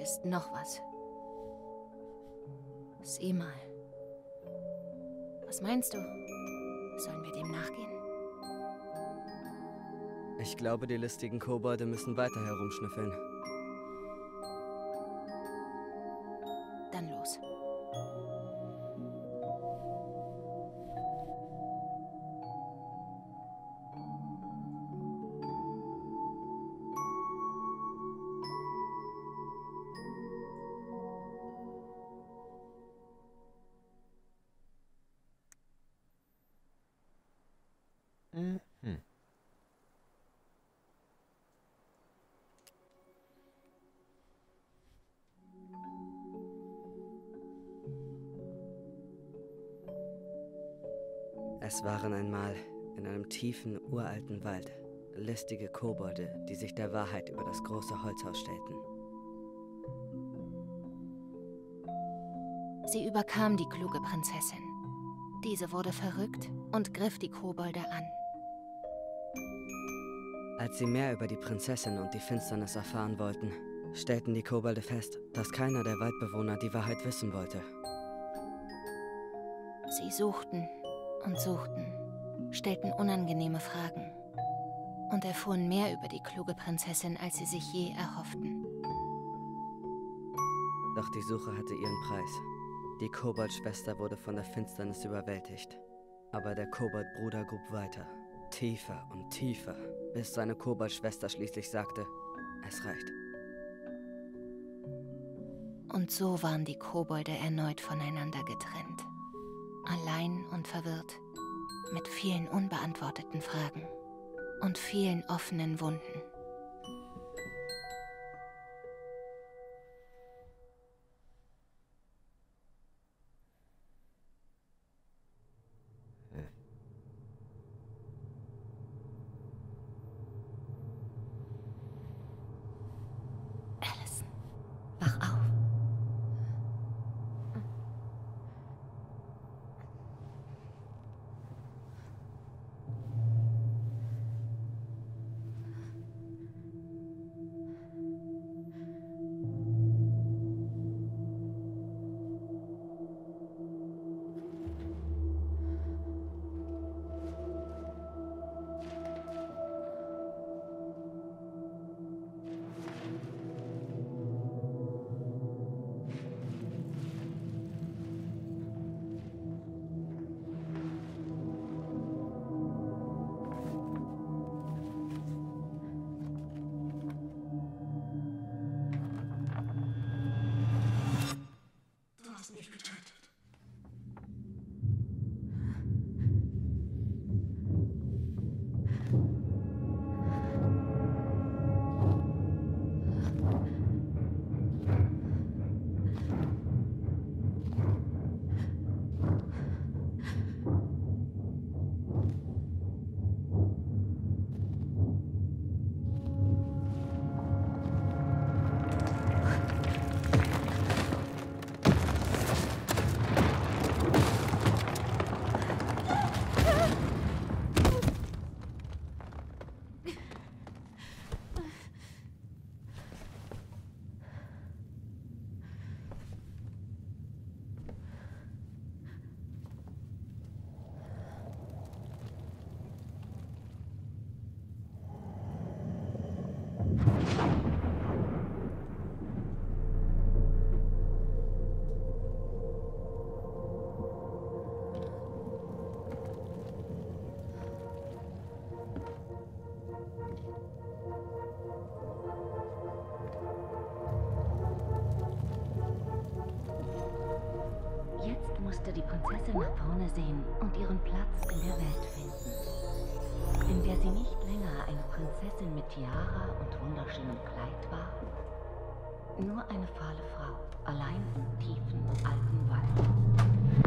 ist noch was. Sieh mal. Was meinst du? Sollen wir dem nachgehen? Ich glaube, die listigen Kobolde müssen weiter herumschnüffeln. Dann los. Es waren einmal in einem tiefen, uralten Wald listige Kobolde, die sich der Wahrheit über das große Holzhaus stellten. Sie überkam die kluge Prinzessin. Diese wurde verrückt und griff die Kobolde an. Als sie mehr über die Prinzessin und die Finsternis erfahren wollten, stellten die Kobolde fest, dass keiner der Waldbewohner die Wahrheit wissen wollte. Sie suchten und suchten, stellten unangenehme Fragen und erfuhren mehr über die kluge Prinzessin, als sie sich je erhofften. Doch die Suche hatte ihren Preis. Die Koboldschwester wurde von der Finsternis überwältigt. Aber der Koboldbruder grub weiter, tiefer und tiefer, bis seine Koboldschwester schließlich sagte, es reicht. Und so waren die Kobolde erneut voneinander getrennt. Allein und verwirrt, mit vielen unbeantworteten Fragen und vielen offenen Wunden. Allison, wach auf. Du hast mich getötet. Jetzt musste die Prinzessin nach vorne sehen und ihren Platz in der Welt finden, in der sie nicht länger eine Prinzessin mit Tiara und wunderschönem Kleid war, nur eine fahle Frau, allein im tiefen, alten Wald.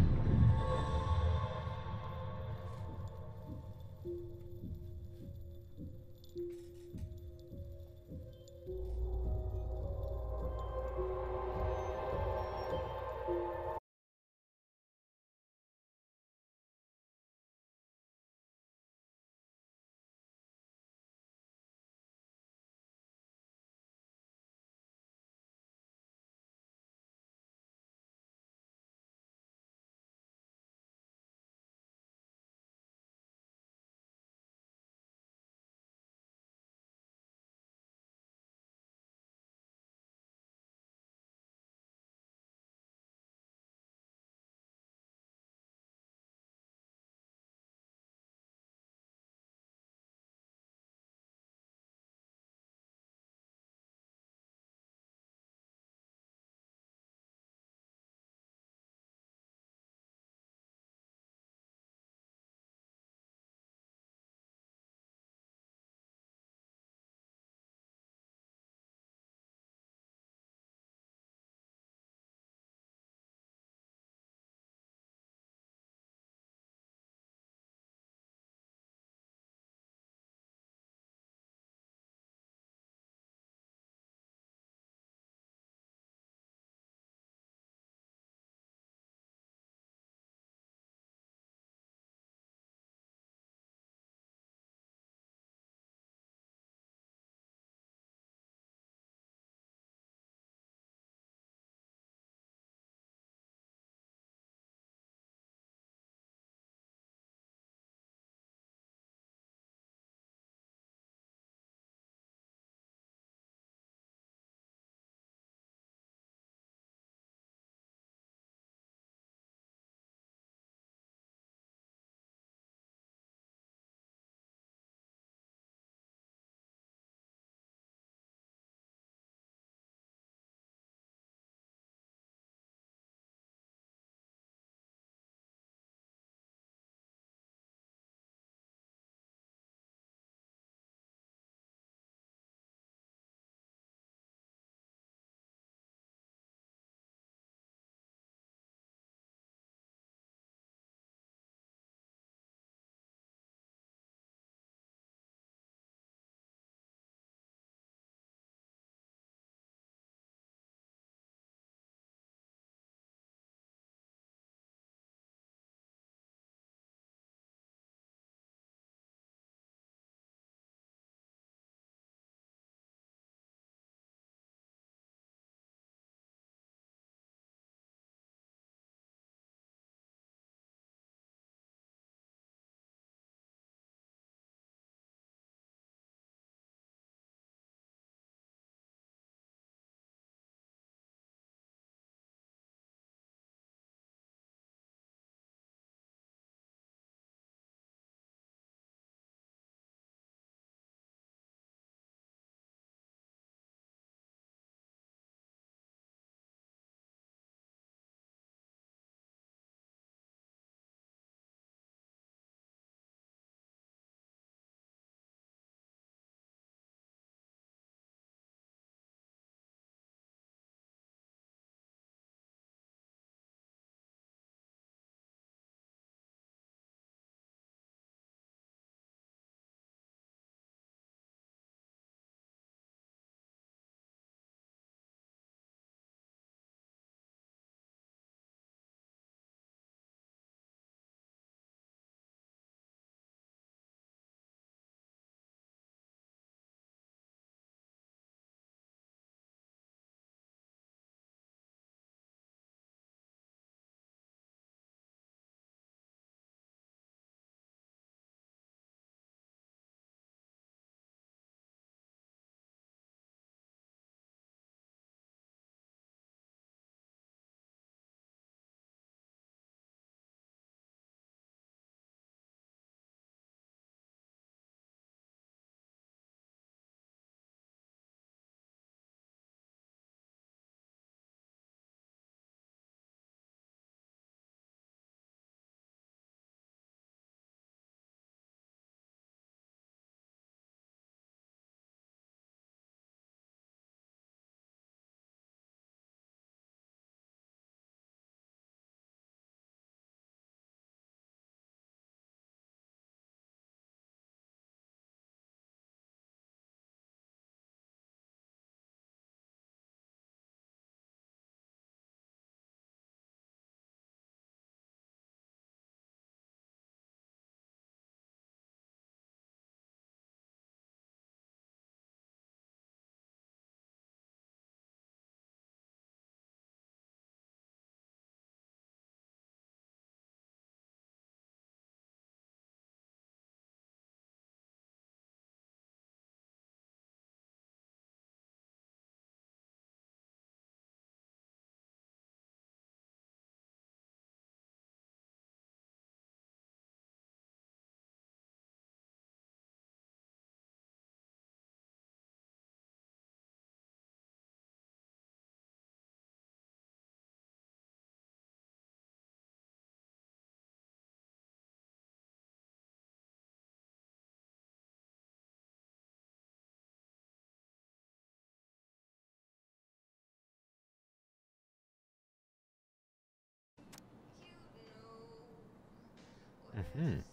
Mhm.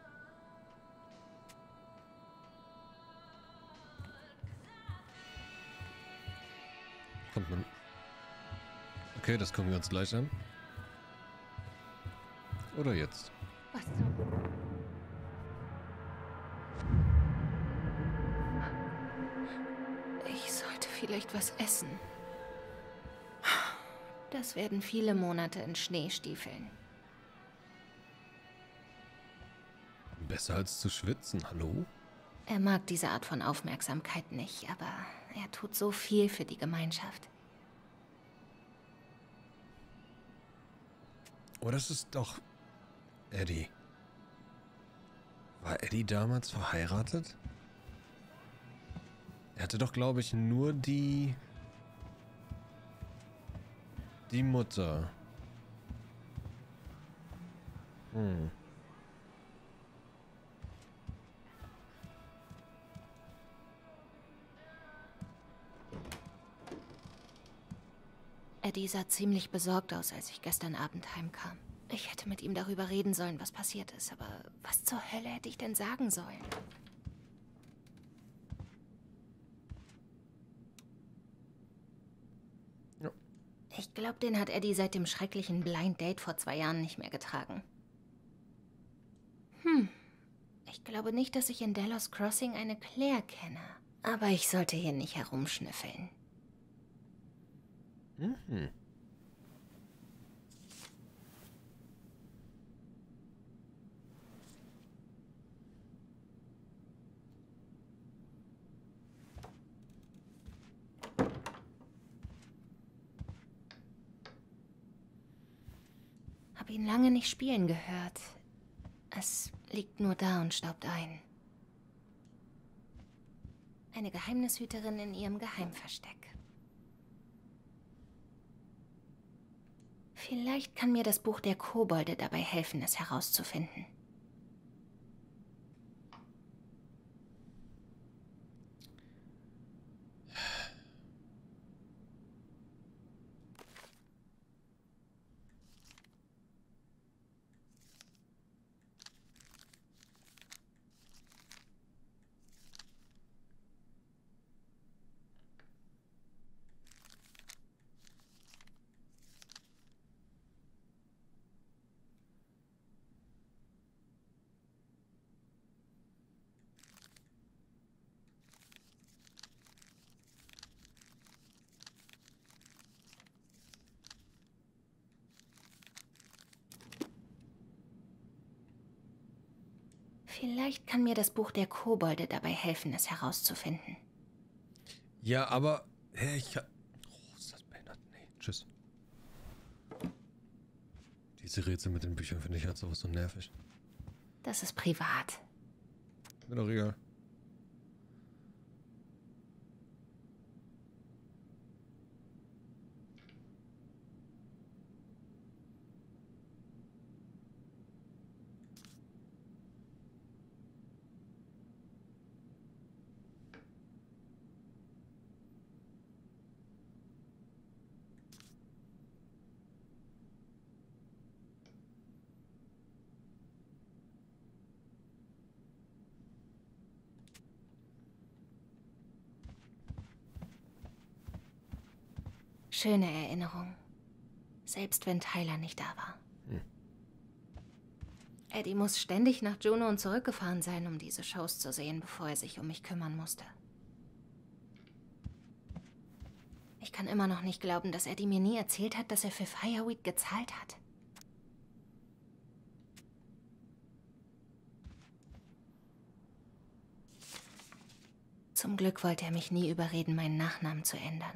Kommt man... Okay, das gucken wir uns gleich an. Oder jetzt? Was zum... Ich sollte vielleicht was essen. Das werden viele Monate in Schneestiefeln. Besser als zu schwitzen, hallo? Er mag diese Art von Aufmerksamkeit nicht, aber er tut so viel für die Gemeinschaft. Oh, das ist doch... Eddie. War Eddie damals verheiratet? Er hatte doch, glaube ich, nur die Mutter. Hm. Eddie sah ziemlich besorgt aus, als ich gestern Abend heimkam. Ich hätte mit ihm darüber reden sollen, was passiert ist, aber was zur Hölle hätte ich denn sagen sollen? Ja. Ich glaube, den hat Eddie seit dem schrecklichen Blind Date vor 2 Jahren nicht mehr getragen. Ich glaube nicht, dass ich in Delos Crossing eine Claire kenne. Aber ich sollte hier nicht herumschnüffeln. Mhm. Hab ihn lange nicht spielen gehört. Es liegt nur da und staubt ein. Eine Geheimnishüterin in ihrem Geheimversteck. Vielleicht kann mir das Buch der Kobolde dabei helfen, es herauszufinden. Vielleicht kann mir das Buch der Kobolde dabei helfen, es herauszufinden. Ja, aber... Hä, oh, ist das behindert? Nee, tschüss. Diese Rätsel mit den Büchern finde ich halt sowas so nervig. Das ist privat. Mir doch egal. Schöne Erinnerung. Selbst wenn Tyler nicht da war. Eddie muss ständig nach Juneau und zurückgefahren sein, um diese Shows zu sehen, bevor er sich um mich kümmern musste. Ich kann immer noch nicht glauben, dass Eddie mir nie erzählt hat, dass er für Fireweed gezahlt hat. Zum Glück wollte er mich nie überreden, meinen Nachnamen zu ändern.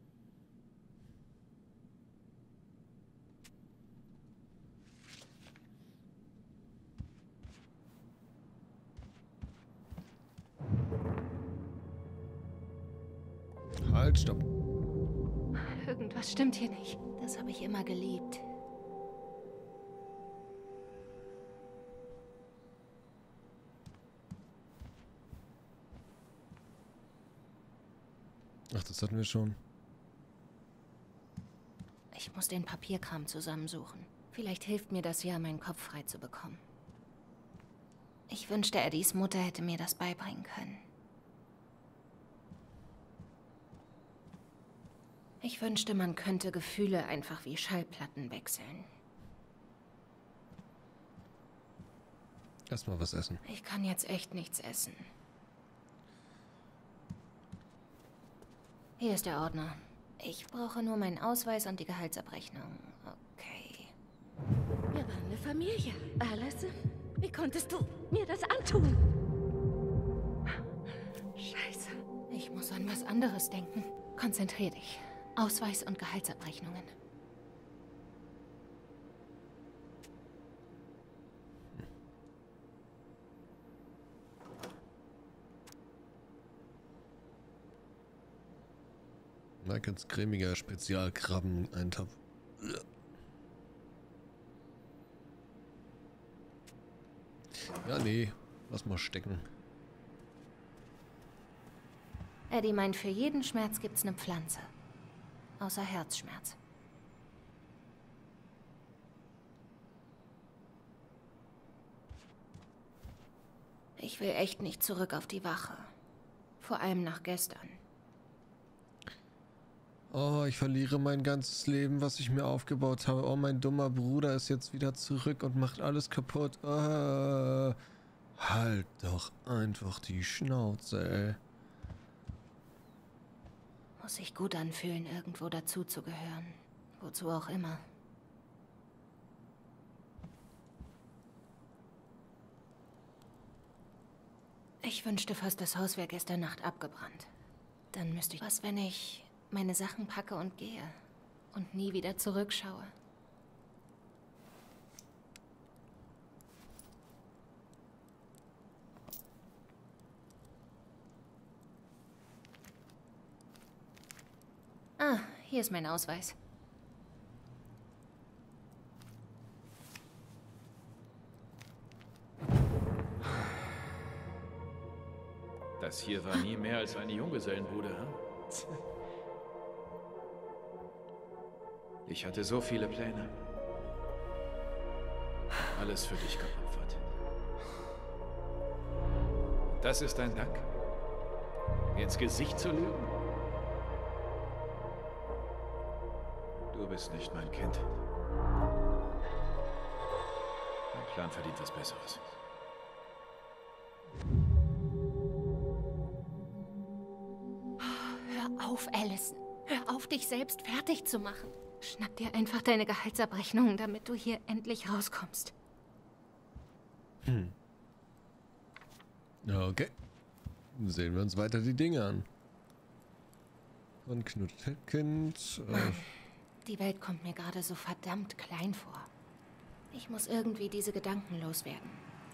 Halt, stopp. Irgendwas stimmt hier nicht. Das habe ich immer geliebt. Ach, das hatten wir schon. Ich muss den Papierkram zusammensuchen. Vielleicht hilft mir das ja, meinen Kopf frei zu bekommen. Ich wünschte, Eddies Mutter hätte mir das beibringen können. Ich wünschte, man könnte Gefühle einfach wie Schallplatten wechseln. Erstmal was essen. Ich kann jetzt echt nichts essen. Hier ist der Ordner. Ich brauche nur meinen Ausweis und die Gehaltsabrechnung. Okay. Wir waren eine Familie. Allison, wie konntest du mir das antun? Scheiße. Ich muss an was anderes denken. Konzentrier dich. Ausweis und Gehaltsabrechnungen. Michaels cremiger Spezialkrabben-Eintopf. Ja, nee. Lass mal stecken. Eddie meint, für jeden Schmerz gibt's eine Pflanze. Außer Herzschmerz. Ich will echt nicht zurück auf die Wache. Vor allem nach gestern. Oh, ich verliere mein ganzes Leben, was ich mir aufgebaut habe. Oh, mein dummer Bruder ist jetzt wieder zurück und macht alles kaputt. Halt doch einfach die Schnauze, ey. Muss sich gut anfühlen, irgendwo dazuzugehören. Wozu auch immer. Ich wünschte fast, das Haus wäre gestern Nacht abgebrannt. Dann müsste ich... Was, wenn ich meine Sachen packe und gehe? Und nie wieder zurückschaue? Ah, hier ist mein Ausweis. Das hier war nie mehr als eine Junggesellenbude, hm? Ich hatte so viele Pläne. Alles für dich geopfert. Das ist dein Dank? Mir ins Gesicht zu lügen? Du bist nicht mein Kind. Mein Plan verdient was Besseres. Hör auf, Allison. Hör auf, dich selbst fertig zu machen. Schnapp dir einfach deine Gehaltsabrechnung, damit du hier endlich rauskommst. Okay. Sehen wir uns weiter die Dinge an. Von Knutkind. Die Welt kommt mir gerade so verdammt klein vor. Ich muss irgendwie diese Gedanken loswerden.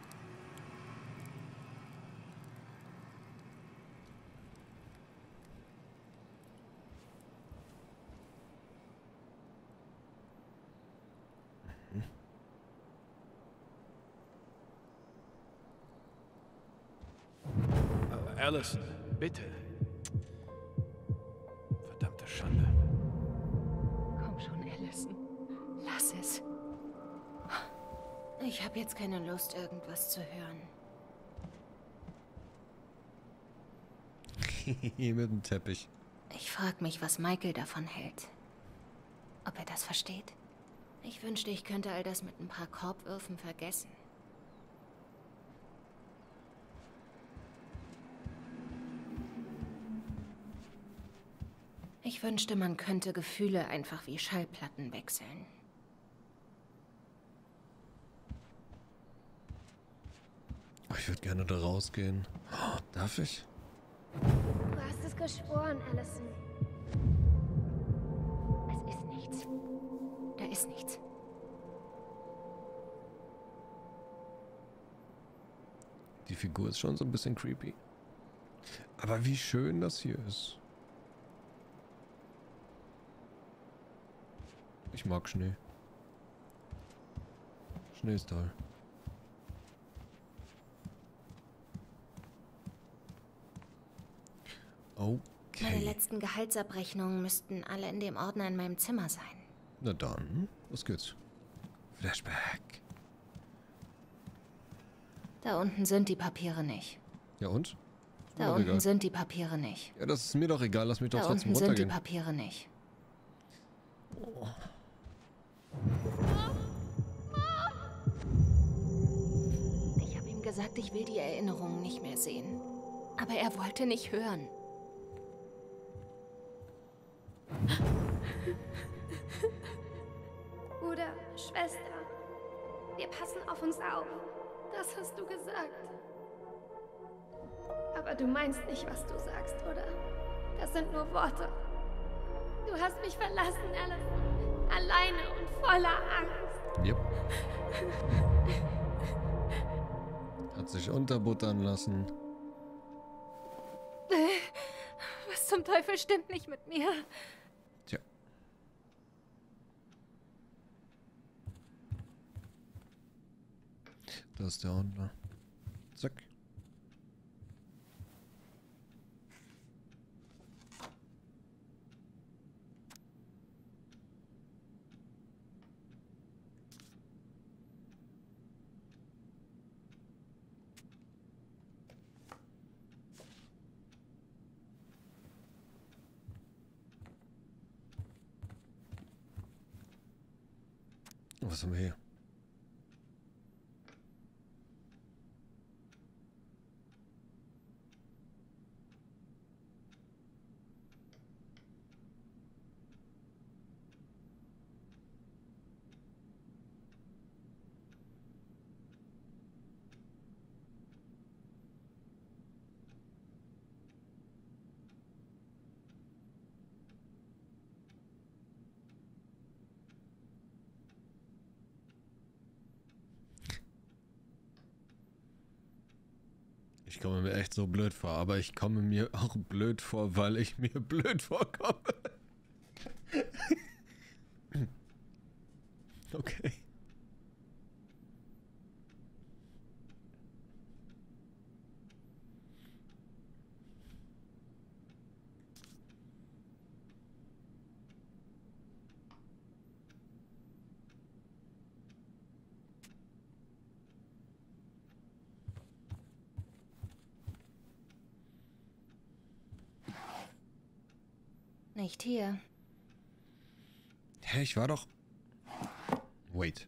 Allison, bitte. Verdammte Schande. Komm schon, Allison. Lass es. Ich habe jetzt keine Lust, irgendwas zu hören. Mit dem Teppich. Ich frage mich, was Michael davon hält. Ob er das versteht? Ich wünschte, ich könnte all das mit ein paar Korbwürfen vergessen. Ich wünschte, man könnte Gefühle einfach wie Schallplatten wechseln. Ich würde gerne da rausgehen. Oh, darf ich? Du hast es geschworen, Allison. Es ist nichts. Da ist nichts. Die Figur ist schon so ein bisschen creepy. Aber wie schön das hier ist. Ich mag Schnee. Schnee ist toll. Meine Okay. letzten Gehaltsabrechnungen müssten alle in dem Ordner in meinem Zimmer sein. Na dann, los geht's. Flashback. Da unten sind die Papiere nicht. Ja und? Ist mir Da doch unten egal. sind die Papiere nicht. Ja, das ist mir doch egal. Lass mich doch Da trotzdem unten sind die runtergehen. Papiere nicht. Ich habe ihm gesagt, ich will die Erinnerungen nicht mehr sehen. Aber er wollte nicht hören. Bruder, Schwester, wir passen auf uns auf. Das hast du gesagt. Aber du meinst nicht, was du sagst, oder? Das sind nur Worte. Du hast mich verlassen, Alice. Alleine und voller Angst. Yep. Hat sich unterbuttern lassen. Was zum Teufel stimmt nicht mit mir? Tja. Da ist der Hundler. Zack. Was haben wir hier? Ich komme mir echt so blöd vor, aber ich komme mir auch blöd vor, weil ich mir blöd vorkomme. Okay. Nicht hier. Hä, ich war doch... Wait.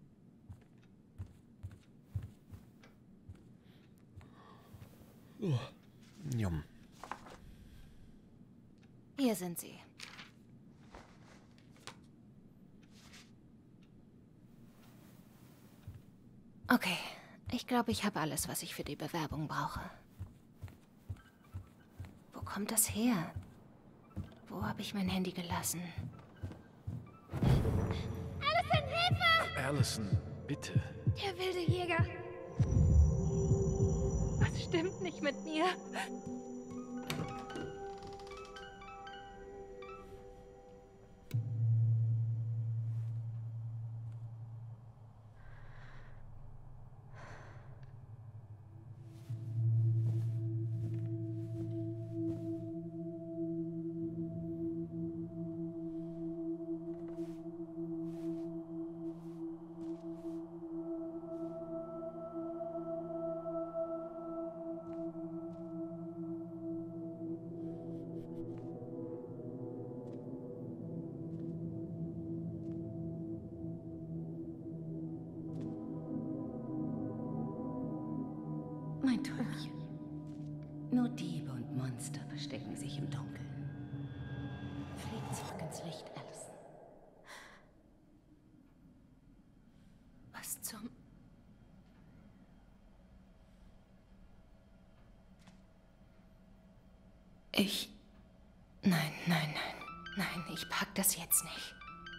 Jum. Hier sind sie. Okay, ich glaube, ich habe alles, was ich für die Bewerbung brauche. Wo kommt das her? Wo habe ich mein Handy gelassen? Allison, Hilfe! Allison, bitte. Der wilde Jäger. Was stimmt nicht mit mir? Mein Träumchen. Nur Diebe und Monster verstecken sich im Dunkeln. Flieg zurück ins Licht, Allison. Was zum... Nein, ich pack das jetzt nicht.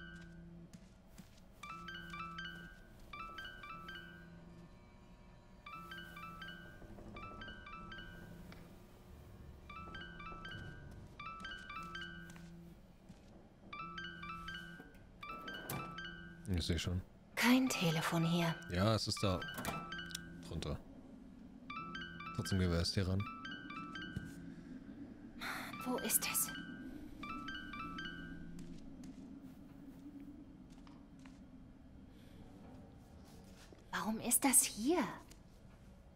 Ich sehe schon. Kein Telefon hier. Ja, es ist da drunter. Trotzdem gehen wir erst hier ran. Wo ist es? Warum ist das hier?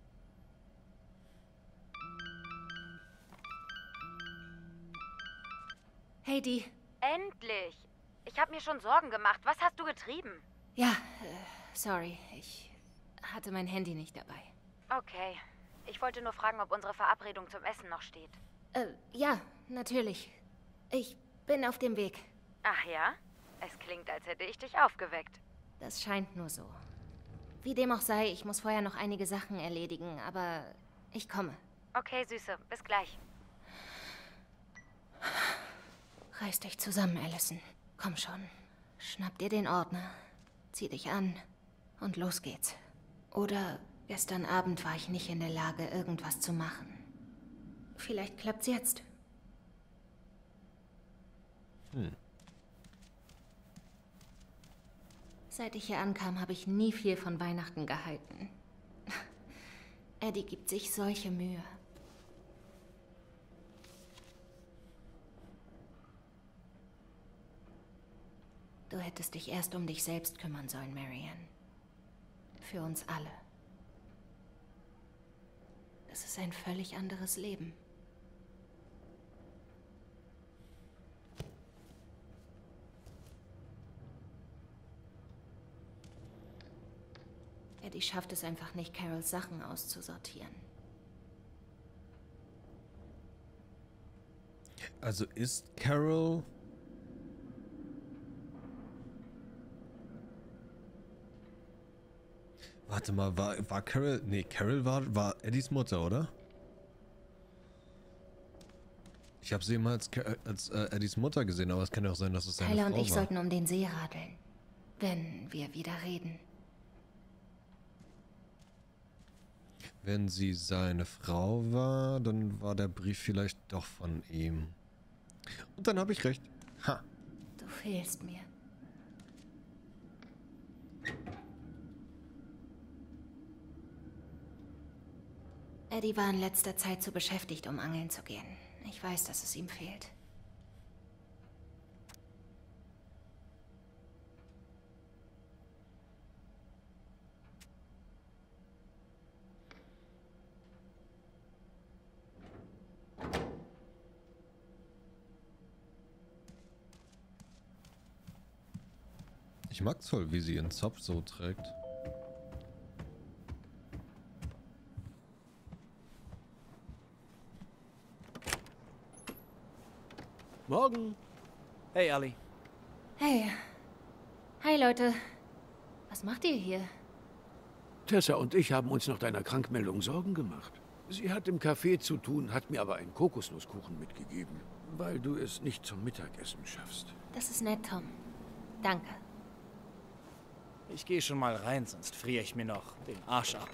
Hey, Dee. Endlich! Ich habe mir schon Sorgen gemacht. Was hast du getrieben? Ja, sorry. Ich hatte mein Handy nicht dabei. Okay. Ich wollte nur fragen, ob unsere Verabredung zum Essen noch steht. Ja, natürlich. Ich bin auf dem Weg. Ach ja? Es klingt, als hätte ich dich aufgeweckt. Das scheint nur so. Wie dem auch sei, ich muss vorher noch einige Sachen erledigen, aber ich komme. Okay, Süße. Bis gleich. Reiß dich zusammen, Allison. Komm schon. Schnapp dir den Ordner, zieh dich an und los geht's. Oder gestern Abend war ich nicht in der Lage, irgendwas zu machen. Vielleicht klappt's jetzt. Seit ich hier ankam, habe ich nie viel von Weihnachten gehalten. Eddie gibt sich solche Mühe. Du hättest dich erst um dich selbst kümmern sollen, Marianne. Für uns alle. Das ist ein völlig anderes Leben. Eddie schafft es einfach nicht, Carols Sachen auszusortieren. Also ist Carol... Warte mal, war Carol... Nee, Carol war Eddies Mutter, oder? Ich habe sie immer als Eddies Mutter gesehen, aber es kann ja auch sein, dass es seine Tyler Frau und ich war. sollten um den See radeln. Wenn wir wieder reden. Wenn sie seine Frau war, dann war der Brief vielleicht doch von ihm. Und dann habe ich recht. Ha. Du fehlst mir. Eddie war in letzter Zeit zu beschäftigt, um angeln zu gehen. Ich weiß, dass es ihm fehlt. Ich mag's voll, wie sie ihren Zopf so trägt. Morgen. Hey, Ali. Hey. Hi, Leute. Was macht ihr hier? Tessa und ich haben uns nach deiner Krankmeldung Sorgen gemacht. Sie hat im Café zu tun, hat mir aber einen Kokosnusskuchen mitgegeben, weil du es nicht zum Mittagessen schaffst. Das ist nett, Tom. Danke. Ich gehe schon mal rein, sonst friere ich mir noch den Arsch ab.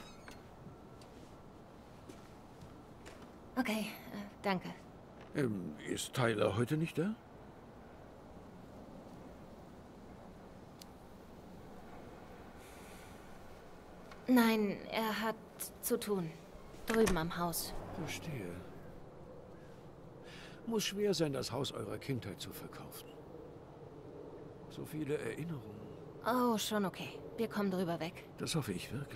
Okay, danke. Ist Tyler heute nicht da? Nein, er hat zu tun. Drüben am Haus. Verstehe. Muss schwer sein, das Haus eurer Kindheit zu verkaufen. So viele Erinnerungen. Oh, schon okay. Wir kommen drüber weg. Das hoffe ich wirklich.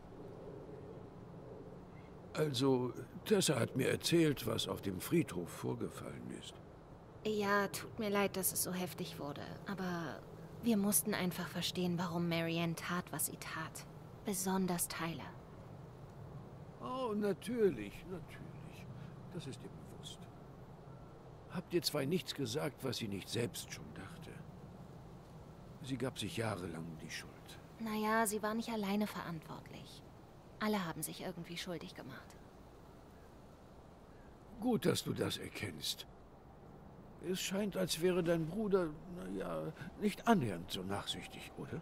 Also, Tessa hat mir erzählt, was auf dem Friedhof vorgefallen ist. Ja, tut mir leid, dass es so heftig wurde. Aber wir mussten einfach verstehen, warum Marianne tat, was sie tat. Besonders Tyler. Oh, natürlich, natürlich. Das ist ihr bewusst. Habt ihr zwei nichts gesagt, was sie nicht selbst schon dachte? Sie gab sich jahrelang die Schuld. Naja, sie war nicht alleine verantwortlich. Alle haben sich irgendwie schuldig gemacht. Gut, dass du das erkennst. Es scheint, als wäre dein Bruder, naja, nicht annähernd so nachsichtig, oder?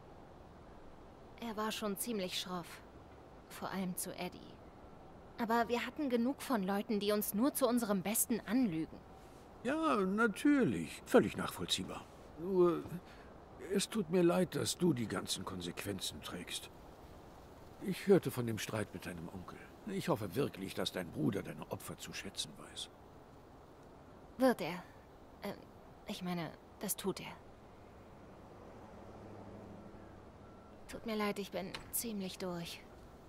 Er war schon ziemlich schroff. Vor allem zu Eddie. Aber wir hatten genug von Leuten, die uns nur zu unserem Besten anlügen. Ja, natürlich. Völlig nachvollziehbar. Nur, es tut mir leid, dass du die ganzen Konsequenzen trägst. Ich hörte von dem Streit mit deinem Onkel. Ich hoffe wirklich, dass dein Bruder deine Opfer zu schätzen weiß. Wird er. Ich meine, das tut er. Tut mir leid, ich bin ziemlich durch.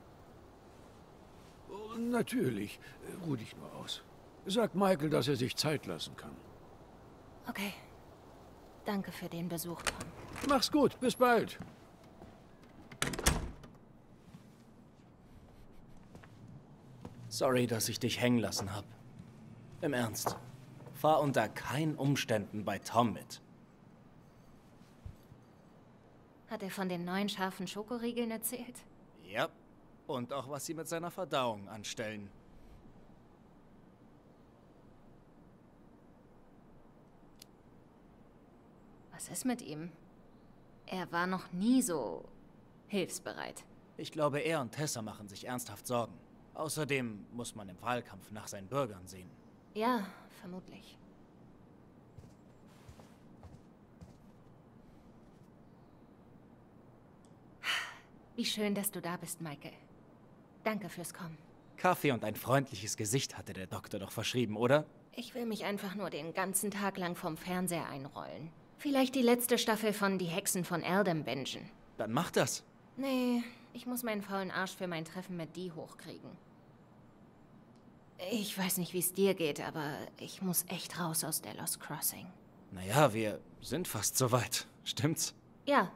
Oh, natürlich. Ruh dich nur aus. Sag Michael, dass er sich Zeit lassen kann. Okay. Danke für den Besuch, Tom. Mach's gut, bis bald. Sorry, dass ich dich hängen lassen habe. Im Ernst. Fahr unter keinen Umständen bei Tom mit. Hat er von den neuen scharfen Schokoriegeln erzählt? Ja. Und auch, was sie mit seiner Verdauung anstellen. Was ist mit ihm? Er war noch nie so hilfsbereit. Ich glaube, er und Tessa machen sich ernsthaft Sorgen. Außerdem muss man im Wahlkampf nach seinen Bürgern sehen. Ja, vermutlich. Wie schön, dass du da bist, Michael. Danke fürs Kommen. Kaffee und ein freundliches Gesicht hatte der Doktor doch verschrieben, oder? Ich will mich einfach nur den ganzen Tag lang vom Fernseher einrollen. Vielleicht die letzte Staffel von Die Hexen von Eldam bingen. Dann mach das. Nee, ich muss meinen faulen Arsch für mein Treffen mit Dee hochkriegen. Ich weiß nicht, wie es dir geht, aber ich muss echt raus aus Delos Crossing. Naja, wir sind fast soweit. Stimmt's? Ja.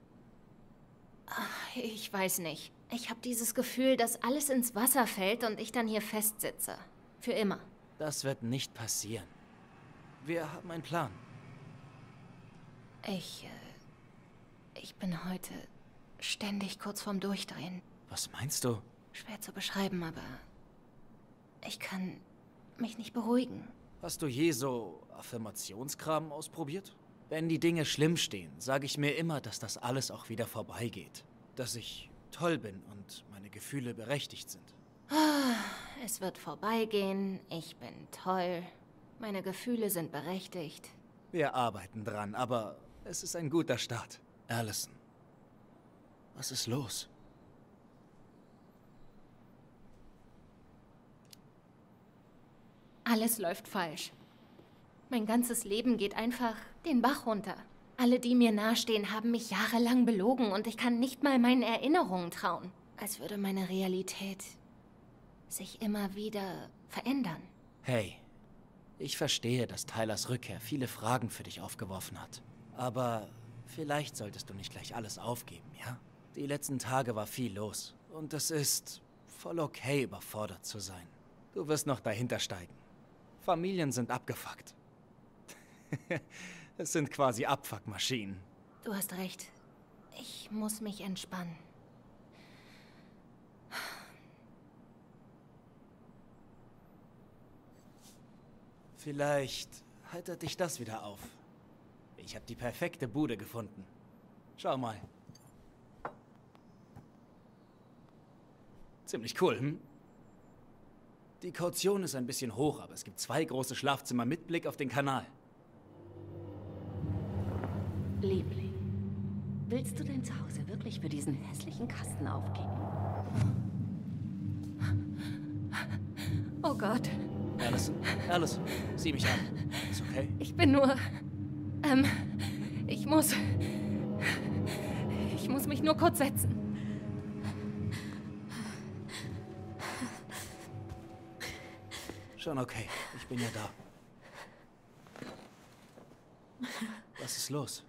Ach, ich weiß nicht. Ich habe dieses Gefühl, dass alles ins Wasser fällt und ich dann hier festsitze. Für immer. Das wird nicht passieren. Wir haben einen Plan. Ich bin heute ständig kurz vorm Durchdrehen. Was meinst du? Schwer zu beschreiben, aber ich kann mich nicht beruhigen. Hast du je so Affirmationskram ausprobiert? Wenn die Dinge schlimm stehen, sage ich mir immer, dass das alles auch wieder vorbeigeht. Dass ich toll bin und meine Gefühle berechtigt sind. Es wird vorbeigehen, ich bin toll, meine Gefühle sind berechtigt. Wir arbeiten dran, aber es ist ein guter Start. Allison, was ist los? Alles läuft falsch. Mein ganzes Leben geht einfach den Bach runter. Alle, die mir nahestehen, haben mich jahrelang belogen und ich kann nicht mal meinen Erinnerungen trauen. Als würde meine Realität sich immer wieder verändern. Hey, ich verstehe, dass Tylers Rückkehr viele Fragen für dich aufgeworfen hat. Aber vielleicht solltest du nicht gleich alles aufgeben, ja? Die letzten Tage war viel los. Und es ist voll okay, überfordert zu sein. Du wirst noch dahinter steigen. Familien sind abgefuckt. Es sind quasi Abfuckmaschinen. Du hast recht. Ich muss mich entspannen. Vielleicht heitert dich das wieder auf. Ich habe die perfekte Bude gefunden. Schau mal. Ziemlich cool, hm? Die Kaution ist ein bisschen hoch, aber es gibt 2 große Schlafzimmer mit Blick auf den Kanal. Liebling, willst du dein Zuhause wirklich für diesen hässlichen Kasten aufgeben? Oh Gott. Allison, sieh mich an. Ist okay? Ich bin nur... Ich muss mich nur kurz setzen. Schon okay. Ich bin ja da. Was ist los?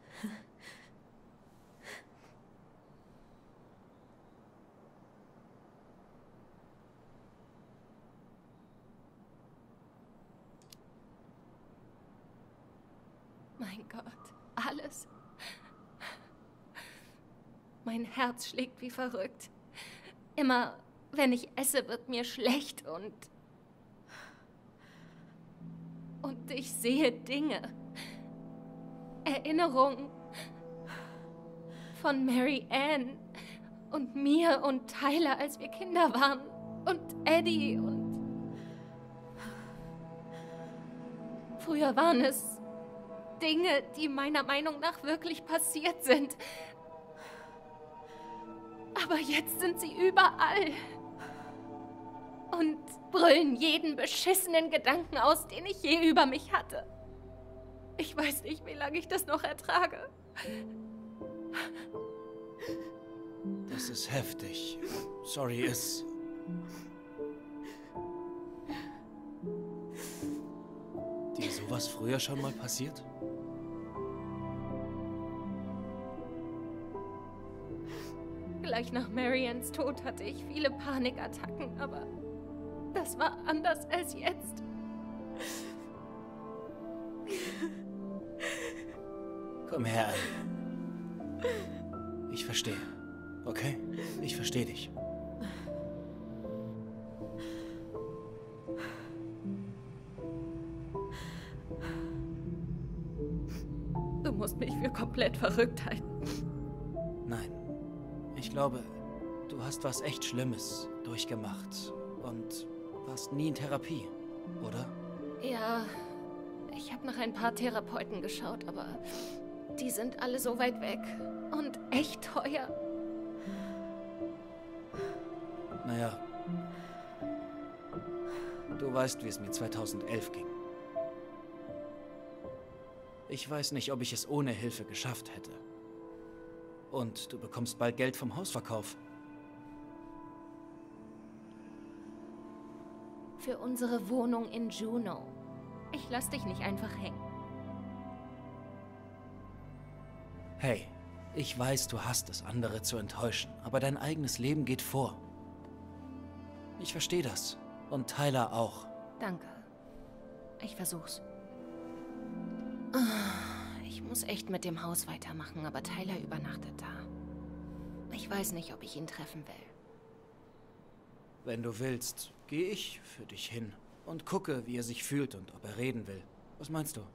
Mein Gott, alles. Mein Herz schlägt wie verrückt. Immer, wenn ich esse, wird mir schlecht und ich sehe Dinge. Erinnerungen von Mary Ann und mir und Tyler, als wir Kinder waren. Und Eddie und... Früher waren es Dinge, die meiner Meinung nach wirklich passiert sind. Aber jetzt sind sie überall. Und brüllen jeden beschissenen Gedanken aus, den ich je über mich hatte. Ich weiß nicht, wie lange ich das noch ertrage. Das ist heftig. Sorry, es... Die sowas früher schon mal passiert? Gleich nach Marians Tod hatte ich viele Panikattacken, aber das war anders als jetzt. Komm her, Ellie. Ich verstehe. Okay? Ich verstehe dich. Du musst mich für komplett verrückt halten. Nein. Ich glaube, du hast was echt Schlimmes durchgemacht und warst nie in Therapie, oder? Ja, ich habe nach ein paar Therapeuten geschaut, aber die sind alle so weit weg und echt teuer. Naja, du weißt, wie es mir 2011 ging. Ich weiß nicht, ob ich es ohne Hilfe geschafft hätte. Und du bekommst bald Geld vom Hausverkauf. Für unsere Wohnung in Juneau. Ich lass dich nicht einfach hängen. Hey, ich weiß, du hast es, andere zu enttäuschen, aber dein eigenes Leben geht vor. Ich verstehe das. Und Tyler auch. Danke. Ich versuch's. Ich muss echt mit dem Haus weitermachen, aber Tyler übernachtet da. Ich weiß nicht, ob ich ihn treffen will. Wenn du willst, gehe ich für dich hin und gucke, wie er sich fühlt und ob er reden will. Was meinst du?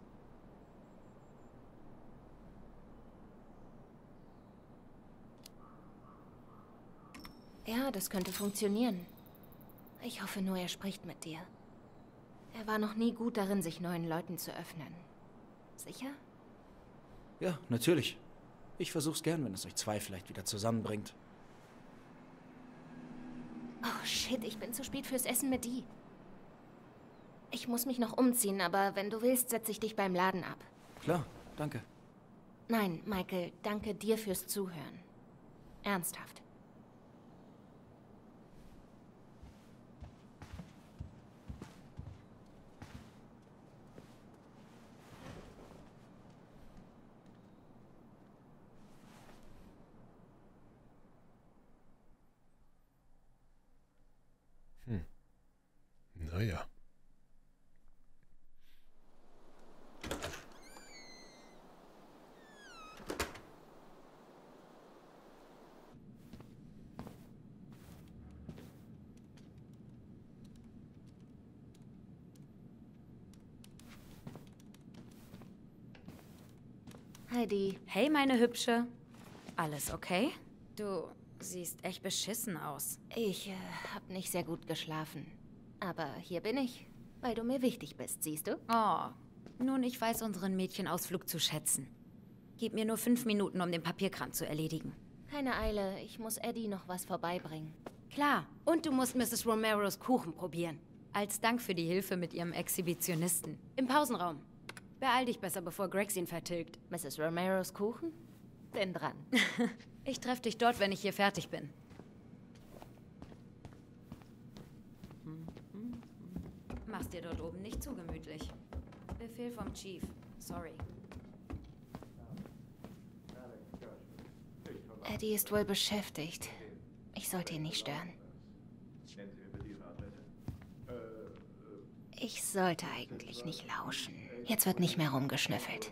Ja, das könnte funktionieren. Ich hoffe nur, er spricht mit dir. Er war noch nie gut darin, sich neuen Leuten zu öffnen. Sicher? Ja, natürlich. Ich versuch's gern, wenn es euch zwei vielleicht wieder zusammenbringt. Oh shit, ich bin zu spät fürs Essen mit Dee. Ich muss mich noch umziehen, aber wenn du willst, setze ich dich beim Laden ab. Klar, danke. Nein, Michael, danke dir fürs Zuhören. Ernsthaft. Naja. Heidi. Hey, meine Hübsche. Alles okay? Du siehst echt beschissen aus. Ich hab nicht sehr gut geschlafen. Aber hier bin ich, weil du mir wichtig bist, siehst du? Oh, nun, ich weiß unseren Mädchenausflug zu schätzen. Gib mir nur 5 Minuten, um den Papierkram zu erledigen. Keine Eile, ich muss Eddie noch was vorbeibringen. Klar, und du musst Mrs. Romeros Kuchen probieren. Als Dank für die Hilfe mit ihrem Exhibitionisten. Im Pausenraum. Beeil dich besser, bevor Grex ihn vertilgt. Mrs. Romeros Kuchen? Bin dran. Ich treffe dich dort, wenn ich hier fertig bin. Mach's dir dort oben nicht zu gemütlich. Befehl vom Chief. Sorry. Eddie ist wohl beschäftigt. Ich sollte ihn nicht stören. Ich sollte eigentlich nicht lauschen. Jetzt wird nicht mehr rumgeschnüffelt.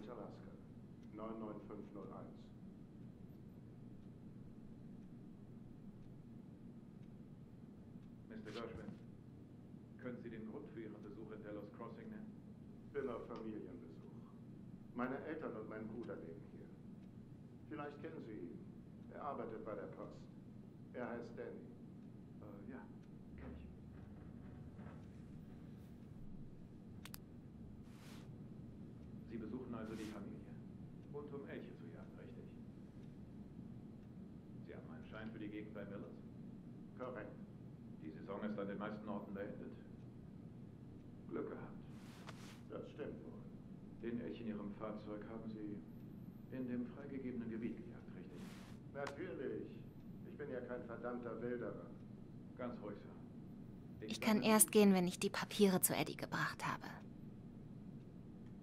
Mr. Gershwin, können Sie den Grund für Ihren Besuch in Delos Crossing nennen? Bin auf Familienbesuch. Meine Eltern und mein Bruder leben hier. Vielleicht kennen Sie ihn. Er arbeitet bei der Post. Er heißt Danny. Ja, kenn ich. Sie besuchen also die Familie. Und um Elche zu jagen, richtig? Sie haben einen Schein für die Gegend bei Millers? Korrekt. Die Saison ist an den meisten Orten beendet. Glück gehabt. Das stimmt wohl. Den Elch in Ihrem Fahrzeug haben Sie in dem freigegebenen Gebiet gejagt, richtig? Natürlich. Ich bin ja kein verdammter Wilderer. Ganz ruhig, Sir. Ich kann erst gehen, wenn ich die Papiere zu Eddie gebracht habe.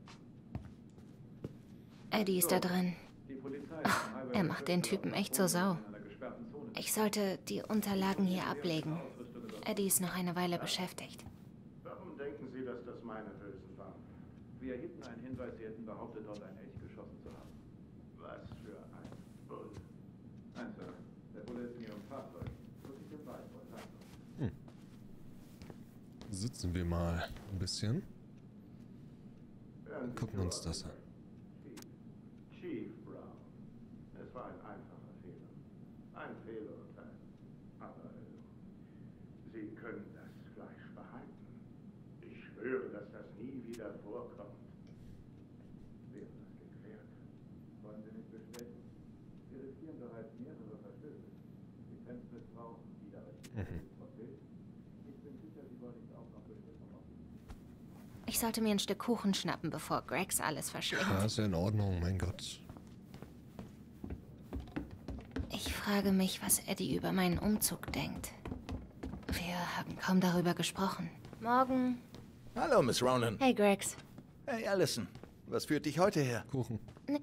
Eddie ist da drin. Ach, er macht den Typen echt zur Sau. Ich sollte die Unterlagen hier ablegen. Eddie ist noch eine Weile beschäftigt. Warum denken Sie, dass das meine Hülsen waren? Wir erhielten einen Hinweis, Sie hätten behauptet, dort ein Elch geschossen zu haben. Was für ein Bull. Nein, Sir. Der Bulle ist in Ihrem Fahrzeug. Muss ich den Wald wohl lassen. Sitzen wir mal ein bisschen. Gucken uns das an. Chief Brown. Es war ein einfacher Fehler. Ein Fehlurteil. Aber Sie können das Fleisch behalten. Ich schwöre, dass das nie wieder vorkommt. Wird das geklärt? Wollen Sie nicht bestätigen? Sie riskieren bereits mehrere Verstöße. Sie Grenzmissbrauch, Widerrecht. Okay? Ich bin sicher, Sie wollen nicht auch noch Beschlüsse machen. Ich sollte mir ein Stück Kuchen schnappen, bevor Gregs alles verschlingt. Ja, ist ja in Ordnung, mein Gott. Ich frage mich, was Eddie über meinen Umzug denkt. Wir haben kaum darüber gesprochen. Morgen. Hallo, Miss Ronan. Hey, Gregs. Hey, Allison. Was führt dich heute her? Kuchen.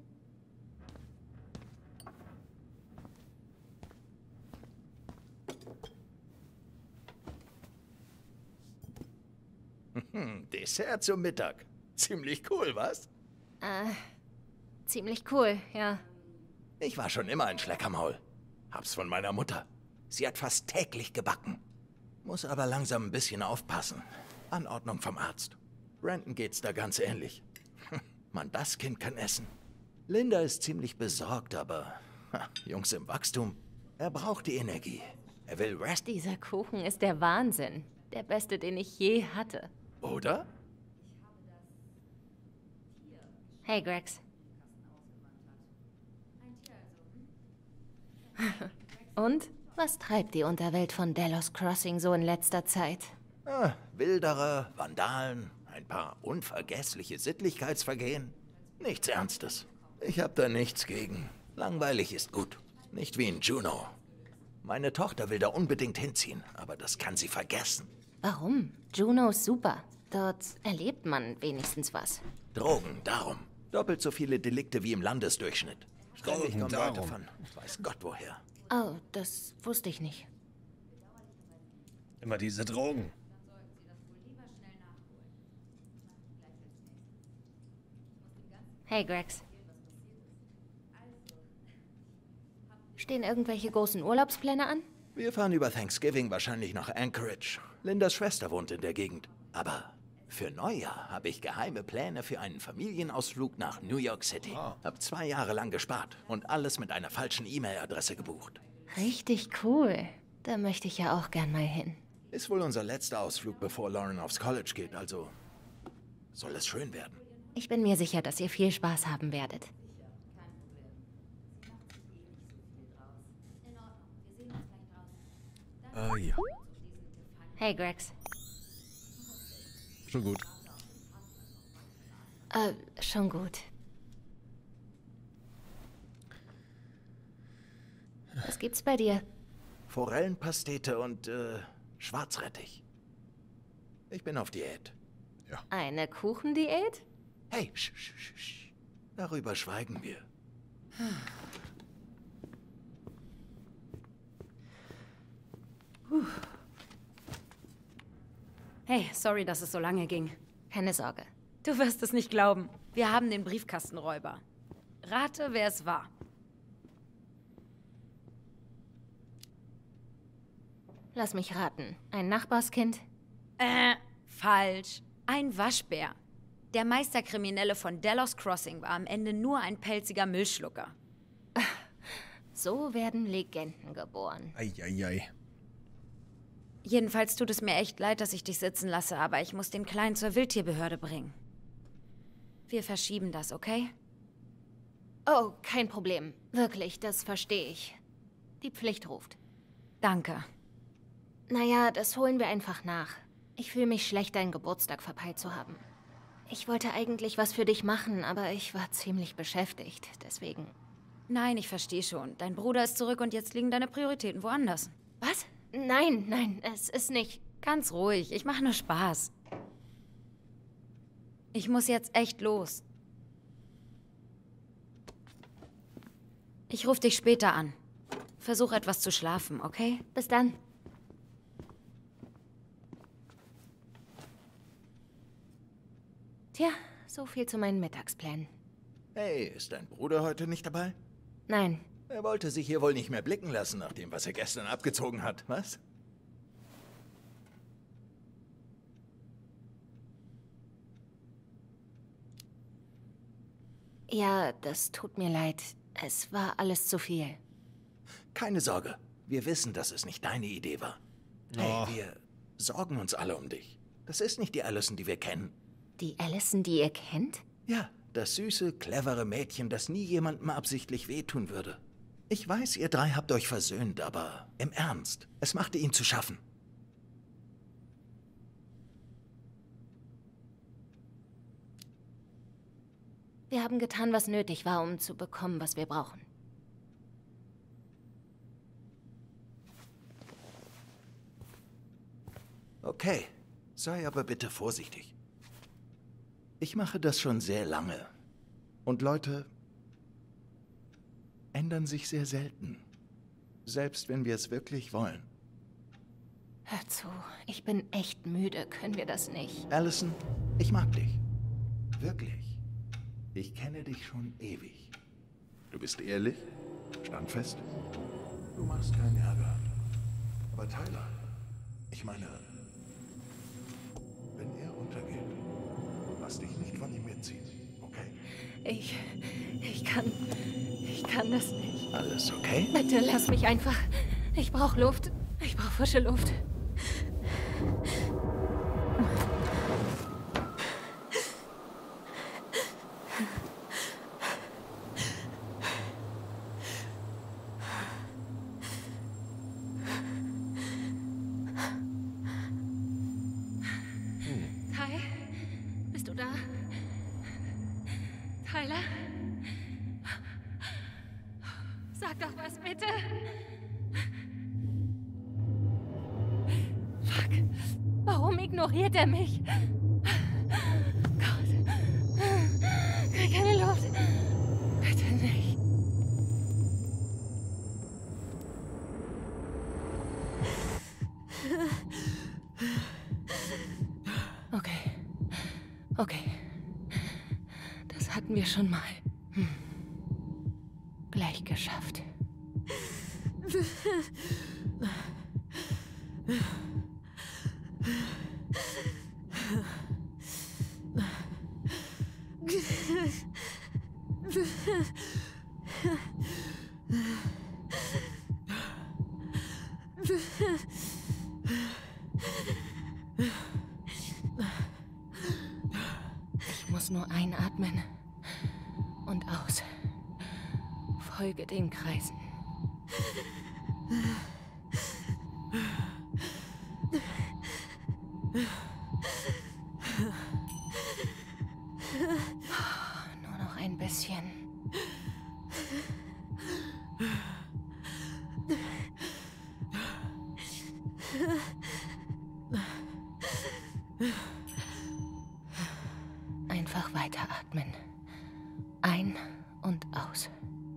Dessert zum Mittag. Ziemlich cool, was? Ziemlich cool, ja. Ich war schon immer ein Schleckermaul. Hab's von meiner Mutter. Sie hat fast täglich gebacken. Muss aber langsam ein bisschen aufpassen. Anordnung vom Arzt. Brandon geht's da ganz ähnlich. Mann, das Kind kann essen. Linda ist ziemlich besorgt, aber Jungs im Wachstum. Er braucht die Energie. Er will Rest. Dieser Kuchen ist der Wahnsinn. Der beste, den ich je hatte. Oder? Hey, Gregs. Und? Was treibt die Unterwelt von Delos Crossing so in letzter Zeit? Wilderer, Vandalen, ein paar unvergessliche Sittlichkeitsvergehen. Nichts Ernstes. Ich hab da nichts gegen. Langweilig ist gut. Nicht wie in Juneau. Meine Tochter will da unbedingt hinziehen, aber das kann sie vergessen. Warum? Juneau ist super. Dort erlebt man wenigstens was. Drogen, darum. Doppelt so viele Delikte wie im Landesdurchschnitt. Ständig kommen Leute von weiß Gott woher. Oh, das wusste ich nicht. Immer diese Drogen. Hey, Gregs. Stehen irgendwelche großen Urlaubspläne an? Wir fahren über Thanksgiving wahrscheinlich nach Anchorage. Lindas Schwester wohnt in der Gegend. Aber für Neujahr habe ich geheime Pläne für einen Familienausflug nach New York City. Hab 2 Jahre lang gespart und alles mit einer falschen E-Mail-Adresse gebucht. Richtig cool. Da möchte ich ja auch gern mal hin. Ist wohl unser letzter Ausflug, bevor Lauren aufs College geht, also soll es schön werden. Ich bin mir sicher, dass ihr viel Spaß haben werdet. Ja. Hey, Gregs. Schon gut. Schon gut. Was gibt's bei dir? Forellenpastete und, Schwarzrettich. Ich bin auf Diät. Ja. Eine Kuchendiät? Hey, sch. Darüber schweigen wir. Hey, sorry, dass es so lange ging. Keine Sorge. Du wirst es nicht glauben. Wir haben den Briefkastenräuber. Rate, wer es war. Lass mich raten. Ein Nachbarskind? Falsch. Ein Waschbär. Der Meisterkriminelle von Delos Crossing war am Ende nur ein pelziger Müllschlucker. So werden Legenden geboren. Eieiei. Jedenfalls tut es mir echt leid, dass ich dich sitzen lasse, aber ich muss den Kleinen zur Wildtierbehörde bringen. Wir verschieben das, okay? Oh, kein Problem. Wirklich, das verstehe ich. Die Pflicht ruft. Danke. Naja, das holen wir einfach nach. Ich fühle mich schlecht, deinen Geburtstag verpeilt zu haben. Ich wollte eigentlich was für dich machen, aber ich war ziemlich beschäftigt, deswegen. Nein, ich verstehe schon. Dein Bruder ist zurück und jetzt liegen deine Prioritäten woanders. Was? Nein, es ist nicht. Ganz ruhig, ich mache nur Spaß. Ich muss jetzt echt los. Ich rufe dich später an. Versuch etwas zu schlafen, okay? Bis dann. Tja, so viel zu meinen Mittagsplänen. Hey, ist dein Bruder heute nicht dabei? Nein. Er wollte sich hier wohl nicht mehr blicken lassen, nach dem, was er gestern abgezogen hat, was? Ja, das tut mir leid. Es war alles zu viel. Keine Sorge. Wir wissen, dass es nicht deine Idee war. Hey, wir sorgen uns alle um dich. Das ist nicht die Allison, die wir kennen. Die Allison, die ihr kennt? Ja, das süße, clevere Mädchen, das nie jemandem absichtlich wehtun würde. Ich weiß, ihr drei habt euch versöhnt, aber im Ernst, es machte ihm zu schaffen. Wir haben getan, was nötig war, um zu bekommen, was wir brauchen. Okay, sei aber bitte vorsichtig. Ich mache das schon sehr lange. Und Leute ändern sich sehr selten. Selbst wenn wir es wirklich wollen. Hör zu, ich bin echt müde. Können wir das nicht? Allison, ich mag dich. Wirklich. Ich kenne dich schon ewig. Du bist ehrlich, standfest. Du machst keinen Ärger. Aber Tyler, ich meine, wenn er untergeht, lass dich nicht von ihm mitziehen, okay? Ich kann das nicht. Alles okay? Bitte lass mich einfach. Ich brauche Luft. Ich brauche frische Luft. Ty, bist du da? Tyler? Sag doch was, bitte. Fuck. Warum ignoriert er mich? Gott. Krieg keine Luft. Bitte nicht. Okay. Das hatten wir schon mal. Gleich geschafft. Ich muss nur einatmen und aus. Folge den Kreisen. Nur noch ein bisschen. Einfach weiteratmen. Ein und aus.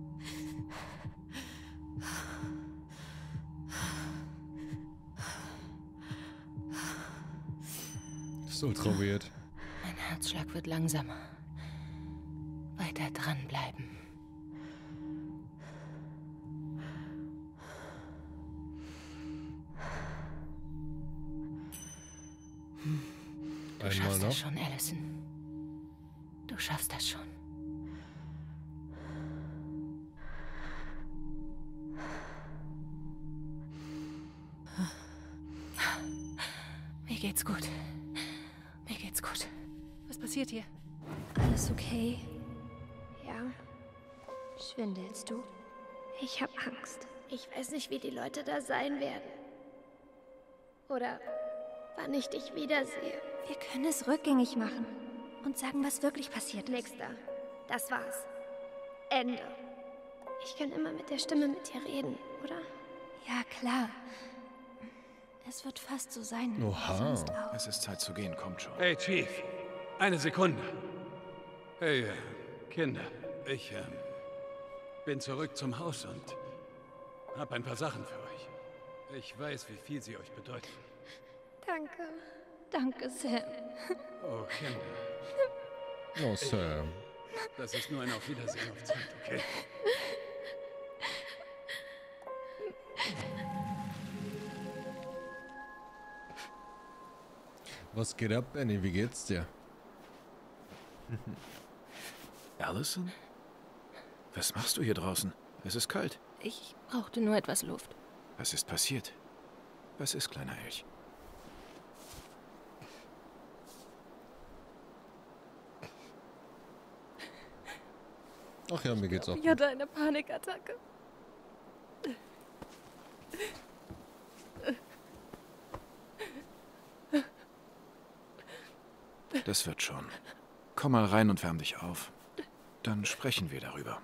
Das ist ultra weird. Mein Herzschlag wird langsamer. Weiter dranbleiben. Du schaffst das schon, Allison. Du schaffst das schon. Mir geht's gut. Mir geht's gut. Was passiert hier? Alles okay? Ja. Schwindelst du? Ich hab Angst. Ich weiß nicht, wie die Leute da sein werden. Oder wann ich dich wiedersehe. Wir können es rückgängig machen und sagen, was wirklich passiert ist. Nix da. Das war's. Ende. Ich kann immer mit der Stimme mit dir reden, oder? Ja, klar. Es wird fast so sein. Oha. Sonst auch. Es ist Zeit zu gehen, kommt schon. Hey, Chief. Eine Sekunde. Hey, Kinder. bin zurück zum Haus und habe ein paar Sachen für euch. Ich weiß, wie viel sie euch bedeuten. Danke. Danke, Sam. Oh, Kinder. Oh, Sam. Das ist nur ein Auf Wiedersehen auf Zeit, okay? Was geht ab, Benny? Wie geht's dir? Allison? Was machst du hier draußen? Es ist kalt. Ich brauchte nur etwas Luft. Was ist passiert? Was ist, kleiner Elch? Ach ja, mir geht's auch Ich hatte eine Panikattacke. Das wird schon. Komm mal rein und wärm dich auf. Dann sprechen wir darüber.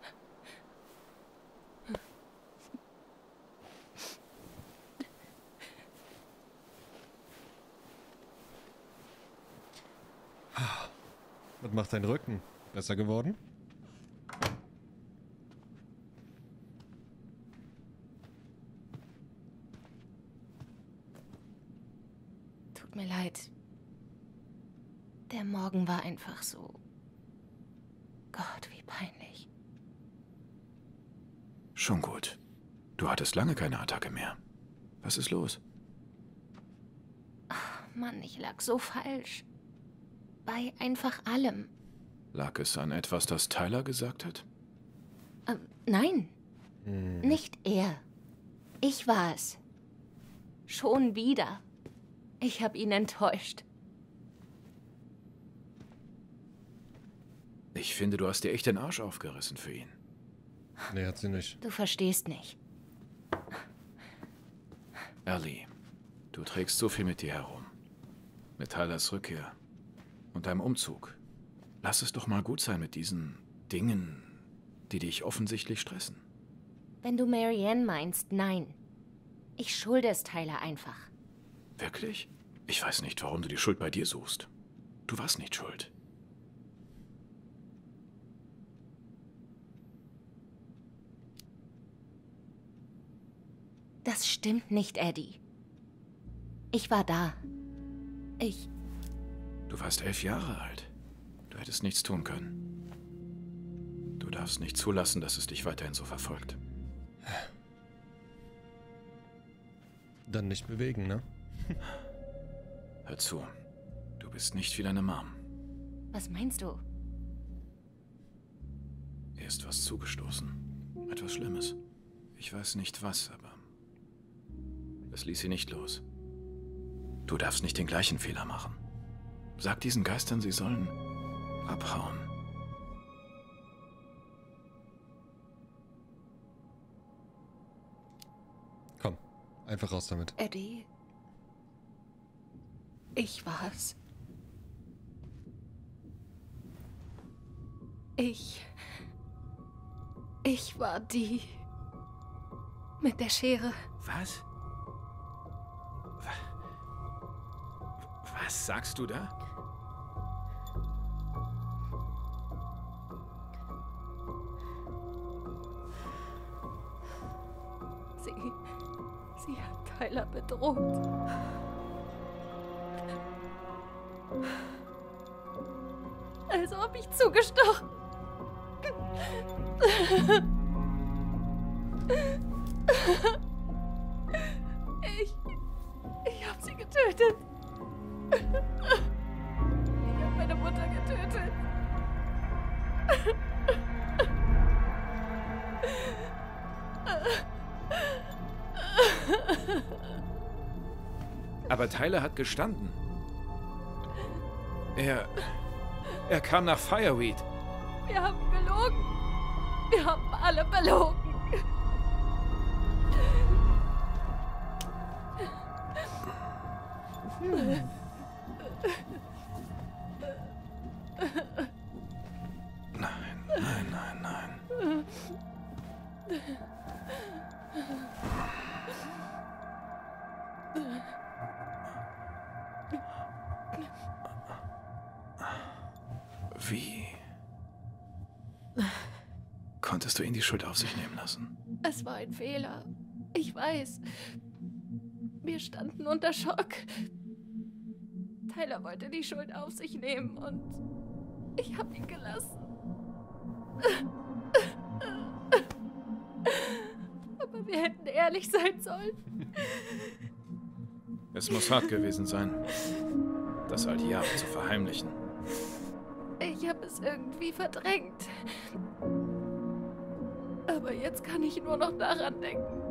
Was macht dein Rücken? Besser geworden? Tut mir leid. Der Morgen war einfach so... Gott, wie peinlich. Schon gut. Du hattest lange keine Attacke mehr. Was ist los? Ach, Mann, ich lag so falsch. Bei einfach allem. Lag es an etwas, das Tyler gesagt hat? Nein. Nicht er. Ich war es. Schon wieder. Ich habe ihn enttäuscht. Ich finde, du hast dir echt den Arsch aufgerissen für ihn. Nee, hat sie nicht. Du verstehst nicht. Ellie, du trägst so viel mit dir herum. Mit Tylers Rückkehr und deinem Umzug. Lass es doch mal gut sein mit diesen Dingen, die dich offensichtlich stressen. Wenn du Marianne meinst, nein. Ich schulde es Tyler einfach. Wirklich? Ich weiß nicht, warum du die Schuld bei dir suchst. Du warst nicht schuld. Das stimmt nicht, Eddie. Ich war da. Du warst 11 Jahre alt. Du hättest nichts tun können. Du darfst nicht zulassen, dass es dich weiterhin so verfolgt. Dann nicht bewegen, ne? Hör zu. Du bist nicht wie deine Mom. Was meinst du? Ihr ist was zugestoßen. Etwas Schlimmes. Ich weiß nicht was, aber es ließ sie nicht los. Du darfst nicht den gleichen Fehler machen. Sag diesen Geistern, sie sollen abhauen. Komm, einfach raus damit. Eddie. Ich war's. Ich war die mit der Schere. Was? Was sagst du da? Sie hat Tyler bedroht. Also hab ich zugestochen. Ich hab sie getötet. Ich hab meine Mutter getötet. Aber Tyler hat gestanden. Er kam nach Fireweed. Wir haben gelogen. Wir haben alle belogen. Nein. Wie solltest du ihn die Schuld auf sich nehmen lassen. Es war ein Fehler. Ich weiß. Wir standen unter Schock. Tyler wollte die Schuld auf sich nehmen und ich habe ihn gelassen. Aber wir hätten ehrlich sein sollen. Es muss hart gewesen sein, das all die Jahre zu verheimlichen. Ich habe es irgendwie verdrängt. Aber jetzt kann ich nur noch daran denken.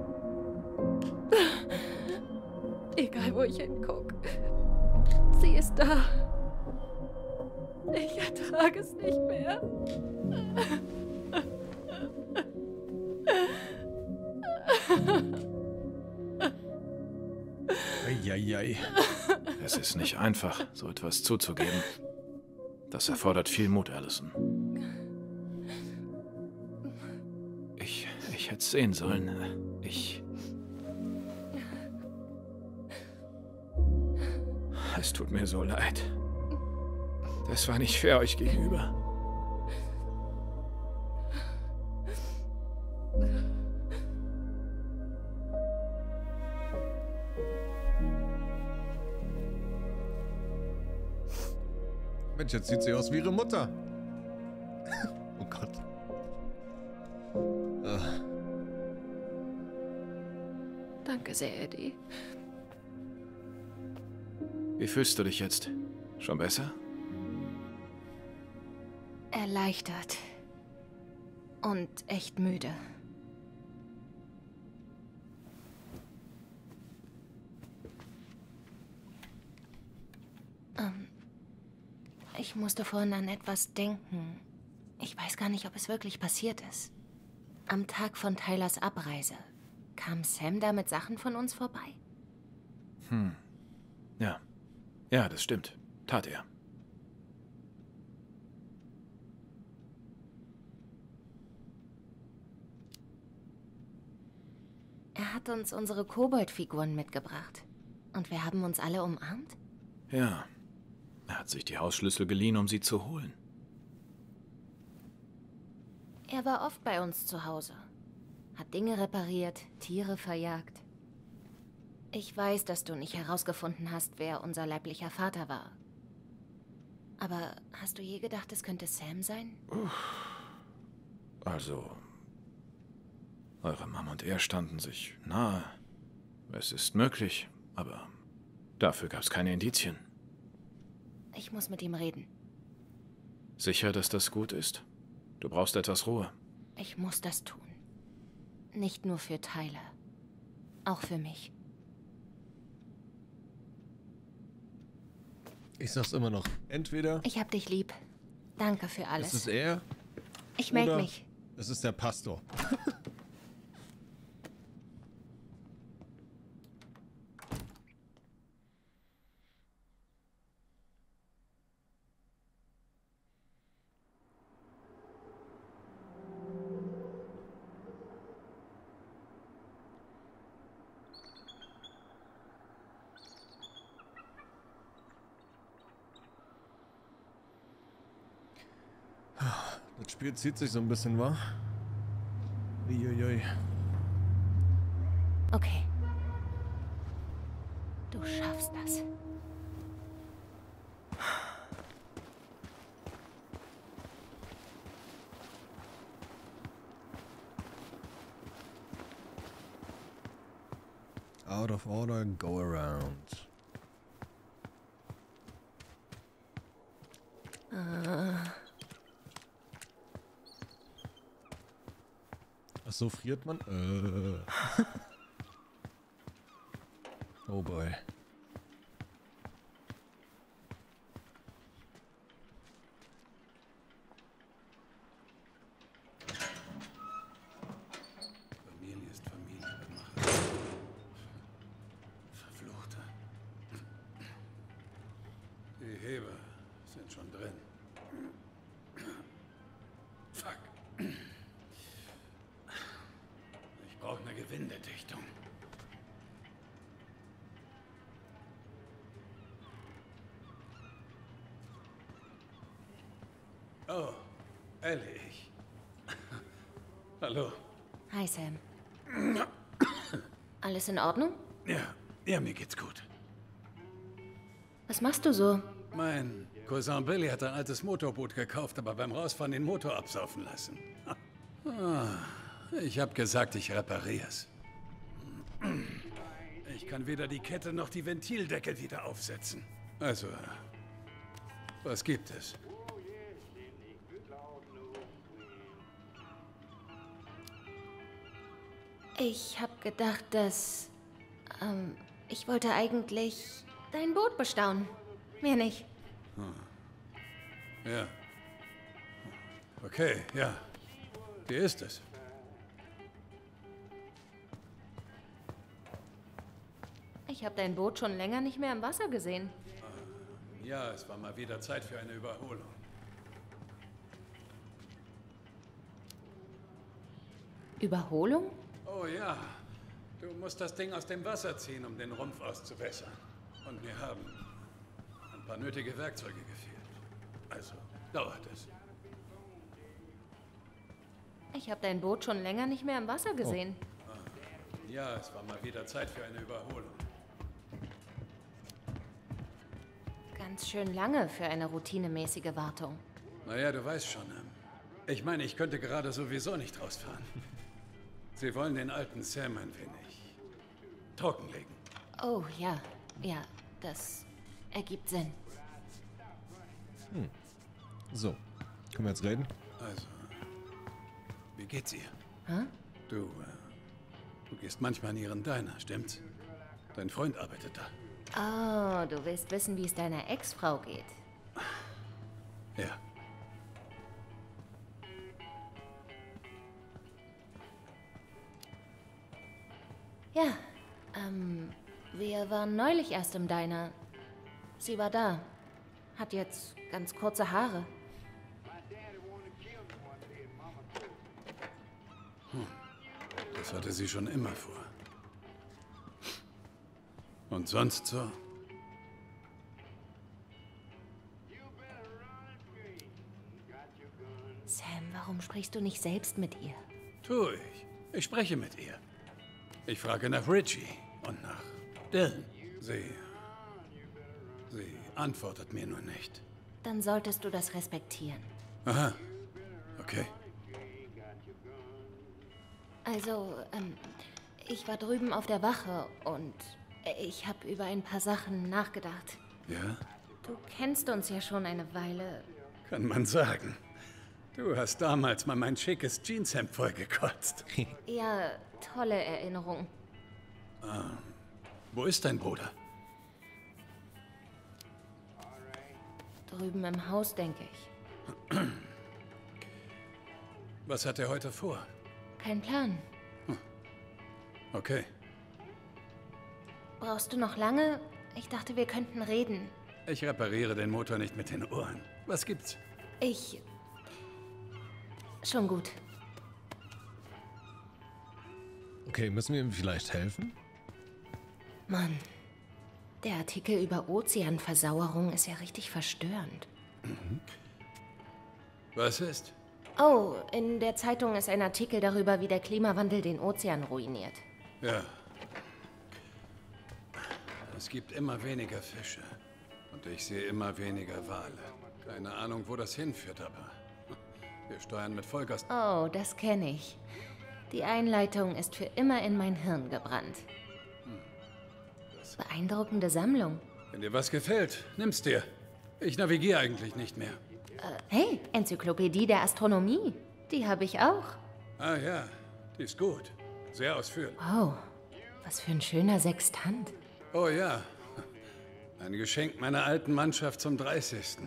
Egal, wo ich hingucke. Sie ist da. Ich ertrage es nicht mehr. Eieiei. Es ist nicht einfach, so etwas zuzugeben. Das erfordert viel Mut, Allison. Ich hätte es sehen sollen. Es tut mir so leid. Das war nicht fair euch gegenüber. Mensch, jetzt sieht sie aus wie ihre Mutter. Oh Gott. Danke sehr, Eddie. Wie fühlst du dich jetzt? Schon besser? Erleichtert. Und echt müde. Ich musste vorhin an etwas denken. Ich weiß gar nicht, ob es wirklich passiert ist. Am Tag von Tylers Abreise kam Sam da mit Sachen von uns vorbei. Ja. Ja, das stimmt. Tat er. Er hat uns unsere Kobold-Figuren mitgebracht. Und wir haben uns alle umarmt? Ja. Er hat sich die Hausschlüssel geliehen, um sie zu holen. Er war oft bei uns zu Hause. Hat Dinge repariert, Tiere verjagt. Ich weiß, dass du nicht herausgefunden hast, wer unser leiblicher Vater war. Aber hast du je gedacht, es könnte Sam sein? Also, eure Mama und er standen sich nahe. Es ist möglich, aber dafür gab es keine Indizien. Ich muss mit ihm reden. Sicher, dass das gut ist? Du brauchst etwas Ruhe. Ich muss das tun. Nicht nur für Tyler. Auch für mich. Ich sag's immer noch. Entweder... Ich hab dich lieb. Danke für alles. Es ist er. Ich melde mich. Es ist der Pastor. Das Spiel zieht sich so ein bisschen, wa? Uiuiui. Okay. Du schaffst das. Out of order, go around. Ach so, friert man? Oh boy. Familie ist Familie, Verfluchte. Die Heber sind schon drin. Fuck. Ich brauche eine Gewindedichtung. Oh, ehrlich. Hallo. Hi, Sam. Alles in Ordnung? Ja, mir geht's gut. Was machst du so? Mein Cousin Billy hat ein altes Motorboot gekauft, aber beim Rausfahren den Motor absaufen lassen. Ich habe gesagt, ich repariere es. Ich kann weder die Kette noch die Ventildeckel wieder aufsetzen. Also, was gibt es? Ich habe gedacht, dass... ich wollte eigentlich dein Boot bestaunen. Mehr nicht. Ja. Okay, ja. Wie ist es? Ich habe dein Boot schon länger nicht mehr im Wasser gesehen. Ja, es war mal wieder Zeit für eine Überholung. Überholung? Oh ja. Du musst das Ding aus dem Wasser ziehen, um den Rumpf auszuwässern. Und mir haben ein paar nötige Werkzeuge gefehlt. Also dauert es. Ich habe dein Boot schon länger nicht mehr im Wasser gesehen. Ja, es war mal wieder Zeit für eine Überholung. Ganz schön lange für eine routinemäßige Wartung. Naja, du weißt schon. Ich meine, ich könnte gerade sowieso nicht rausfahren. Sie wollen den alten Sam ein wenig trockenlegen. Oh, ja. Ja, das ergibt Sinn. So, können wir jetzt reden? Also, wie geht's ihr? Hä? Du gehst manchmal in ihren Diner, stimmt's? Dein Freund arbeitet da. Oh, du willst wissen, wie es deiner Ex-Frau geht. Ja. Ja, wir waren neulich erst im Diner. Sie war da. Hat jetzt ganz kurze Haare. Das hatte sie schon immer vor. Und sonst so? Sam, warum sprichst du nicht selbst mit ihr? Tu ich. Ich spreche mit ihr. Ich frage nach Richie und nach Dylan. Sie antwortet mir nur nicht. Dann solltest du das respektieren. Aha. Okay. Also, ich war drüben auf der Wache und ich habe über ein paar Sachen nachgedacht. Ja? Du kennst uns ja schon eine Weile. Kann man sagen. Du hast damals mal mein schickes Jeanshemd vollgekotzt. Ja, tolle Erinnerung. Wo ist dein Bruder? Drüben im Haus, denke ich. Was hat er heute vor? Kein Plan. Okay. Brauchst du noch lange? Ich dachte, wir könnten reden. Ich repariere den Motor nicht mit den Ohren. Was gibt's? Schon gut. Okay, müssen wir ihm vielleicht helfen? Mann, der Artikel über Ozeanversauerung ist ja richtig verstörend. Was ist? Oh, in der Zeitung ist ein Artikel darüber, wie der Klimawandel den Ozean ruiniert. Ja. Es gibt immer weniger Fische. Und ich sehe immer weniger Wale. Keine Ahnung, wo das hinführt, aber wir steuern mit Vollgas. Oh, das kenne ich. Die Einleitung ist für immer in mein Hirn gebrannt. Beeindruckende Sammlung. Wenn dir was gefällt, nimm's dir. Ich navigiere eigentlich nicht mehr. Hey, Enzyklopädie der Astronomie. Die habe ich auch. Ah ja, die ist gut. Sehr ausführlich. Wow, was für ein schöner Sextant. Oh ja, ein Geschenk meiner alten Mannschaft zum 30.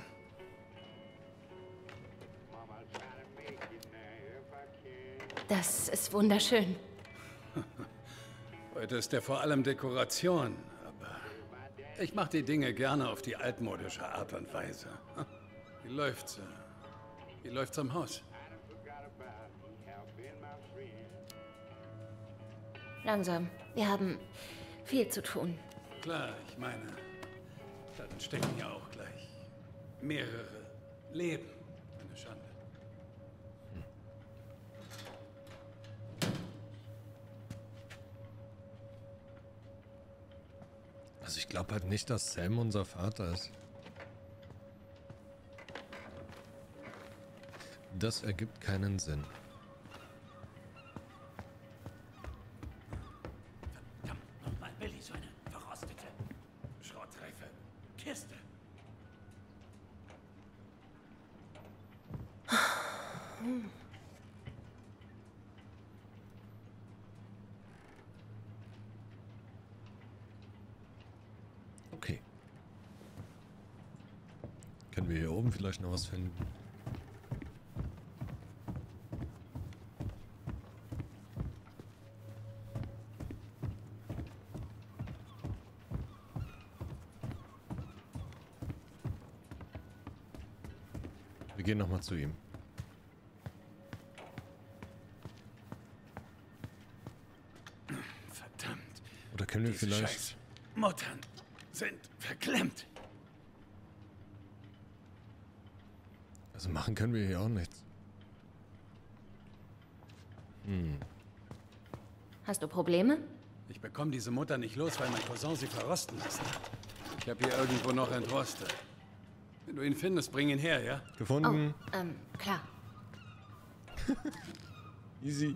Das ist wunderschön. Heute ist der vor allem Dekoration, aber ich mache die Dinge gerne auf die altmodische Art und Weise. Wie läuft's? Wie läuft's am Haus? Langsam. Wir haben viel zu tun. Klar, ich meine, dann stecken ja auch gleich mehrere Leben. Eine Schande. glaube halt nicht, dass Sam unser Vater ist. Das ergibt keinen Sinn. Verdammt nochmal, Billy, so eine verrostete, schrottreife Kiste. Okay. Können wir hier oben vielleicht noch was finden? Wir gehen nochmal zu ihm. Verdammt. Oder können wir Diese vielleicht... Scheiß Muttern sind verklemmt. Also machen können wir hier auch nichts. Hast du Probleme? Ich bekomme diese Mutter nicht los, weil mein Cousin sie verrosten lassen hat. Ich habe hier irgendwo noch Entrostet. Wenn du ihn findest, bring ihn her, ja? Gefunden. Oh, klar. Easy.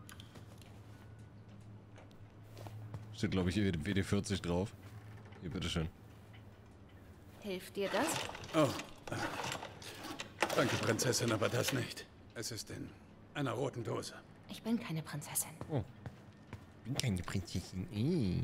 Steht, glaube ich, hier WD-40 drauf. Hier, bitteschön. Hilft dir das? Oh. Danke, Prinzessin, aber das nicht. Es ist in einer roten Dose. Ich bin keine Prinzessin. Oh. Ich bin keine Prinzessin.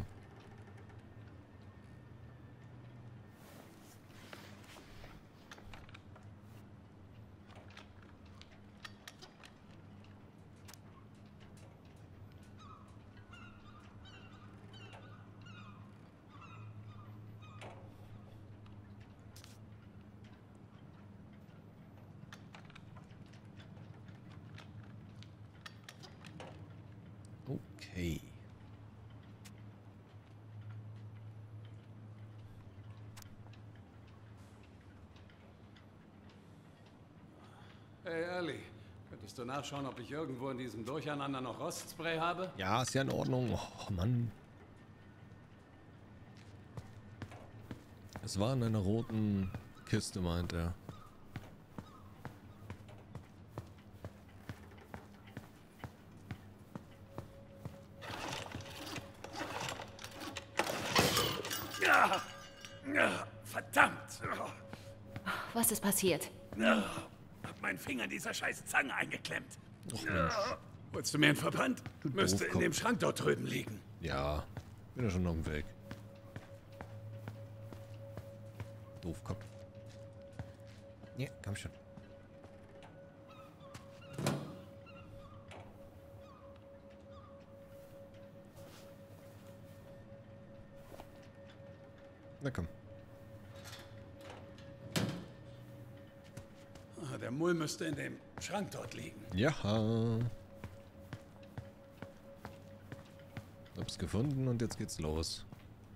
Okay. Hey, Ellie. Könntest du nachschauen, ob ich irgendwo in diesem Durcheinander noch Rostspray habe? Ja, ist ja in Ordnung. Oh, Mann. Es war in einer roten Kiste, meint er. Verdammt! Was ist passiert? Hab meinen Finger in dieser scheiß Zange eingeklemmt. Och, Mensch. Holst du mir einen Verband? Müsste in dem Schrank dort drüben liegen. Ja, bin ja schon auf dem Weg. Doofkopf. Ja, komm schon. Na komm. Der Mull müsste in dem Schrank dort liegen. Ja. Hab's gefunden und jetzt geht's los.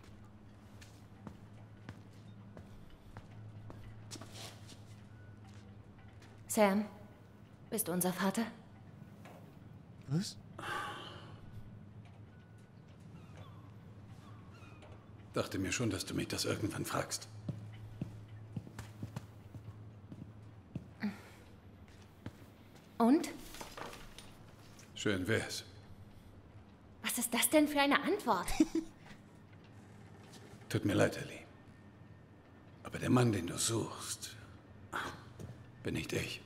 Sam, bist du unser Vater? Was? Dachte mir schon, dass du mich das irgendwann fragst. Und? Schön wär's. Was ist das denn für eine Antwort? Tut mir leid, Ellie. Aber der Mann, den du suchst, bin nicht ich.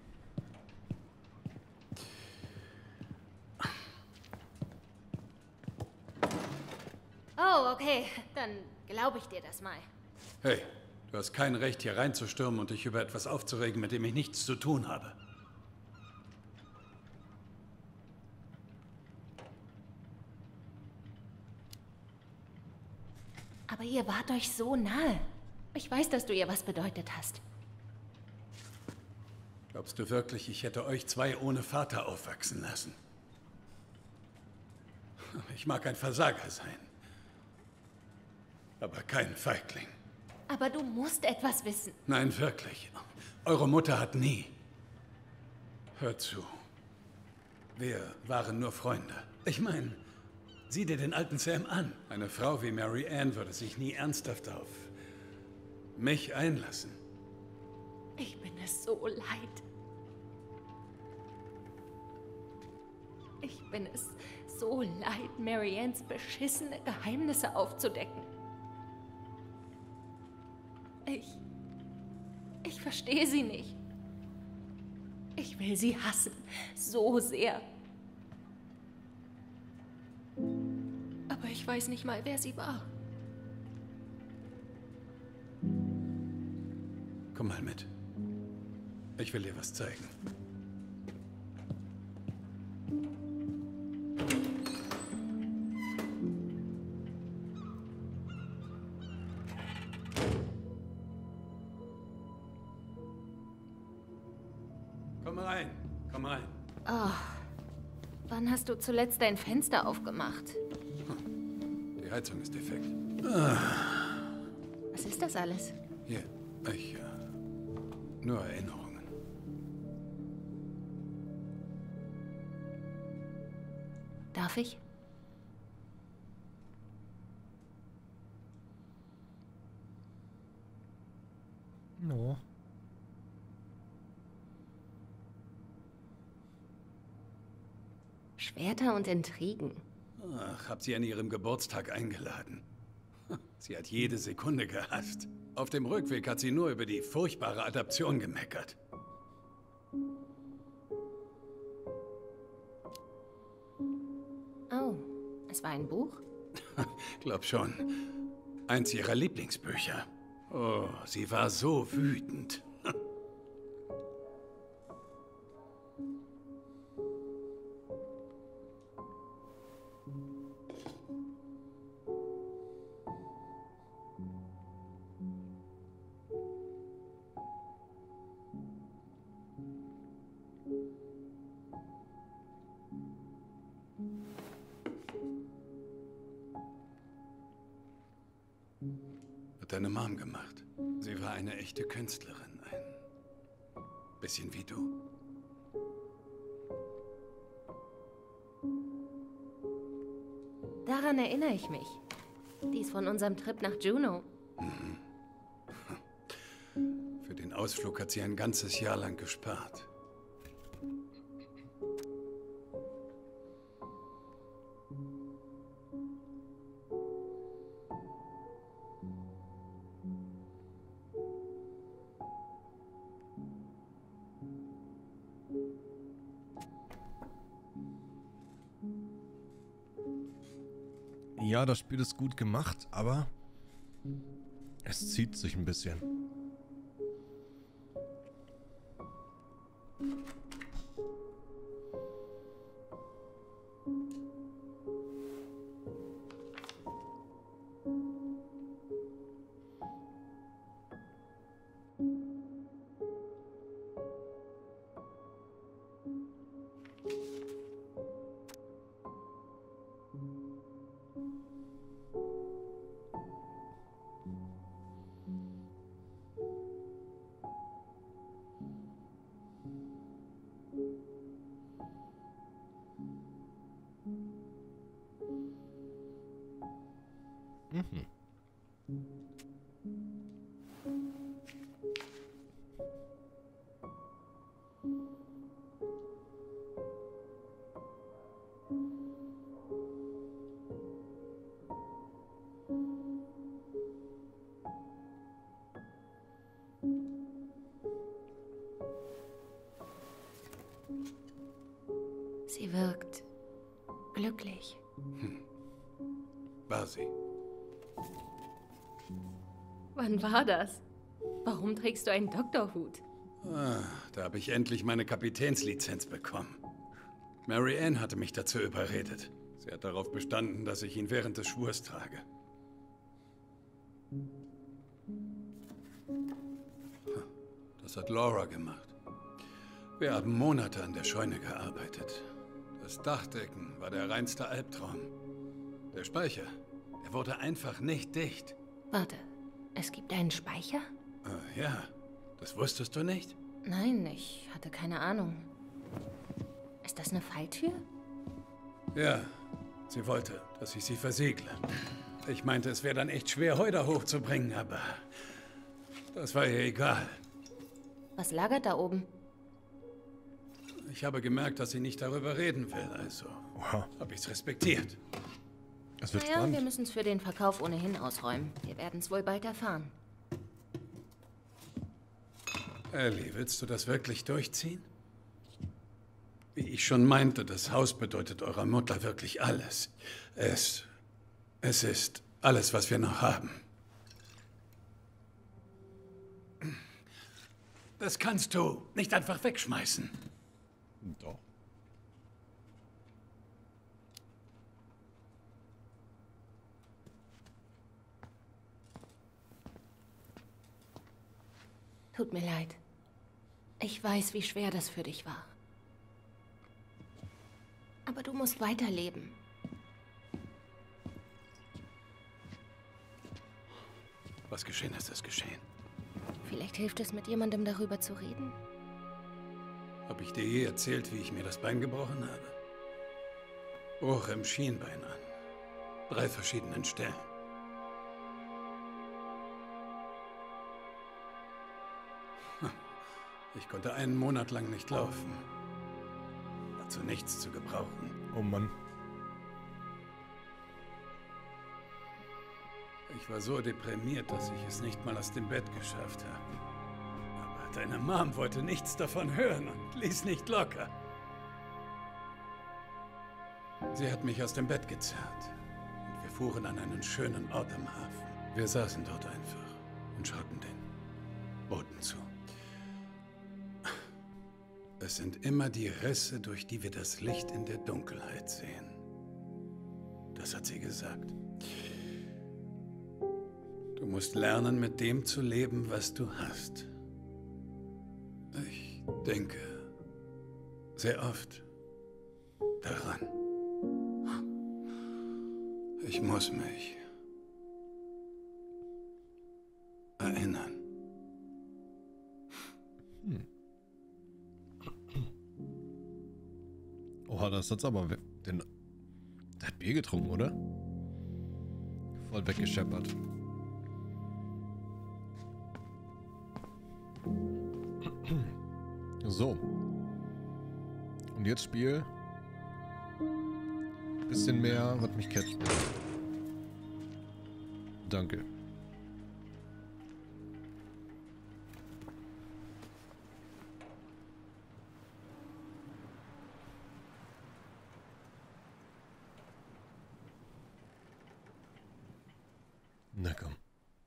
Oh, okay. Dann glaube ich dir das mal. Hey, du hast kein Recht, hier reinzustürmen und dich über etwas aufzuregen, mit dem ich nichts zu tun habe. Aber ihr wart euch so nahe. Ich weiß, dass du ihr was bedeutet hast. Glaubst du wirklich, ich hätte euch zwei ohne Vater aufwachsen lassen? Ich mag ein Versager sein. Aber kein Feigling. Aber du musst etwas wissen. Nein, wirklich. Eure Mutter hat nie... Hört zu. Wir waren nur Freunde. Ich meine, Sieh dir den alten Sam an. Eine Frau wie Mary Ann würde sich nie ernsthaft auf mich einlassen. Ich bin es so leid. Ich bin es so leid, Mary Anns beschissene Geheimnisse aufzudecken. Ich verstehe sie nicht. Ich will sie hassen. So sehr. Aber ich weiß nicht mal, wer sie war. Komm mal mit. Ich will dir was zeigen. Komm rein, komm rein. Oh, wann hast du zuletzt dein Fenster aufgemacht? Die Heizung ist defekt. Was ist das alles? Hier, nur Erinnerungen. Darf ich? No. Schwerter und Intrigen. Ach, hab sie an ihrem Geburtstag eingeladen. Sie hat jede Sekunde gehasst. Auf dem Rückweg hat sie nur über die furchtbare Adaption gemeckert. Oh, es war ein Buch? Glaub schon. Eins ihrer Lieblingsbücher. Oh, sie war so wütend. Hat deine Mom gemacht. Sie war eine echte Künstlerin. Ein bisschen wie du. Daran erinnere ich mich. Die ist von unserem Trip nach Juneau. Für den Ausflug hat sie ein ganzes Jahr lang gespart. Ja, das Spiel ist gut gemacht, aber es zieht sich ein bisschen. Mhm. Sie wirkt glücklich. War sie. Wann war das? Warum trägst du einen Doktorhut? Da habe ich endlich meine Kapitänslizenz bekommen. Mary Ann hatte mich dazu überredet. Sie hat darauf bestanden, dass ich ihn während des Schwurs trage. Das hat Laura gemacht. Wir haben Monate an der Scheune gearbeitet. Das Dachdecken war der reinste Albtraum. Der Speicher, der wurde einfach nicht dicht. Warte, es gibt einen Speicher? Ja, das wusstest du nicht? Nein, ich hatte keine Ahnung. Ist das eine Falltür? Ja, Sie wollte, dass ich sie versiegle. Ich meinte, es wäre dann echt schwer, Heuder hochzubringen, aber das war ihr egal. Was lagert da oben? Ich habe gemerkt, dass sie nicht darüber reden will, also habe ich es respektiert. Es wird naja, spannend. wir müssen es für den Verkauf ohnehin ausräumen. Wir werden es wohl bald erfahren. Ellie, willst du das wirklich durchziehen? Wie ich schon meinte, das Haus bedeutet eurer Mutter wirklich alles. Es ist alles, was wir noch haben. Das kannst du nicht einfach wegschmeißen. Doch. Tut mir leid. Ich weiß, wie schwer das für dich war. Aber du musst weiterleben. Was geschehen ist, ist geschehen. Vielleicht hilft es, mit jemandem darüber zu reden. Habe ich dir je erzählt, wie ich mir das Bein gebrochen habe? Bruch im Schienbein an. 3 verschiedenen Stellen. Ich konnte einen Monat lang nicht laufen. War zu nichts zu gebrauchen. Oh Mann. Ich war so deprimiert, dass ich es nicht mal aus dem Bett geschafft habe. Aber deine Mom wollte nichts davon hören und ließ nicht locker. Sie hat mich aus dem Bett gezerrt. Und wir fuhren an einen schönen Ort am Hafen. Wir saßen dort einfach und schauten den Booten zu. Es sind immer die Risse, durch die wir das Licht in der Dunkelheit sehen. Das hat sie gesagt. Du musst lernen, mit dem zu leben, was du hast. Ich denke sehr oft daran. Ich muss mich erinnern. Oha, das hat's aber... Der hat Bier getrunken, oder? Voll weggescheppert. So. Und jetzt Spiel. Bisschen mehr, was mich catcht. Danke. Na komm.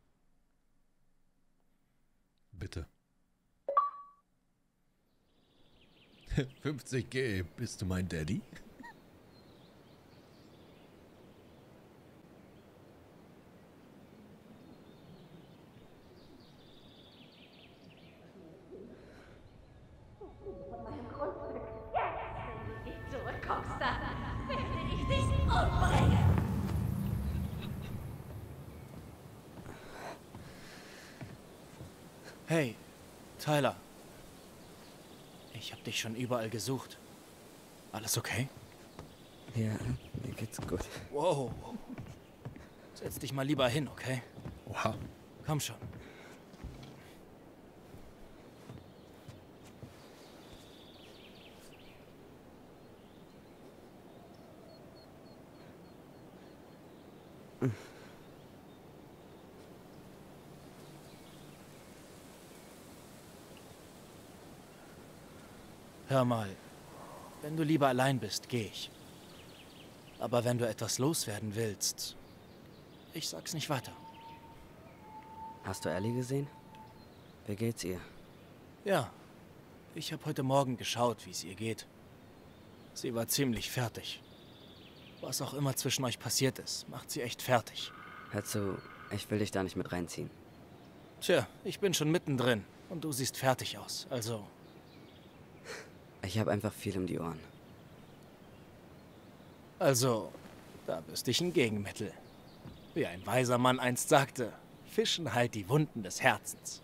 Bitte. 50G, bist du mein Daddy? Von meinem Grundstück. Jetzt, wenn du nicht zurückkommst, dann werde ich dich umbringen. Hey, Tyler. Ich hab dich schon überall gesucht. Alles okay? Ja, mir geht's gut. Wow. Setz dich mal lieber hin, okay? Oha. Komm schon. Hör mal, wenn du lieber allein bist, geh ich. Aber wenn du etwas loswerden willst, ich sag's nicht weiter. Hast du Ellie gesehen? Wie geht's ihr? Ja, ich habe heute Morgen geschaut, wie es ihr geht. Sie war ziemlich fertig. Was auch immer zwischen euch passiert ist, macht sie echt fertig. Hör zu, ich will dich da nicht mit reinziehen. Tja, ich bin schon mittendrin und du siehst fertig aus, also... Ich habe einfach viel um die Ohren. Also, da wüsste ich ein Gegenmittel. Wie ein weiser Mann einst sagte, Fischen heilt die Wunden des Herzens.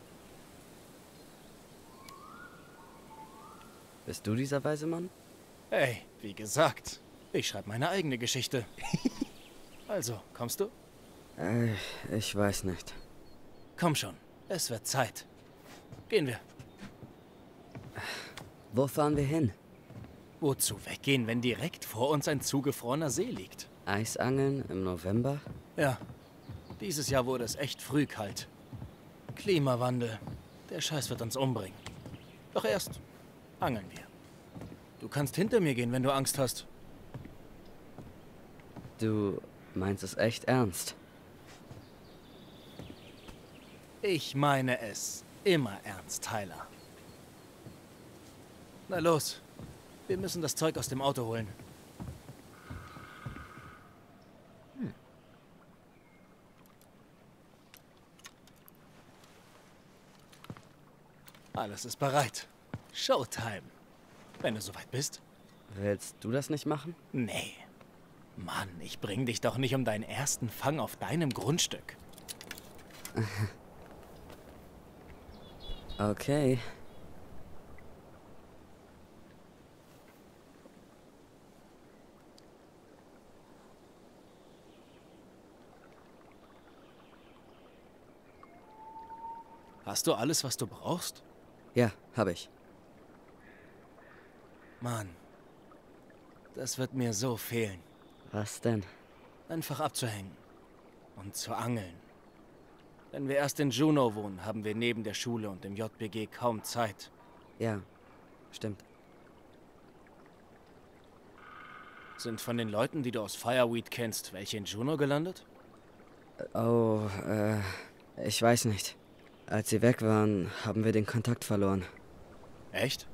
Bist du dieser weise Mann? Hey, wie gesagt, ich schreibe meine eigene Geschichte. Also, kommst du? Ich weiß nicht. Komm schon, es wird Zeit. Gehen wir. Wo fahren wir hin? Wozu weggehen, wenn direkt vor uns ein zugefrorener See liegt? Eisangeln im November? Ja, dieses Jahr wurde es echt früh kalt. Klimawandel. Der Scheiß wird uns umbringen. Doch erst angeln wir. Du kannst hinter mir gehen, wenn du Angst hast. Du meinst es echt ernst? Ich meine es immer ernst, Tyler. Na los, wir müssen das Zeug aus dem Auto holen. Alles ist bereit. Showtime. Wenn du soweit bist. Willst du das nicht machen? Nee. Mann, ich bring dich doch nicht um deinen ersten Fang auf deinem Grundstück. Okay. Hast du alles, was du brauchst? Ja, habe ich. Mann, das wird mir so fehlen. Was denn? Einfach abzuhängen und zu angeln. Wenn wir erst in Juneau wohnen, haben wir neben der Schule und dem JBG kaum Zeit. Ja, stimmt. Sind von den Leuten, die du aus Fireweed kennst, welche in Juneau gelandet? Oh, ich weiß nicht. Als sie weg waren, haben wir den Kontakt verloren. Echt?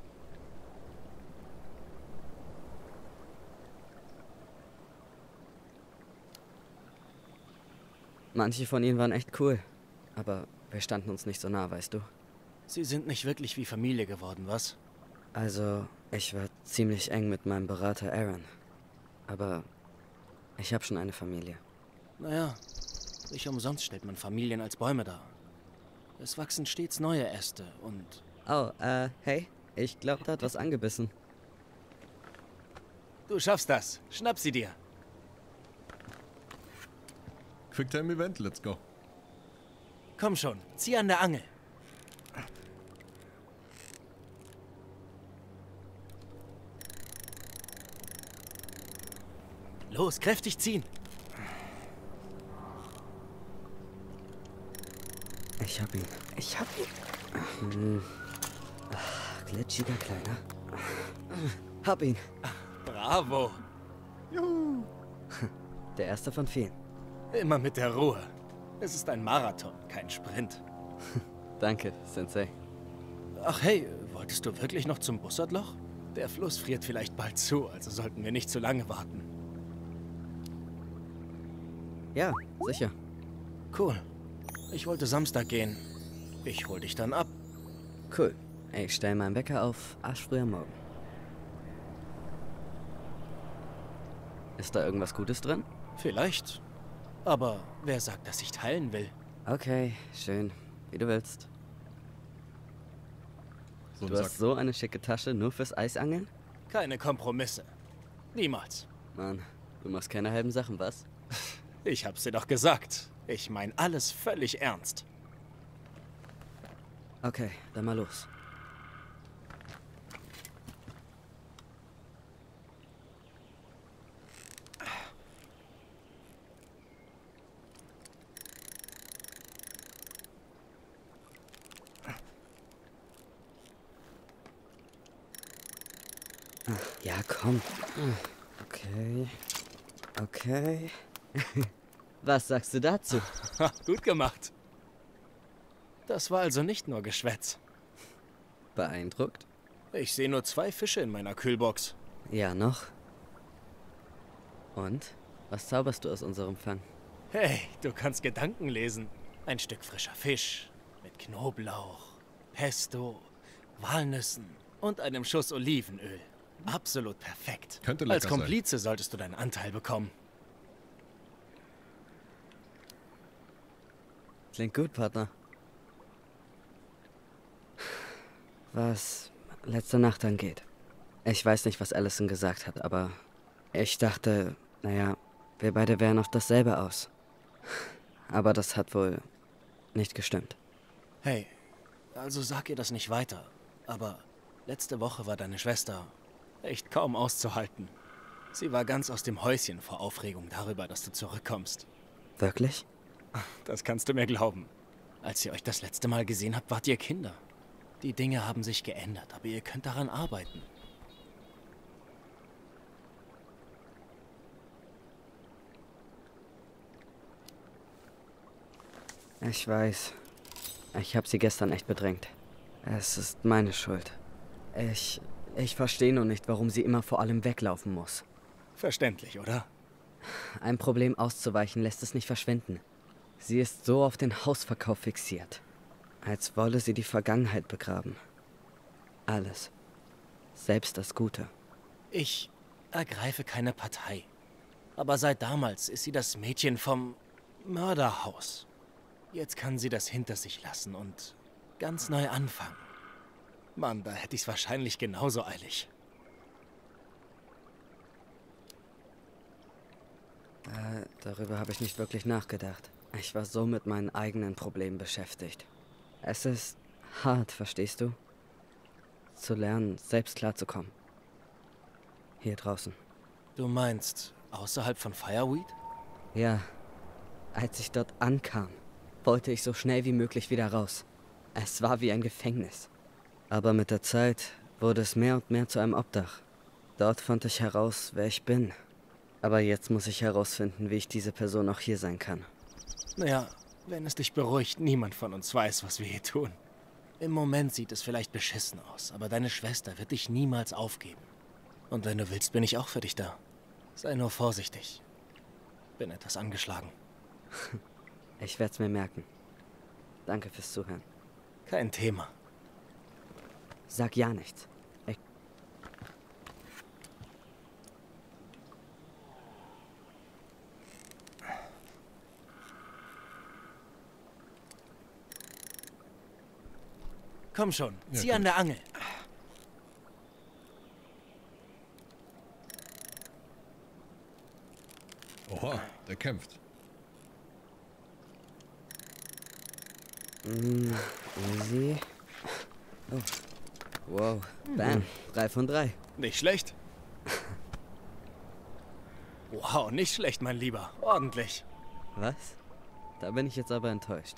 Manche von ihnen waren echt cool. Aber wir standen uns nicht so nah, weißt du? Sie sind nicht wirklich wie Familie geworden, was? Also, ich war ziemlich eng mit meinem Berater Aaron. Aber ich habe schon eine Familie. Naja, nicht umsonst stellt man Familien als Bäume dar. Es wachsen stets neue Äste und... Oh, hey, ich glaube, da hat was angebissen. Du schaffst das. Schnapp sie dir. Quicktime-Event, let's go. Komm schon, zieh an der Angel. Los, kräftig ziehen. Ich hab ihn. Ich hab ihn. Glitschiger Kleiner. Hab ihn. Bravo. Juhu. Der erste von vielen. Immer mit der Ruhe. Es ist ein Marathon, kein Sprint. Danke, Sensei. Ach hey, wolltest du wirklich noch zum Bussardloch? Der Fluss friert vielleicht bald zu, also sollten wir nicht zu lange warten. Ja, sicher. Cool. Ich wollte Samstag gehen. Ich hol dich dann ab. Cool. Ich stell meinen Wecker auf arschfrüh am Morgen. Ist da irgendwas Gutes drin? Vielleicht. Aber wer sagt, dass ich teilen will? Okay, schön. Wie du willst. So du hast so eine schicke Tasche nur fürs Eisangeln? Keine Kompromisse. Niemals. Mann, du machst keine halben Sachen, was? Ich hab's dir doch gesagt. Ich mein alles völlig ernst. Okay, dann mal los. Ja, komm. Okay. Okay. Was sagst du dazu? Gut gemacht. Das war also nicht nur Geschwätz. Beeindruckt? Ich sehe nur 2 Fische in meiner Kühlbox. Ja, noch. Und? Was zauberst du aus unserem Fang? Hey, du kannst Gedanken lesen. Ein Stück frischer Fisch mit Knoblauch, Pesto, Walnüssen und einem Schuss Olivenöl. Absolut perfekt. Könnte lecker Als Komplize solltest du deinen Anteil bekommen. Klingt gut, Partner. Was letzte Nacht angeht. Ich weiß nicht, was Allison gesagt hat, aber ich dachte, naja, wir beide wären auf dasselbe aus. Aber das hat wohl nicht gestimmt. Hey, also sag ihr das nicht weiter. Aber letzte Woche war deine Schwester echt kaum auszuhalten. Sie war ganz aus dem Häuschen vor Aufregung darüber, dass du zurückkommst. Wirklich? Das kannst du mir glauben. Als ihr euch das letzte Mal gesehen habt, wart ihr Kinder. Die Dinge haben sich geändert, aber ihr könnt daran arbeiten. Ich weiß. Ich habe sie gestern echt bedrängt. Es ist meine Schuld. Ich verstehe nur nicht, warum sie immer vor allem weglaufen muss. Verständlich, oder? Ein Problem auszuweichen lässt es nicht verschwinden. Sie ist so auf den Hausverkauf fixiert. Als wolle sie die Vergangenheit begraben. Alles. Selbst das Gute. Ich ergreife keine Partei. Aber seit damals ist sie das Mädchen vom Mörderhaus. Jetzt kann sie das hinter sich lassen und ganz neu anfangen. Mann, da hätte ich's wahrscheinlich genauso eilig. Darüber habe ich nicht wirklich nachgedacht. Ich war so mit meinen eigenen Problemen beschäftigt. Es ist hart, verstehst du? Zu lernen, selbst klarzukommen. Hier draußen. Du meinst, außerhalb von Fireweed? Ja. Als ich dort ankam, wollte ich so schnell wie möglich wieder raus. Es war wie ein Gefängnis. Aber mit der Zeit wurde es mehr und mehr zu einem Obdach. Dort fand ich heraus, wer ich bin. Aber jetzt muss ich herausfinden, wie ich diese Person auch hier sein kann. Naja, wenn es dich beruhigt, niemand von uns weiß, was wir hier tun. Im Moment sieht es vielleicht beschissen aus, aber deine Schwester wird dich niemals aufgeben. Und wenn du willst, bin ich auch für dich da. Sei nur vorsichtig. Bin etwas angeschlagen. Ich werde es mir merken. Danke fürs Zuhören. Kein Thema. Sag ja nichts. Komm schon, zieh Ja, an der Angel. Oha, der kämpft. Easy. Oh. Wow, bam, 3 von 3. Nicht schlecht. Wow, nicht schlecht, mein Lieber. Ordentlich. Was? Da bin ich jetzt aber enttäuscht.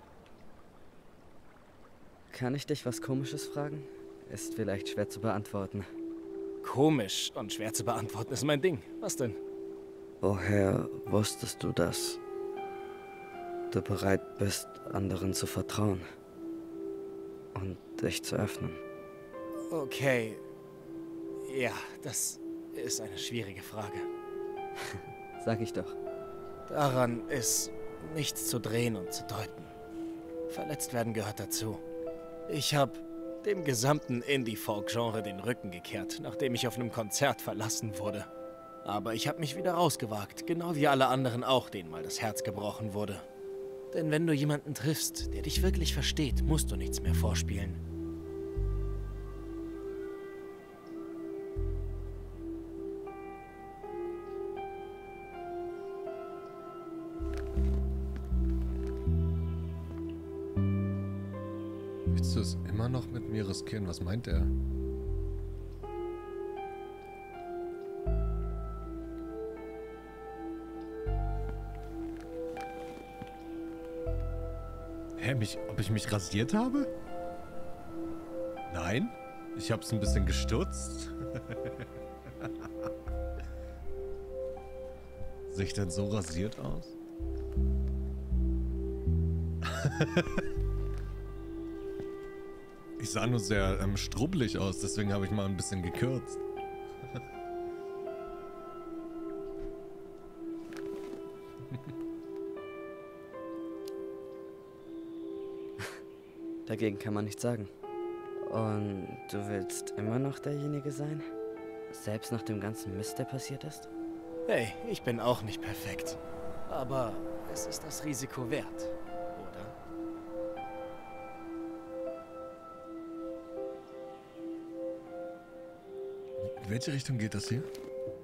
Kann ich dich was Komisches fragen? Ist vielleicht schwer zu beantworten. Komisch und schwer zu beantworten ist mein Ding. Was denn? Woher wusstest du, dass du bereit bist, anderen zu vertrauen und dich zu öffnen? Okay. Ja, das ist eine schwierige Frage. Sag ich doch. Daran ist nichts zu drehen und zu deuten. Verletzt werden gehört dazu. Ich habe dem gesamten Indie-Folk-Genre den Rücken gekehrt, nachdem ich auf einem Konzert verlassen wurde. Aber ich habe mich wieder rausgewagt, genau wie alle anderen auch, denen mal das Herz gebrochen wurde. Denn wenn du jemanden triffst, der dich wirklich versteht, musst du nichts mehr vorspielen. Willst du es immer noch mit mir riskieren? Was meint er? Hä, ob ich mich rasiert habe? Nein? Ich hab's ein bisschen gestutzt. Sehe ich denn so rasiert aus? Ich sah nur sehr strubbelig aus, deswegen habe ich mal ein bisschen gekürzt. Dagegen kann man nichts sagen. Und du willst immer noch derjenige sein? Selbst nach dem ganzen Mist, der passiert ist? Hey, ich bin auch nicht perfekt. Aber es ist das Risiko wert, oder? welche Richtung geht das hier?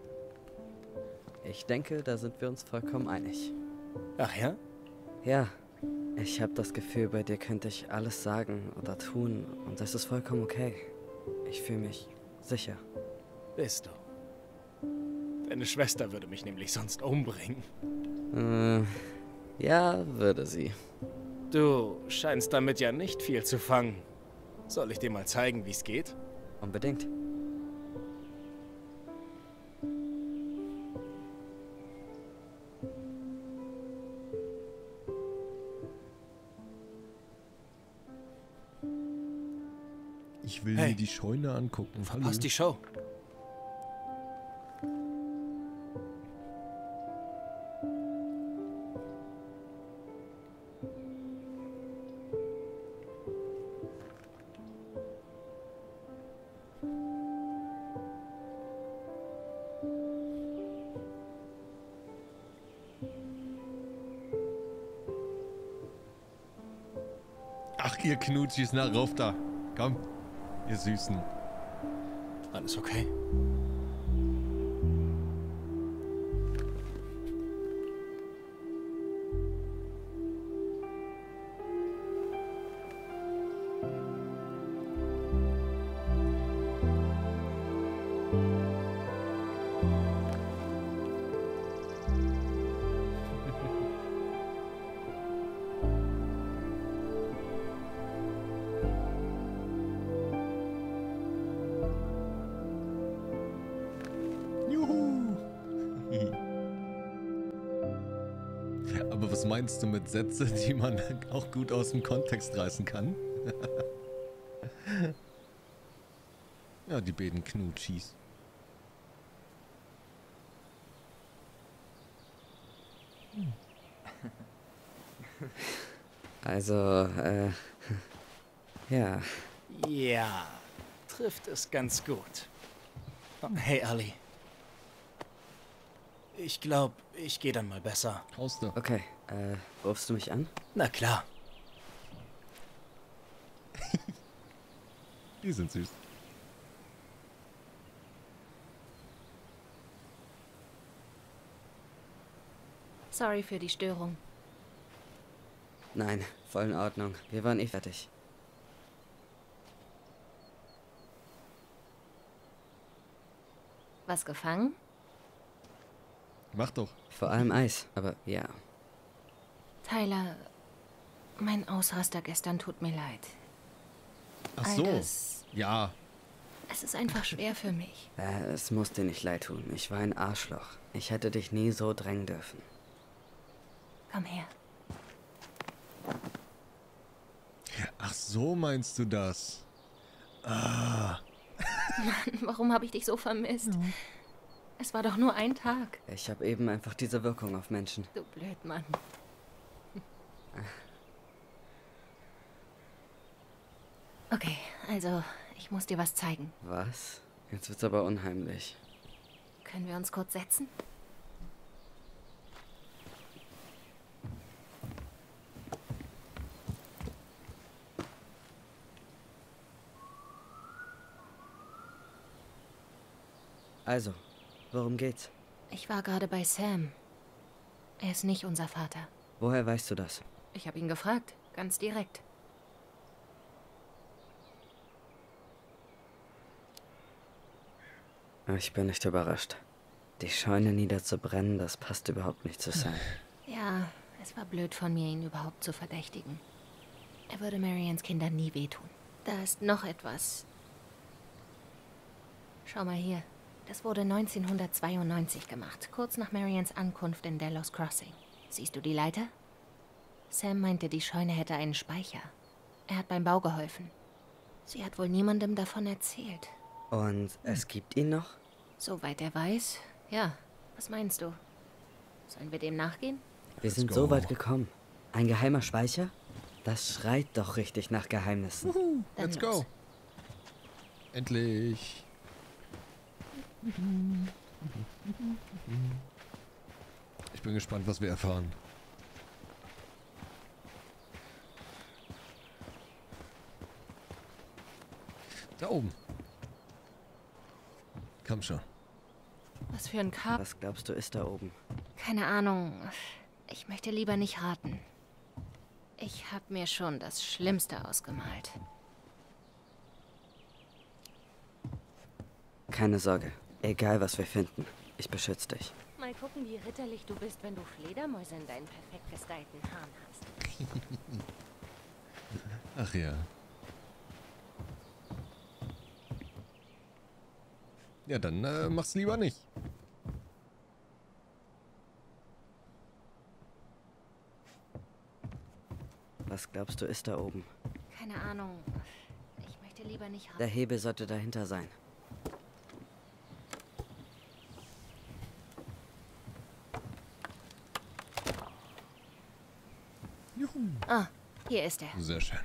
Ich denke, da sind wir uns vollkommen einig. Ach ja? Ja, ich habe das Gefühl, bei dir könnte ich alles sagen oder tun und das ist vollkommen okay. Ich fühle mich sicher. Bist du. Deine Schwester würde mich nämlich sonst umbringen. Ja, würde sie. Du scheinst damit ja nicht viel zu fangen. Soll ich dir mal zeigen, wie es geht? Unbedingt. Ich will mir die Scheune angucken. Verpasst die Show. Ach, ihr Knutschis, na rauf da. Komm, ihr Süßen. Alles okay? Aber was meinst du mit Sätze, die man auch gut aus dem Kontext reißen kann? Ja, die beiden Knutschis. Also, ja. Ja, trifft es ganz gut. Oh, hey, Ali. Ich glaube, ich gehe dann mal besser. Raus da. Okay, rufst du mich an? Na klar. Die sind süß. Sorry für die Störung. Nein, voll in Ordnung. Wir waren eh fertig. Was gefangen? Mach doch. Vor allem Eis, aber ja. Tyler, mein Ausraster gestern tut mir leid. Ach so. Alles. Ja. Es ist einfach schwer für mich. Es muss dir nicht leid tun. Ich war ein Arschloch. Ich hätte dich nie so drängen dürfen. Komm her. Ach so meinst du das? Ah. Mann, warum habe ich dich so vermisst? Ja. Es war doch nur ein Tag. Ich habe eben einfach diese Wirkung auf Menschen. Du Blödmann. Okay, also, ich muss dir was zeigen. Was? Jetzt wird's aber unheimlich. Können wir uns kurz setzen? Also, worum geht's? Ich war gerade bei Sam. Er ist nicht unser Vater. Woher weißt du das? Ich habe ihn gefragt, ganz direkt. Ich bin nicht überrascht. Die Scheune niederzubrennen, das passt überhaupt nicht zu Sam. Ja, es war blöd von mir, ihn überhaupt zu verdächtigen. Er würde Marians Kindern nie wehtun. Da ist noch etwas. Schau mal hier. Das wurde 1992 gemacht, kurz nach Marians Ankunft in Delos Crossing. Siehst du die Leiter? Sam meinte, die Scheune hätte einen Speicher. Er hat beim Bau geholfen. Sie hat wohl niemandem davon erzählt. Und es gibt ihn noch? Soweit er weiß, ja. Was meinst du? Sollen wir dem nachgehen? Wir sind so weit gekommen. Ein geheimer Speicher? Das schreit doch richtig nach Geheimnissen. Let's go. Endlich. Ich bin gespannt, was wir erfahren. Da oben. Komm schon. Was für ein Chaos. Was glaubst du, ist da oben? Keine Ahnung. Ich möchte lieber nicht raten. Ich habe mir schon das Schlimmste ausgemalt. Keine Sorge. Egal, was wir finden. Ich beschütze dich. Mal gucken, wie ritterlich du bist, wenn du Fledermäuse in deinen perfekt gestylten Haaren hast. Ach ja. Ja, dann mach's lieber nicht. Was glaubst du, ist da oben? Keine Ahnung. Ich möchte lieber nicht raten. Der Hebel sollte dahinter sein. Juhu. Ah, hier ist er. Sehr schön.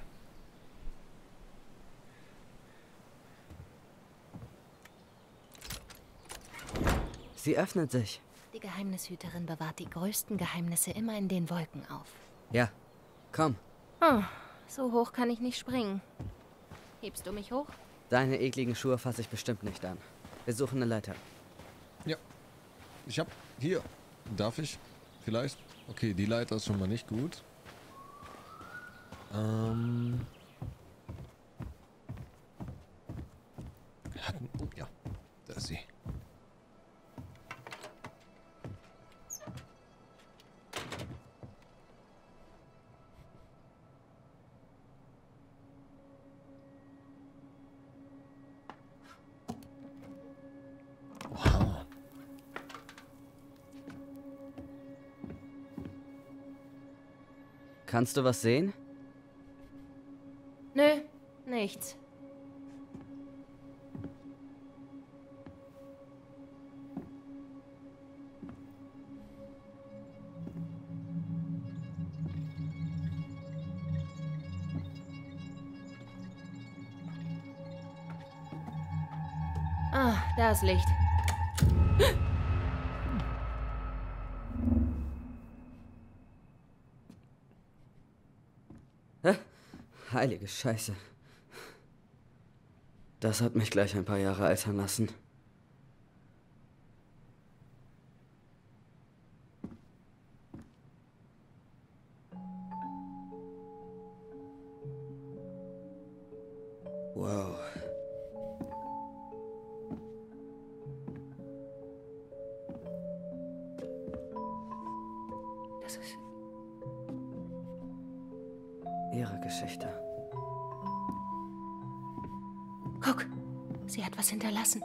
Sie öffnet sich. Die Geheimnishüterin bewahrt die größten Geheimnisse immer in den Wolken auf. Ja, komm. Oh, so hoch kann ich nicht springen. Hebst du mich hoch? Deine ekligen Schuhe fasse ich bestimmt nicht an. Wir suchen eine Leiter. Ja. Ich hab... Hier. Darf ich? Vielleicht? Okay, die Leiter ist schon mal nicht gut. Oh ja. Da ist sie. Wow. Kannst du was sehen? Nö, nichts. Ah, da ist Licht. Hä? Heilige Scheiße. Das hat mich gleich ein paar Jahre altern lassen. Wow. Das ist ihre Geschichte. Guck, sie hat was hinterlassen.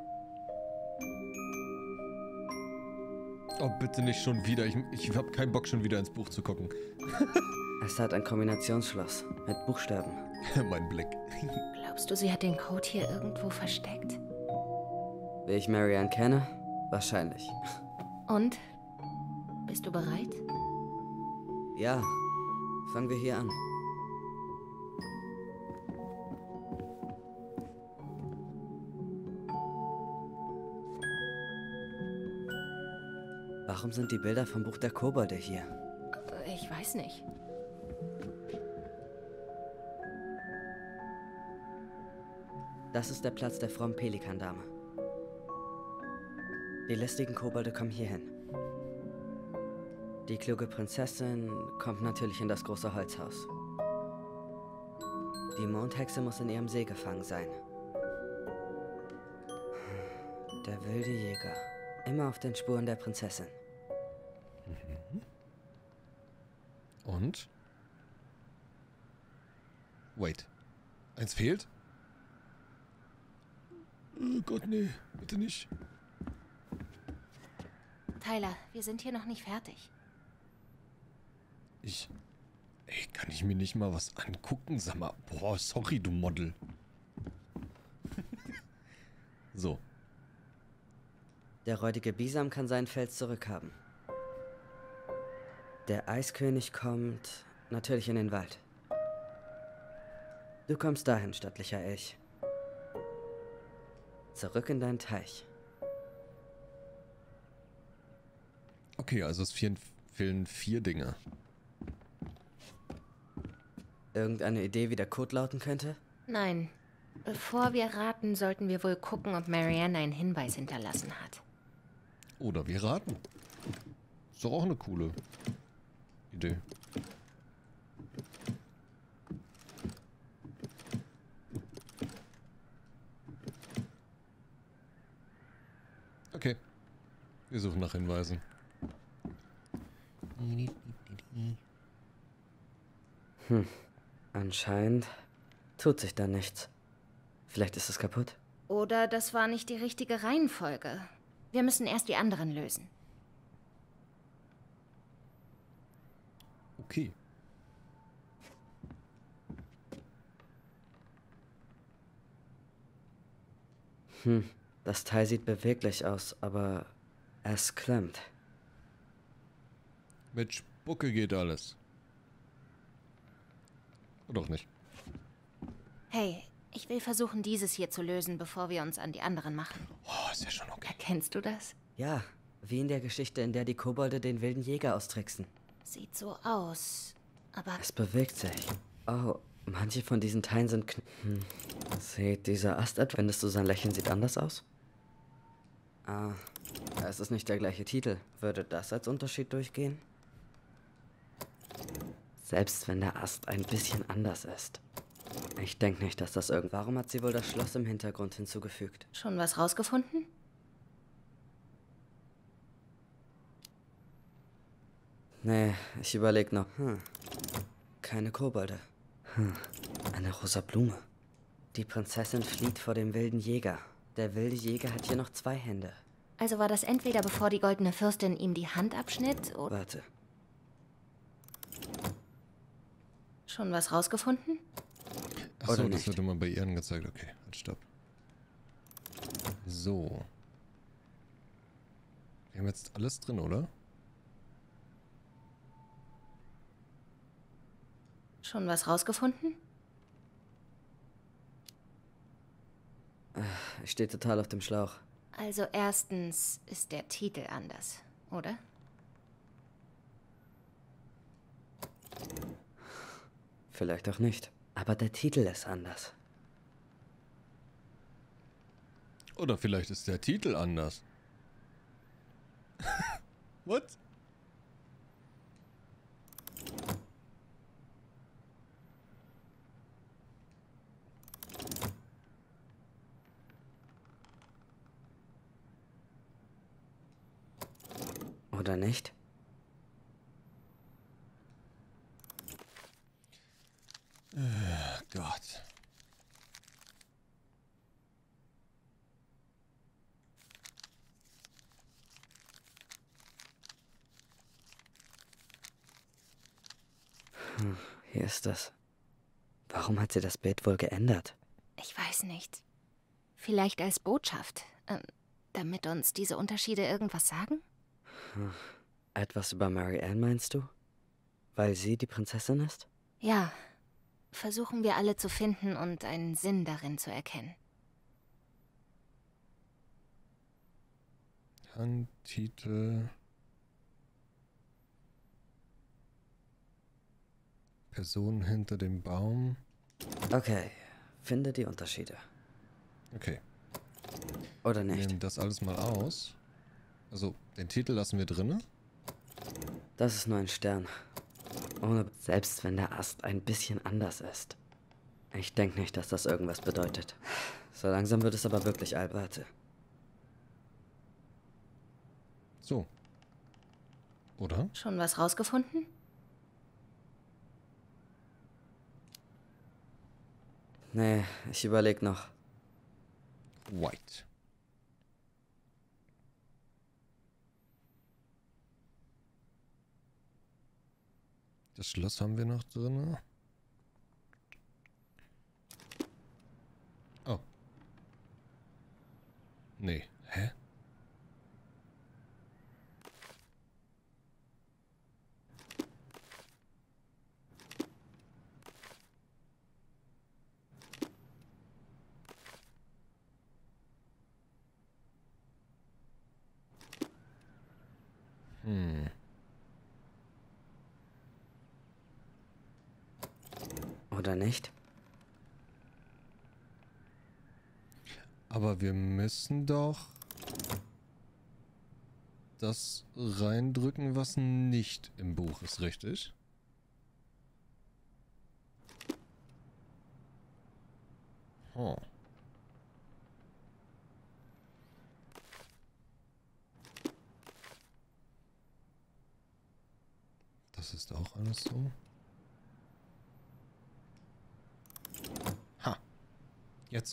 Oh, bitte nicht schon wieder. Ich habe keinen Bock, schon wieder ins Buch zu gucken. Es hat ein Kombinationsschloss mit Buchstaben. Mein Blick. Glaubst du, sie hat den Code hier irgendwo versteckt? Wie ich Marianne kenne? Wahrscheinlich. Und? Bist du bereit? Ja. Fangen wir hier an. Warum sind die Bilder vom Buch der Kobolde hier? Ich weiß nicht. Das ist der Platz der frommen Pelikandame. Die lästigen Kobolde kommen hierhin. Die kluge Prinzessin kommt natürlich in das große Holzhaus. Die Mondhexe muss in ihrem See gefangen sein. Der wilde Jäger. Immer auf den Spuren der Prinzessin. Und? Wait. Eins fehlt? Oh Gott, nee. Bitte nicht. Tyler, wir sind hier noch nicht fertig. Ey, kann ich mir nicht mal was angucken? Sag mal, boah, sorry, du Model. So. Der räudige Bisam kann seinen Fels zurückhaben. Der Eiskönig kommt natürlich in den Wald. Du kommst dahin, stattlicher Elch. Zurück in deinen Teich. Okay, also es fehlen 4 Dinge. Irgendeine Idee, wie der Code lauten könnte? Nein. Bevor wir raten, sollten wir wohl gucken, ob Marianne einen Hinweis hinterlassen hat. Oder wir raten. Ist doch auch eine coole Idee. Okay. Wir suchen nach Hinweisen. Anscheinend tut sich da nichts. Vielleicht ist es kaputt. Oder das war nicht die richtige Reihenfolge. Wir müssen erst die anderen lösen. Okay. Das Teil sieht beweglich aus, aber es klemmt. Mit Spucke geht alles. Oder auch nicht. Hey, ich will versuchen, dieses hier zu lösen, bevor wir uns an die anderen machen. Oh, ist ja schon okay. Erkennst du das? Ja, wie in der Geschichte, in der die Kobolde den wilden Jäger austricksen. Sieht so aus, aber... Es bewegt sich. Oh, manche von diesen Teilen sind Sieht dieser Ast etwa... Findest du, sein Lächeln sieht anders aus? Ah, es ist nicht der gleiche Titel. Würde das als Unterschied durchgehen? Selbst wenn der Ast ein bisschen anders ist. Ich denke nicht, dass das irgend... Warum hat sie wohl das Schloss im Hintergrund hinzugefügt? Schon was rausgefunden? Nee, ich überleg noch. Keine Kobolde. Eine rosa Blume. Die Prinzessin flieht vor dem wilden Jäger. Der wilde Jäger hat hier noch 2 Hände. Also war das entweder bevor die Goldene Fürstin ihm die Hand abschnitt, oder... Warte. Schon was rausgefunden? Achso, das wird immer bei ihr angezeigt. Okay, halt, stopp. So. Wir haben jetzt alles drin, oder? Schon was rausgefunden? Ich stehe total auf dem Schlauch. Also erstens ist der Titel anders, oder? Vielleicht auch nicht. Aber der Titel ist anders. Oder vielleicht ist der Titel anders. What? Oder nicht? Gott. Hier ist das. Warum hat sie das Bild wohl geändert? Ich weiß nicht. Vielleicht als Botschaft, damit uns diese Unterschiede irgendwas sagen? Etwas über Marianne, meinst du? Weil sie die Prinzessin ist? Ja. Versuchen wir alle zu finden und einen Sinn darin zu erkennen. Handtitel. Person hinter dem Baum. Okay, finde die Unterschiede. Okay. Oder nicht? Wir nehmen das alles mal aus. Also, den Titel lassen wir drinne. Das ist nur ein Stern. Selbst wenn der Ast ein bisschen anders ist. Ich denke nicht, dass das irgendwas bedeutet. So langsam wird es aber wirklich alberte. So. Oder? Schon was rausgefunden? Nee, ich überleg noch. White. Das Schloss haben wir noch drin. Oh. Nee. Hä? Oder nicht? Aber wir müssen doch das reindrücken, was nicht im Buch ist, richtig? Oh. Das ist auch alles so. Ha. Jetzt.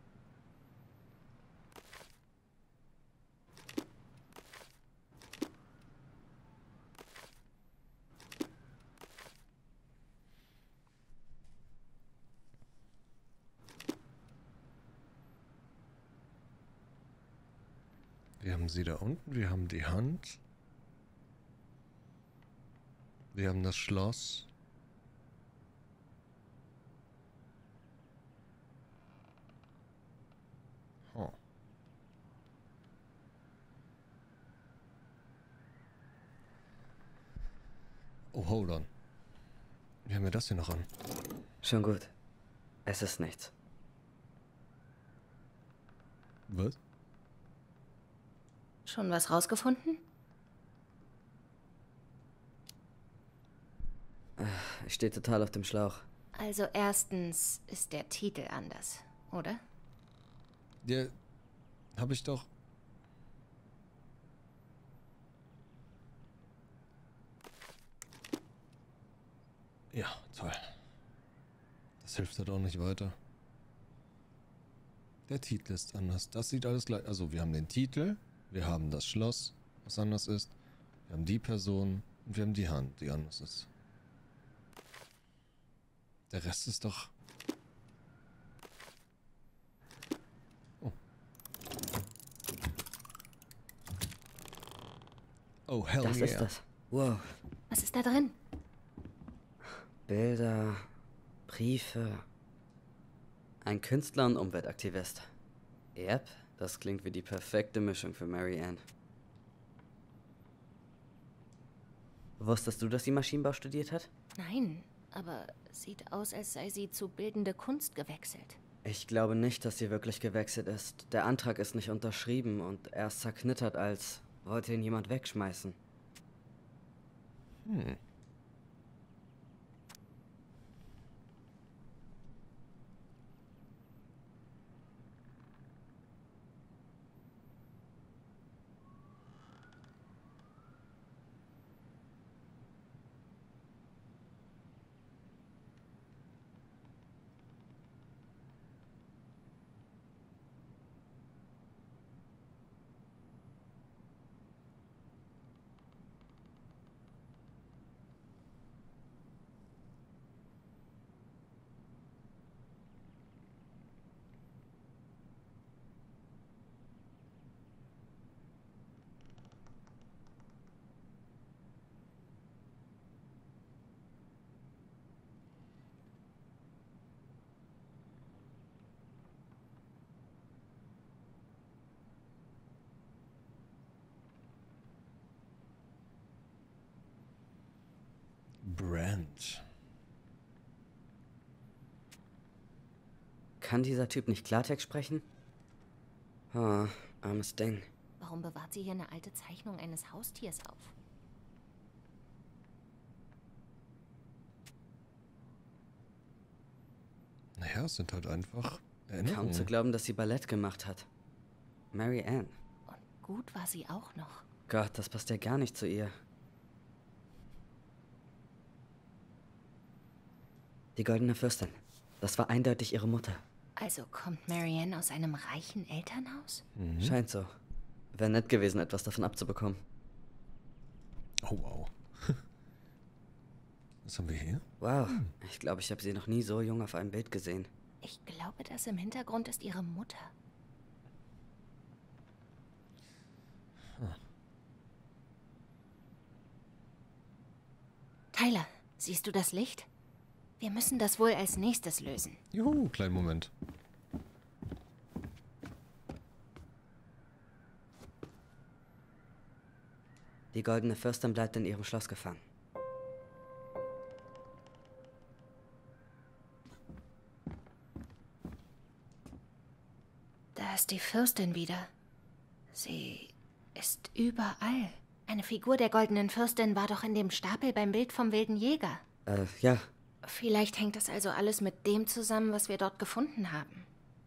Wir haben sie da unten, wir haben die Hand. Wir haben das Schloss. Oh. Oh, hold on. Wie haben wir das hier noch an? Schon gut. Es ist nichts. Was? Schon was rausgefunden? Ich stehe total auf dem Schlauch. Also erstens ist der Titel anders, oder? Ja, hab ich doch. Ja, toll. Das hilft halt auch nicht weiter. Der Titel ist anders. Das sieht alles gleich. Also wir haben den Titel, wir haben das Schloss, was anders ist. Wir haben die Person und wir haben die Hand, die anders ist. Der Rest ist doch... Oh. Oh, hell Das yeah. ist das. Wow. Was ist da drin? Bilder, Briefe. Ein Künstler und Umweltaktivist. Yep, das klingt wie die perfekte Mischung für Mary Ann. Wusstest du, dass sie Maschinenbau studiert hat? Nein, aber sieht aus, als sei sie zu bildende Kunst gewechselt. Ich glaube nicht, dass sie wirklich gewechselt ist. Der Antrag ist nicht unterschrieben und er ist zerknittert, als wollte ihn jemand wegschmeißen. Hm. Brand. Kann dieser Typ nicht Klartext sprechen? Oh, armes Ding. Warum bewahrt sie hier eine alte Zeichnung eines Haustiers auf? Naja, es sind halt einfach Erinnerungen. Kaum zu glauben, dass sie Ballett gemacht hat. Mary Ann. Und gut war sie auch noch. Gott, das passt ja gar nicht zu ihr. Die Goldene Fürstin. Das war eindeutig ihre Mutter. Also kommt Marianne aus einem reichen Elternhaus? Mhm. Scheint so. Wäre nett gewesen, etwas davon abzubekommen. Oh, wow. Was haben wir hier? Wow, ich glaube, ich habe sie noch nie so jung auf einem Bild gesehen. Ich glaube, das im Hintergrund ist ihre Mutter. Tyler, siehst du das Licht? Wir müssen das wohl als nächstes lösen. Juhu, kleinen Moment. Die Goldene Fürstin bleibt in ihrem Schloss gefangen. Da Da ist die Fürstin wieder. Sie ist überall. Eine Figur der goldenen Fürstin war doch in dem Stapel beim Bild vom wilden Jäger. Ja. Vielleicht hängt das also alles mit dem zusammen, was wir dort gefunden haben.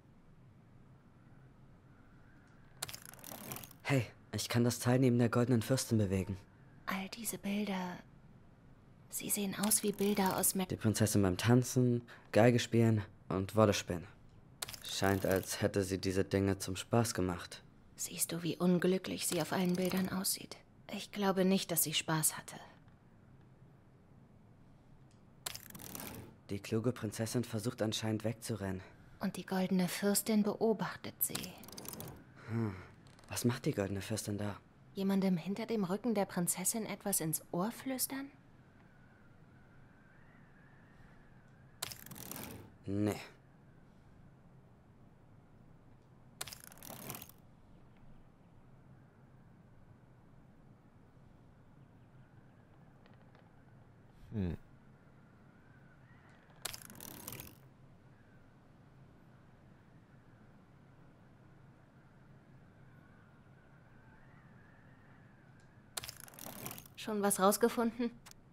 Hey, ich kann das Teil neben der goldenen Fürstin bewegen. All diese Bilder... Sie sehen aus wie Bilder aus Die Prinzessin beim Tanzen, Geige spielen und Wolle spinnen. Scheint, als hätte sie diese Dinge zum Spaß gemacht. Siehst du, wie unglücklich sie auf allen Bildern aussieht? Ich glaube nicht, dass sie Spaß hatte. Die kluge Prinzessin versucht anscheinend wegzurennen. Und die goldene Fürstin beobachtet sie. Was macht die goldene Fürstin da? Jemandem hinter dem Rücken der Prinzessin etwas ins Ohr flüstern? Nee. Schon was rausgefunden?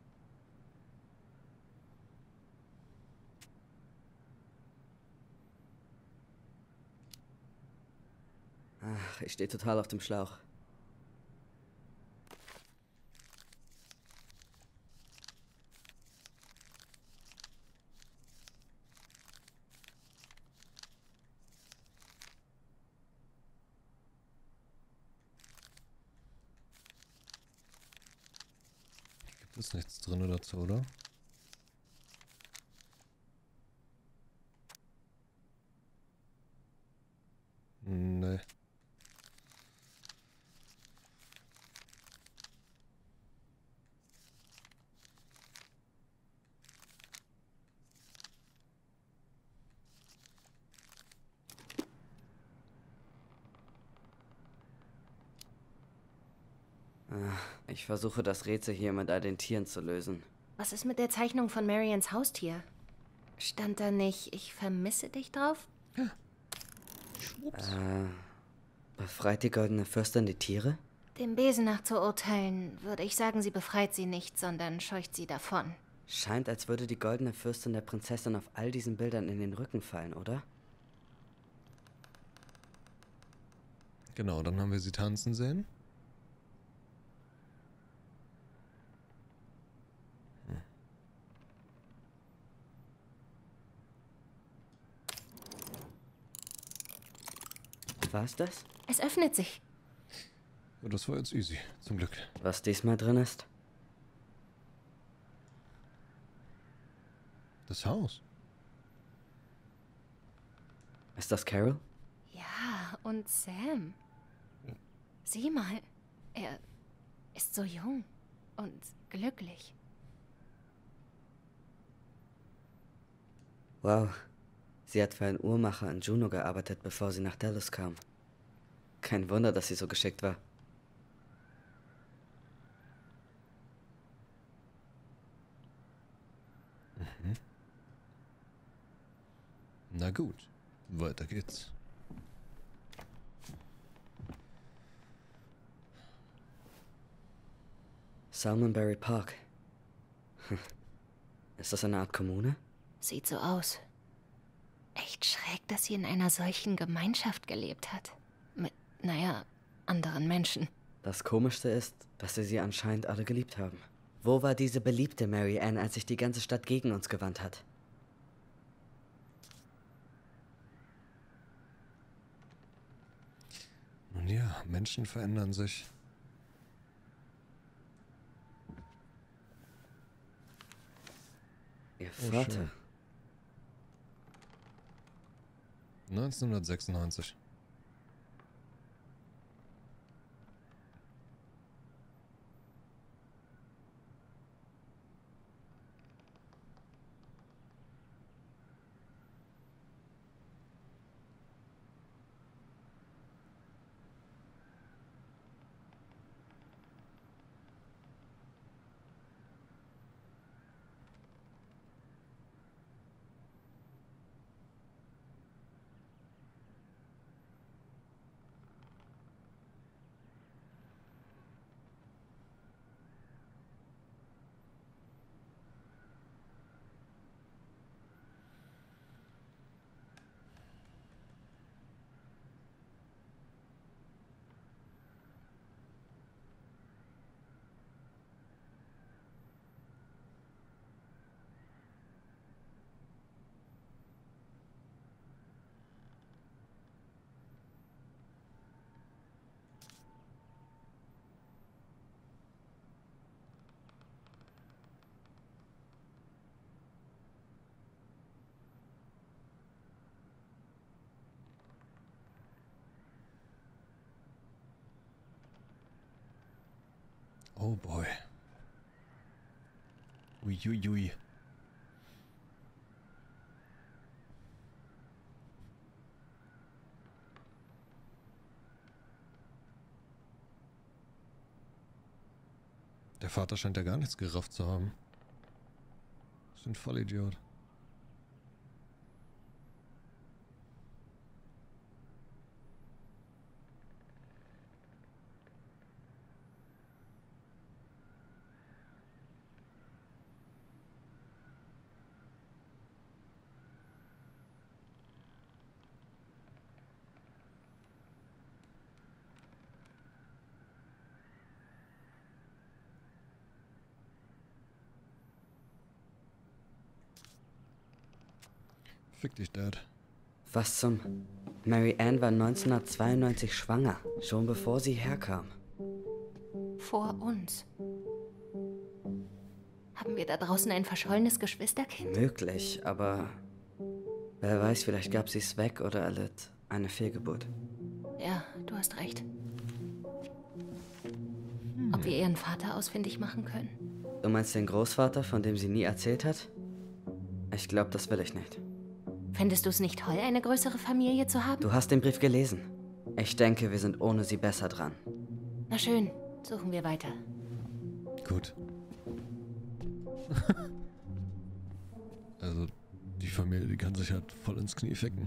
Ach, ich stehe total auf dem Schlauch. Gibt es nichts drin dazu, oder? Nee. Ich versuche das Rätsel hier mit all den Tieren zu lösen. Was ist mit der Zeichnung von Marians Haustier? Stand da nicht, ich vermisse dich drauf? Befreit die goldene Fürstin die Tiere? Dem Besen nach zu urteilen, würde ich sagen, sie befreit sie nicht, sondern scheucht sie davon. Scheint, als würde die goldene Fürstin der Prinzessin auf all diesen Bildern in den Rücken fallen, oder? Genau, dann haben wir sie tanzen sehen. War's das? Es öffnet sich. Ja, das war jetzt easy, zum Glück. Was diesmal drin ist? Das Haus. Ist das Carol? Ja, und Sam. Sieh mal, er ist so jung und glücklich. Wow. Sie hat für einen Uhrmacher in Juneau gearbeitet, bevor sie nach Dallas kam. Kein Wunder, dass sie so geschickt war. Na gut, weiter geht's. Salmonberry Park. Ist das eine Art Kommune? Sieht so aus. Echt schräg, dass sie in einer solchen Gemeinschaft gelebt hat. Mit, naja, anderen Menschen. Das Komischste ist, dass sie anscheinend alle geliebt haben. Wo war diese beliebte Mary Ann, als sich die ganze Stadt gegen uns gewandt hat? Nun ja, Menschen verändern sich. Ihr Vater. Schön. 1996. Oh boy. Uiuiui. Der Vater scheint ja gar nichts gerafft zu haben. Das ist ein Vollidiot. Fick dich, Dad. Was zum... Mary Ann war 1992 schwanger, schon bevor sie herkam. Vor uns. Haben wir da draußen ein verschollenes Geschwisterkind? Möglich, aber... Wer weiß, vielleicht gab sie es weg oder erlitt eine Fehlgeburt. Ja, du hast recht. Ob wir ihren Vater ausfindig machen können? Du meinst den Großvater, von dem sie nie erzählt hat? Ich glaube, das will ich nicht. Fändest du es nicht toll, eine größere Familie zu haben? Du hast den Brief gelesen. Ich denke, wir sind ohne sie besser dran. Na schön, suchen wir weiter. Gut. Also, die Familie, die kann sich halt voll ins Knie ficken.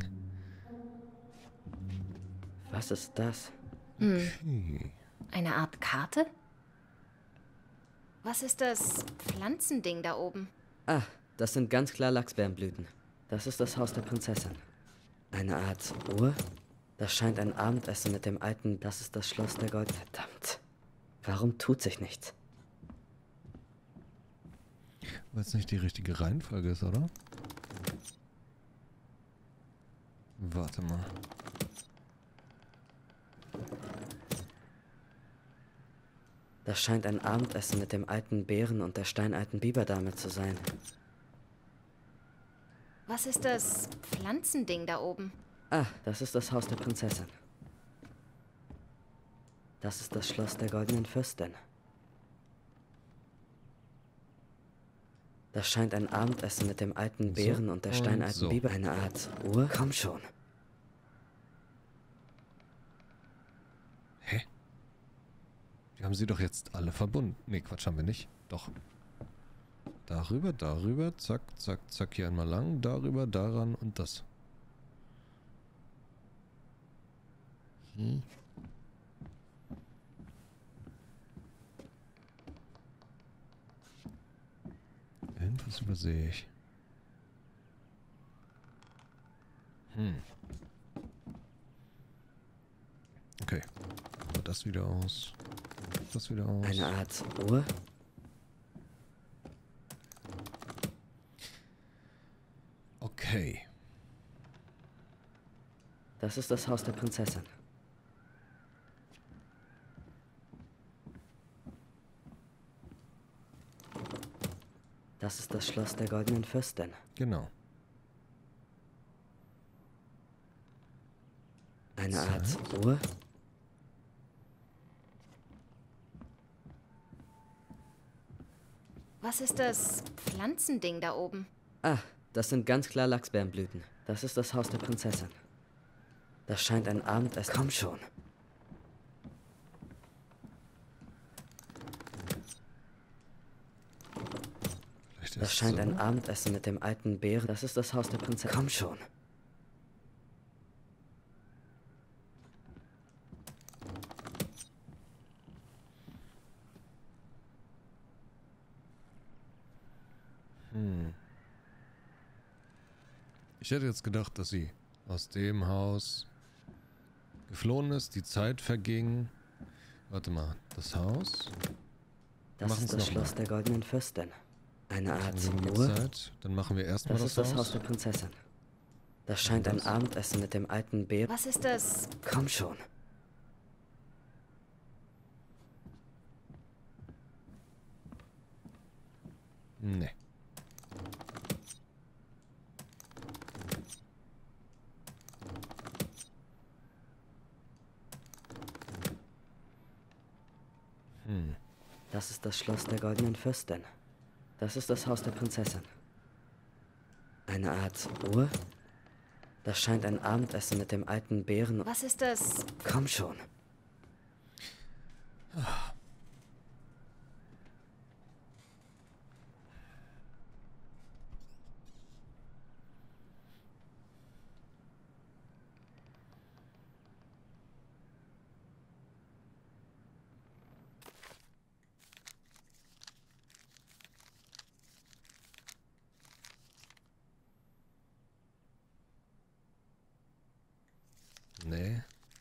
Was ist das? Okay. Eine Art Karte? Was ist das Pflanzending da oben? Ah, das sind ganz klar Lachsbeerenblüten. Das ist das Haus der Prinzessin. Eine Art Uhr? Das scheint ein Abendessen mit dem alten... Das ist das Schloss der Gold... Verdammt. Warum tut sich nichts? Weil es nicht die richtige Reihenfolge ist, oder? Warte mal. Das scheint ein Abendessen mit dem alten Bären und der steinalten Biberdame zu sein. Was ist das Pflanzending da oben? Ah, das ist das Haus der Prinzessin. Das ist das Schloss der Goldenen Fürstin. Das scheint ein Abendessen mit dem alten Bären und der steinalten Biber. Eine Art Uhr? Komm schon. Hä? Die haben sie doch jetzt alle verbunden. Nee, Quatsch, haben wir nicht. Doch. Darüber, darüber, zack, zack, zack, hier einmal lang, darüber, daran und das. Irgendwas übersehe ich. Okay. Das wieder aus. Das wieder aus. Eine Art Uhr? Okay. Das ist das Haus der Prinzessin. Das ist das Schloss der Goldenen Fürstin. Genau. Eine Art Uhr? Was ist das Pflanzending da oben? Ah, das sind ganz klar Lachsbeerenblüten. Das ist das Haus der Prinzessin. Das scheint ein Abendessen. Komm schon. Das scheint ein Abendessen mit dem alten Bären. Das ist das Haus der Prinzessin. Komm schon. Ich hätte jetzt gedacht, dass sie aus dem Haus geflohen ist, die Zeit verging. Warte mal, das Haus? Das ist das Schloss der Goldenen Fürstin. Eine Art Uhr? Zeit. Dann machen wir erstmal das Haus. Das ist das Haus der Prinzessin. Das scheint ein Abendessen mit dem alten Bären. Was ist das? Komm schon. Nee. Das ist das Schloss der Goldenen Fürstin. Das ist das Haus der Prinzessin. Eine Art Uhr? Das scheint ein Abendessen mit dem alten Bären. Was ist das? Komm schon. Nee.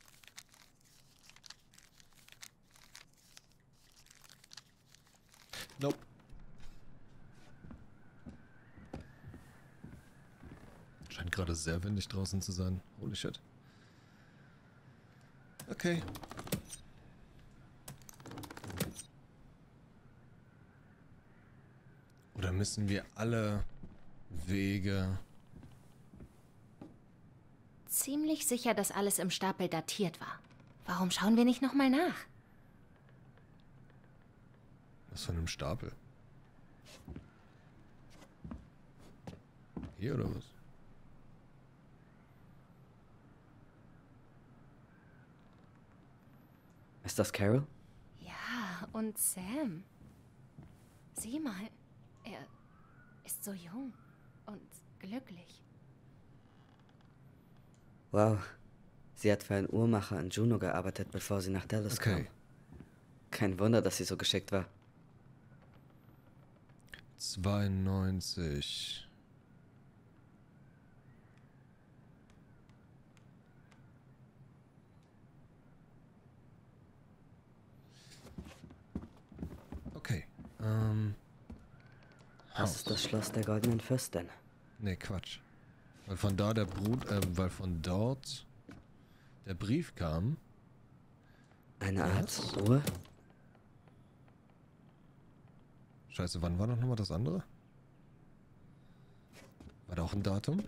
Nope. Scheint gerade sehr windig draußen zu sein. Holy shit. Okay. Oder müssen wir alle Wege... Ziemlich sicher, dass alles im Stapel datiert war. Warum schauen wir nicht nochmal nach? Was von einem Stapel? Hier oder was? Ist das Carol? Ja, und Sam. Sieh mal, er ist so jung und glücklich. Wow. Sie hat für einen Uhrmacher in Juneau gearbeitet, bevor sie nach Dallas kam. Kein Wunder, dass sie so geschickt war. 92. Okay. Das ist das Schloss der Goldenen Fürstin. Nee, Quatsch. Weil von da weil von dort der Brief kam. Eine Art Uhr? Scheiße, wann war noch mal das andere? War da auch ein Datum?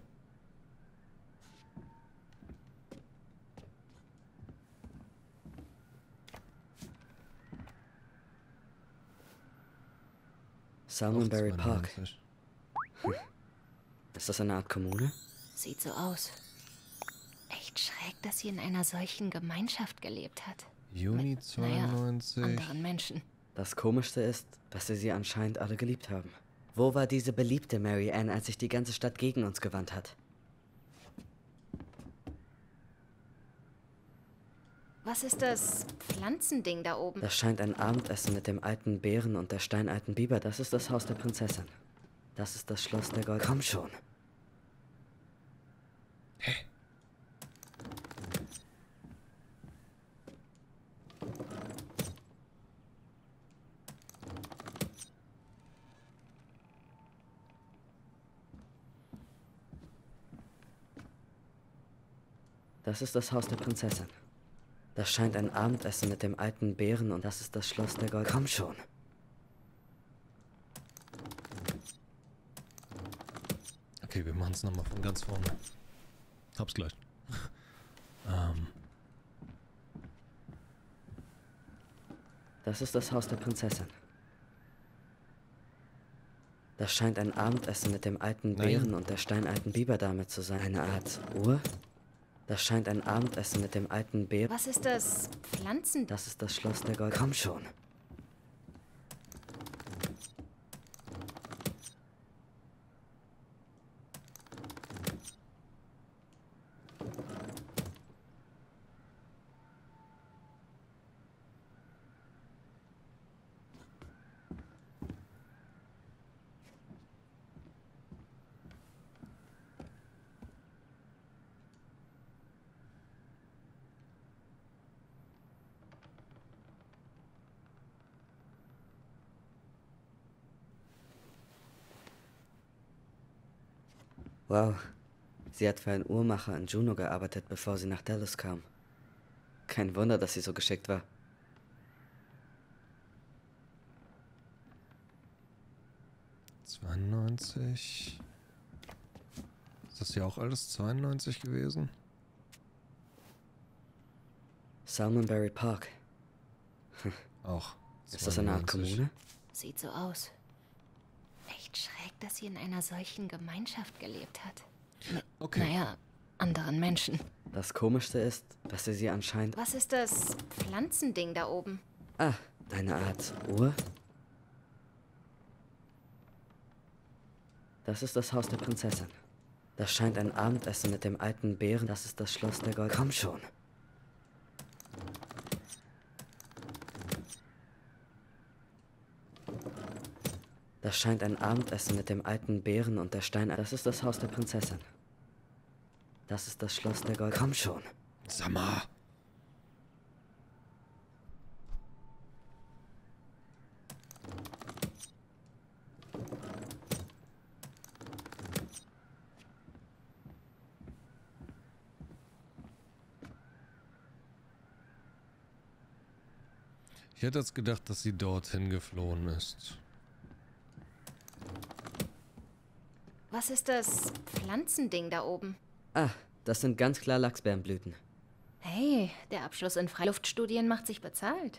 Salmonberry Park. Ist das eine Art Kommune? Sieht so aus. Echt schräg, dass sie in einer solchen Gemeinschaft gelebt hat. Juni 92. Naja, anderen Menschen. Das Komischste ist, dass sie anscheinend alle geliebt haben. Wo war diese beliebte Mary Ann, als sich die ganze Stadt gegen uns gewandt hat? Was ist das Pflanzending da oben? Das scheint ein Abendessen mit dem alten Bären und der steinalten Biber. Das ist das Haus der Prinzessin. Das ist das Schloss der Gold... Komm schon! Hä? Das ist das Haus der Prinzessin. Das scheint ein Abendessen mit dem alten Bären und das ist das Schloss der Gold... Komm schon! Okay, wir machen es nochmal von ganz vorne. Hab's gleich. Das ist das Haus der Prinzessin. Das scheint ein Abendessen mit dem alten Bären und der steinalten Biberdame zu sein. Eine Art Uhr? Das scheint ein Abendessen mit dem alten Bären... Was ist das Pflanzen... Das ist das Schloss der Gold... Komm schon! Wow. Sie hat für einen Uhrmacher in Juneau gearbeitet, bevor sie nach Dallas kam. Kein Wunder, dass sie so geschickt war. Ist das hier auch alles 92 gewesen? Salmonberry Park. Auch. Ist das eine Art 92. Kommune? Sieht so aus. Echt schräg, dass sie in einer solchen Gemeinschaft gelebt hat. Okay. Naja, anderen Menschen. Das Komischste ist, dass sie anscheinend... Was ist das Pflanzending da oben? Ah, eine Art Uhr? Das ist das Haus der Prinzessin. Das scheint ein Abendessen mit dem alten Bären. Das ist das Schloss der Gold... Komm schon! Das scheint ein Abendessen mit dem alten Bären und der Stein... Das ist das Haus der Prinzessin. Das ist das Schloss der Gold... Komm schon! Sag mal. Ich hätte jetzt gedacht, dass sie dorthin geflohen ist. Was ist das Pflanzending da oben? Ah, das sind ganz klar Lachsbeerenblüten. Hey, der Abschluss in Freiluftstudien macht sich bezahlt.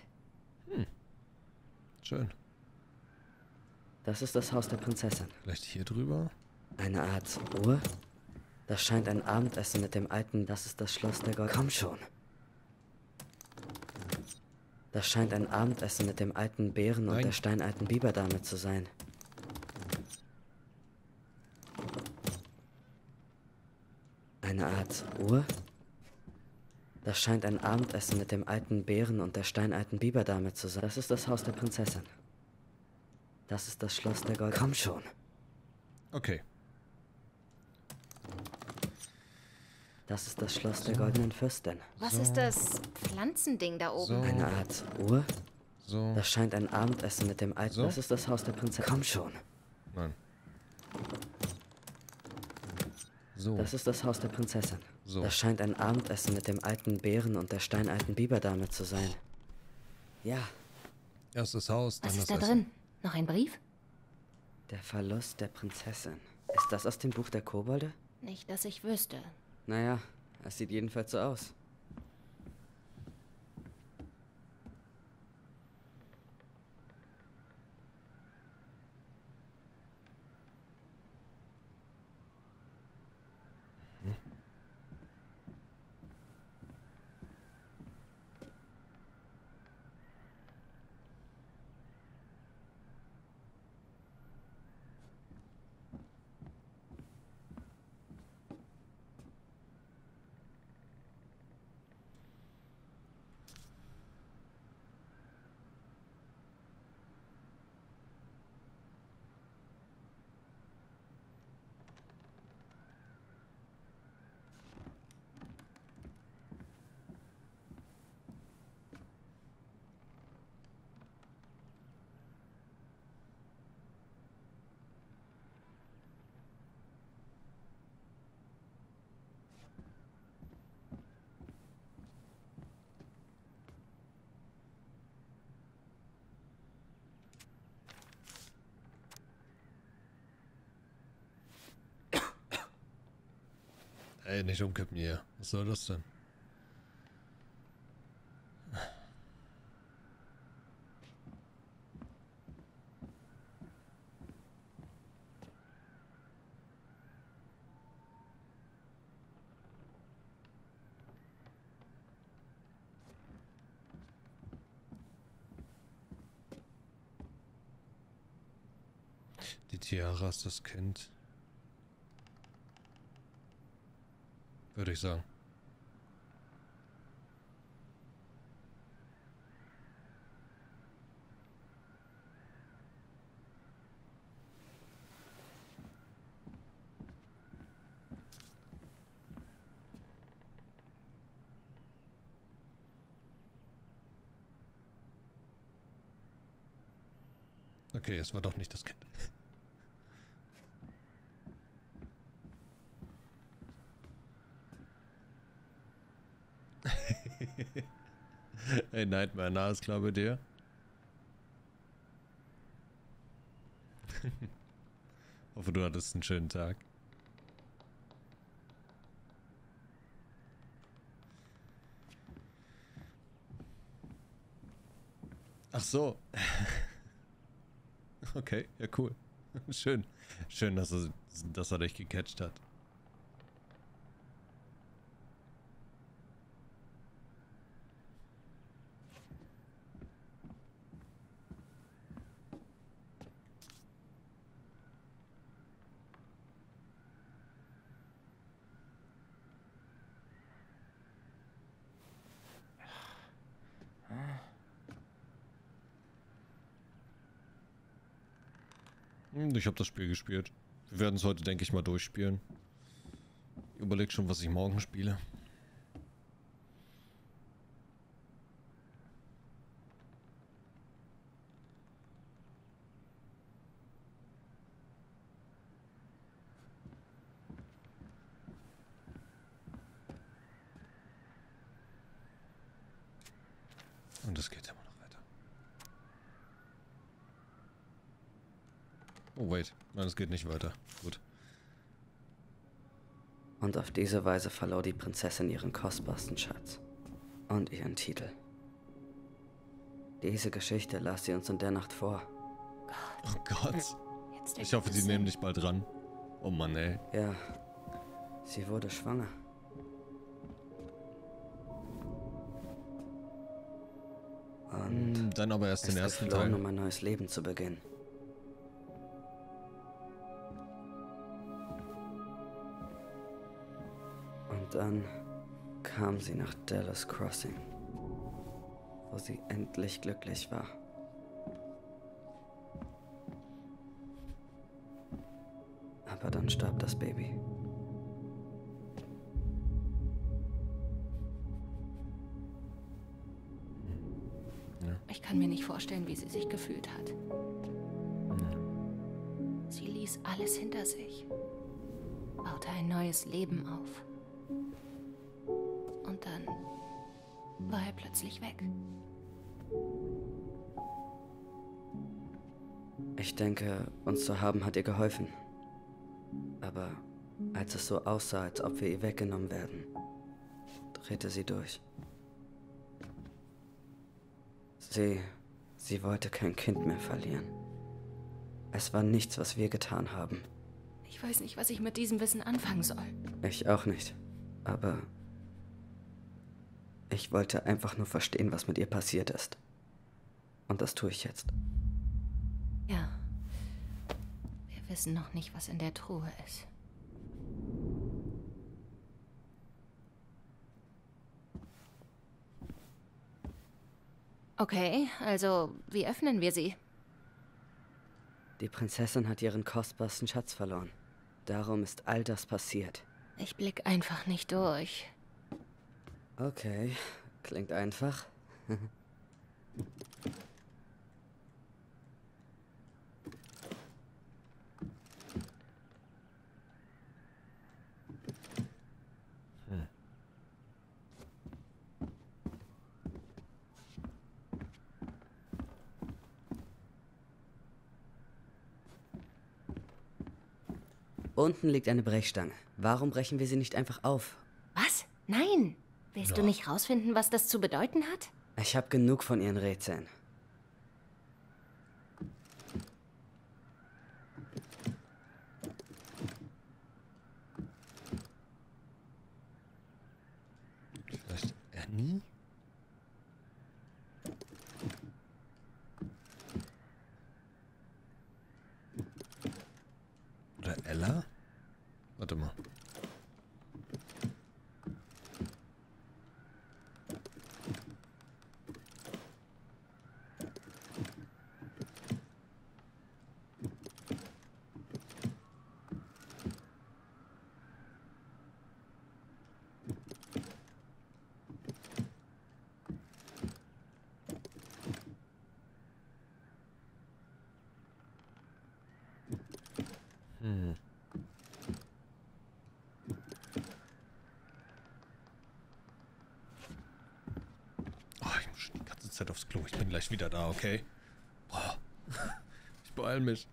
Schön. Das ist das Haus der Prinzessin. Vielleicht hier drüber? Eine Art Uhr? Das scheint ein Abendessen mit dem alten... Das ist das Schloss der Gold... Komm schon! Das scheint ein Abendessen mit dem alten Bären und der steinalten Biberdame zu sein. Eine Art Uhr? Das scheint ein Abendessen mit dem alten Bären und der steinalten Biberdame zu sein. Das ist das Haus der Prinzessin. Das ist das Schloss der Gold... Komm schon! Okay. Das ist das Schloss der Goldenen Fürstin. Was ist das Pflanzending da oben? Eine Art Uhr? So. Das scheint ein Abendessen mit dem alten... So. Das ist das Haus der Prinzessin. Komm schon! Nein. So. Das ist das Haus der Prinzessin. So. Das scheint ein Abendessen mit dem alten Bären und der steinalten Biberdame zu sein. Ja. Erst das Haus, dann Was ist das da Essen. drin? Noch ein Brief? Der Verlust der Prinzessin. Ist das aus dem Buch der Kobolde? Nicht, dass ich wüsste. Naja, es sieht jedenfalls so aus. Ey, nicht umkippen hier. Was soll das denn? Die Tiara ist das Kind. Würde ich sagen. Okay, es war doch nicht das Kind. Hey Nightmare, na, ist klar bei dir? Hoffe, du hattest einen schönen Tag. Ach so. Okay, ja cool. Schön. Schön, dass er dich gecatcht hat. Ich habe das Spiel gespielt. Wir werden es heute, denke ich, mal durchspielen. Ich überleg schon, was ich morgen spiele. Und es geht immer noch weiter. Oh, wait. Nein, es geht nicht weiter. Gut. Und auf diese Weise verlor die Prinzessin ihren kostbarsten Schatz. Und ihren Titel. Diese Geschichte las sie uns in der Nacht vor. Oh Gott. Ich hoffe, die nehmen dich bald ran. Oh Mann, ey. Ja. Sie wurde schwanger. Und dann aber erst den ersten Teil. Um ein neues Leben zu beginnen. Und dann kam sie nach Dallas Crossing, wo sie endlich glücklich war. Aber dann starb das Baby. Ich kann mir nicht vorstellen, wie sie sich gefühlt hat. Sie ließ alles hinter sich, baute ein neues Leben auf. Und dann war er plötzlich weg. Ich denke, uns zu haben hat ihr geholfen. Aber als es so aussah, als ob wir ihr weggenommen werden, drehte sie durch. Sie wollte kein Kind mehr verlieren. Es war nichts, was wir getan haben. Ich weiß nicht, was ich mit diesem Wissen anfangen soll. Ich auch nicht. Aber ich wollte einfach nur verstehen, was mit ihr passiert ist. Und das tue ich jetzt. Ja. Wir wissen noch nicht, was in der Truhe ist. Okay, also wie öffnen wir sie? Die Prinzessin hat ihren kostbarsten Schatz verloren. Darum ist all das passiert. Ich blick einfach nicht durch. Okay, klingt einfach. Unten liegt eine Brechstange. Warum brechen wir sie nicht einfach auf? Was? Nein! Willst du nicht rausfinden, was das zu bedeuten hat? Ich habe genug von ihren Rätseln. Vielleicht Annie? Oder Ella? Warte mal. Zeit aufs Klo. Ich bin gleich wieder da, okay? Boah. Ich beeil mich.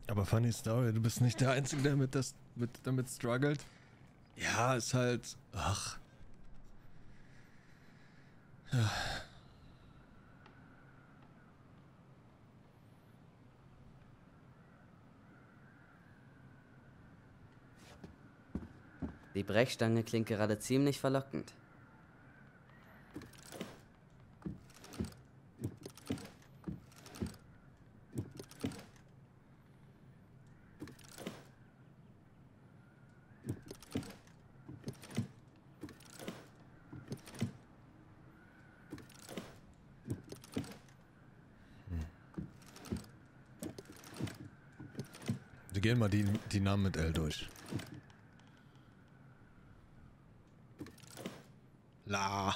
Aber funny Story, du bist nicht der Einzige, der damit struggelt. Ja, ist halt... Ach. Ja. Die Brechstange klingt gerade ziemlich verlockend. Wir gehen mal die Namen mit L durch. La.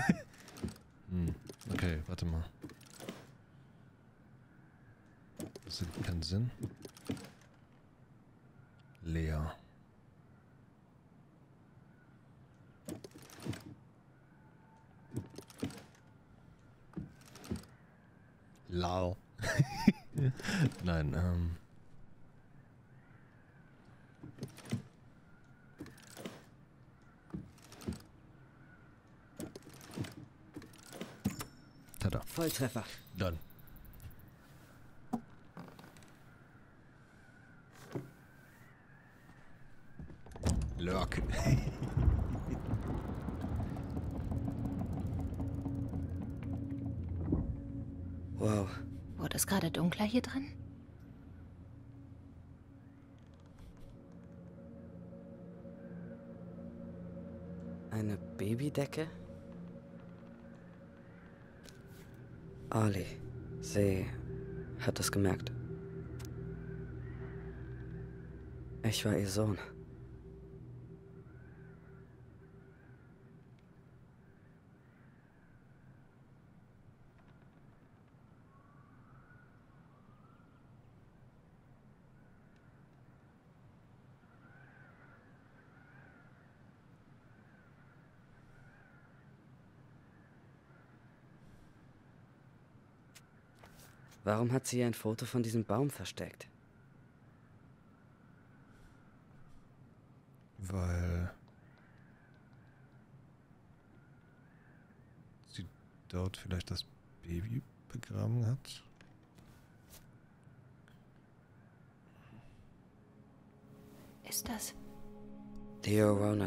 Okay, warte mal. Das ergibt keinen Sinn. Lea. Lau. Nein, Tada. Volltreffer. Dann. Lurk. Wow. Wurde es gerade dunkler hier drin? Eine Babydecke? Ali, sie hat es gemerkt. Ich war ihr Sohn. Warum hat sie ein Foto von diesem Baum versteckt? Weil sie dort vielleicht das Baby begraben hat. Ist das? Theo Ronan.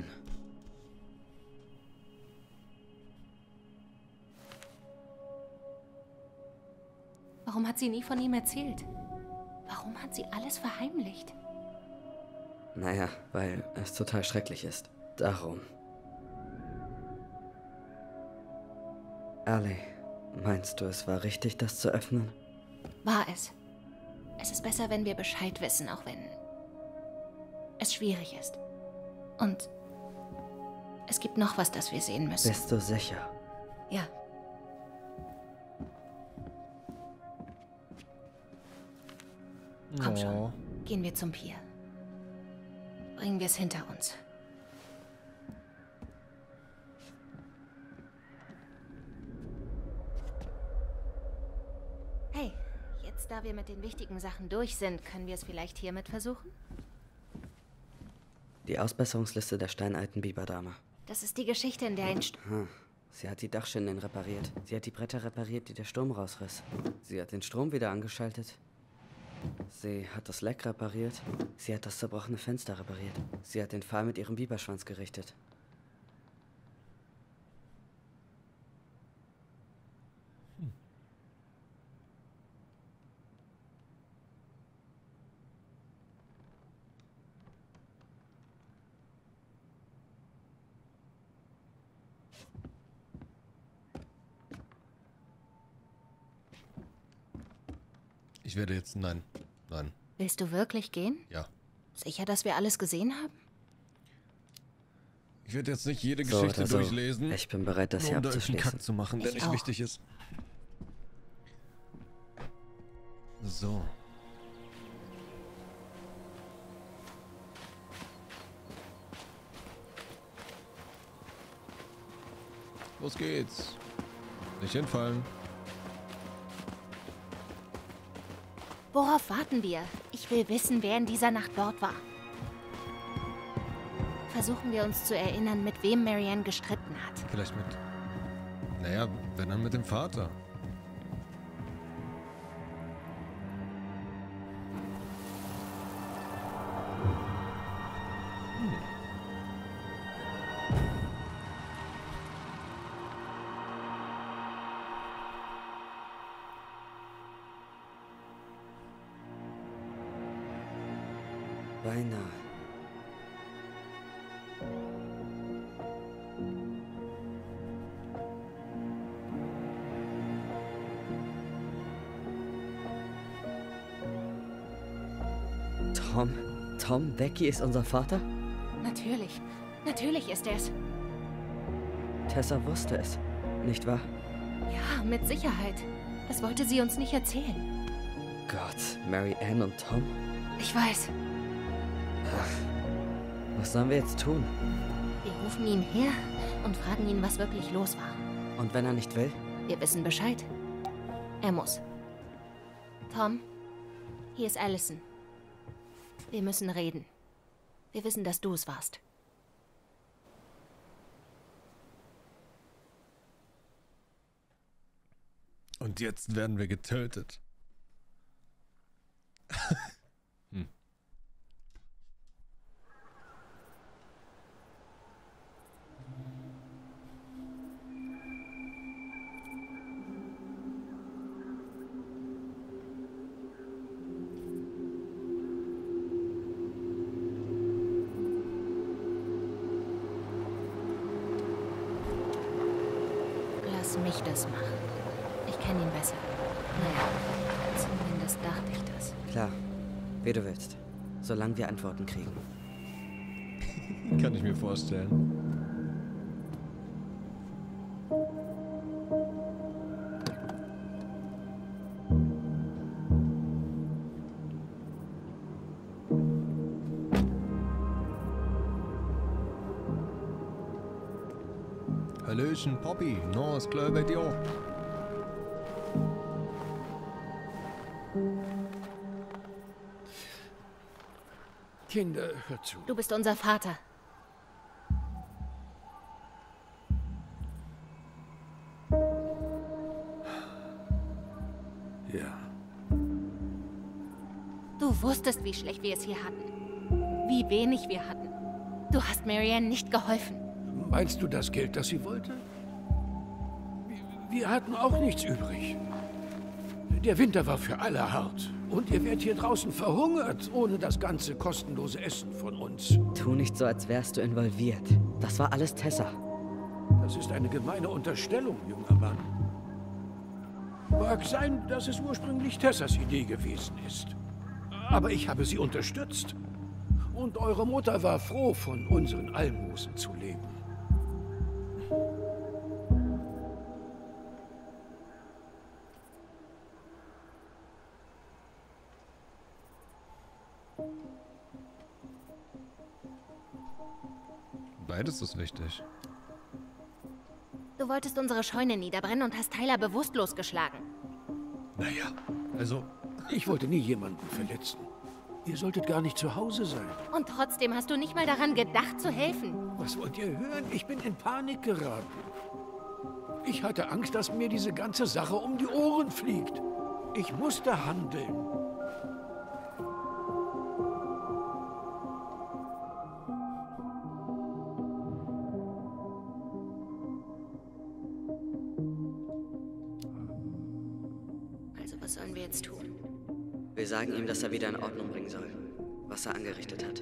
Warum hat sie nie von ihm erzählt? Warum hat sie alles verheimlicht? Naja, weil es total schrecklich ist. Darum. Ali, meinst du, es war richtig, das zu öffnen? War es. Es ist besser, wenn wir Bescheid wissen, auch wenn es schwierig ist. Und es gibt noch was, das wir sehen müssen. Bist du sicher? Ja. Komm schon, gehen wir zum Pier. Bringen wir es hinter uns. Hey, jetzt da wir mit den wichtigen Sachen durch sind, können wir es vielleicht hiermit versuchen? Die Ausbesserungsliste der steinalten Biberdame. Das ist die Geschichte, in der ein Sie hat die Dachschienen repariert. Sie hat die Bretter repariert, die der Sturm rausriss. Sie hat den Strom wieder angeschaltet. Sie hat das Leck repariert. Sie hat das zerbrochene Fenster repariert. Sie hat den Pfahl mit ihrem Biberschwanz gerichtet. Ich werde jetzt... Nein. Nein. Willst du wirklich gehen? Ja. Sicher, dass wir alles gesehen haben? Ich werde jetzt nicht jede Geschichte durchlesen. Ich bin bereit, das hier um abzuschließen. Kack zu machen, der nicht wichtig ist. So. Los geht's. Nicht hinfallen. Worauf warten wir? Ich will wissen, wer in dieser Nacht dort war. Versuchen wir uns zu erinnern, mit wem Marianne gestritten hat. Vielleicht mit... Naja, wenn dann mit dem Vater. Beinahe. Tom, Becky ist unser Vater? Natürlich. Natürlich ist er es. Tessa wusste es, nicht wahr? Ja, mit Sicherheit. Das wollte sie uns nicht erzählen. Gott, Marianne und Tom? Ich weiß. Ach, was sollen wir jetzt tun? Wir rufen ihn her und fragen ihn, was wirklich los war. Und wenn er nicht will? Wir wissen Bescheid. Er muss. Tom, hier ist Allison. Wir müssen reden. Wir wissen, dass du es warst. Und jetzt werden wir getötet. Lass mich das machen. Ich kenne ihn besser. Naja, zumindest dachte ich das. Klar, wie du willst. Solange wir Antworten kriegen. Kann ich mir vorstellen. Hallöchen, Poppy. No, ist klar bei dir auch. Kinder, hört zu. Du bist unser Vater. Ja. Du wusstest, wie schlecht wir es hier hatten. Wie wenig wir hatten. Du hast Marianne nicht geholfen. Meinst du das Geld, das sie wollte? Wir hatten auch nichts übrig. Der Winter war für alle hart. Und ihr werdet hier draußen verhungert, ohne das ganze kostenlose Essen von uns. Tu nicht so, als wärst du involviert. Das war alles Tessa. Das ist eine gemeine Unterstellung, junger Mann. Mag sein, dass es ursprünglich Tessas Idee gewesen ist. Aber ich habe sie unterstützt. Und eure Mutter war froh, von unseren Almosen zu leben. Beides ist wichtig. Du wolltest unsere Scheune niederbrennen und hast Tyler bewusstlos geschlagen. Naja, also... Ich wollte nie jemanden verletzen. Ihr solltet gar nicht zu Hause sein. Und trotzdem hast du nicht mal daran gedacht, zu helfen. Was wollt ihr hören? Ich bin in Panik geraten. Ich hatte Angst, dass mir diese ganze Sache um die Ohren fliegt. Ich musste handeln. Also, was sollen wir jetzt tun? Wir sagen ihm, dass er wieder in Ordnung bringen soll, was er angerichtet hat.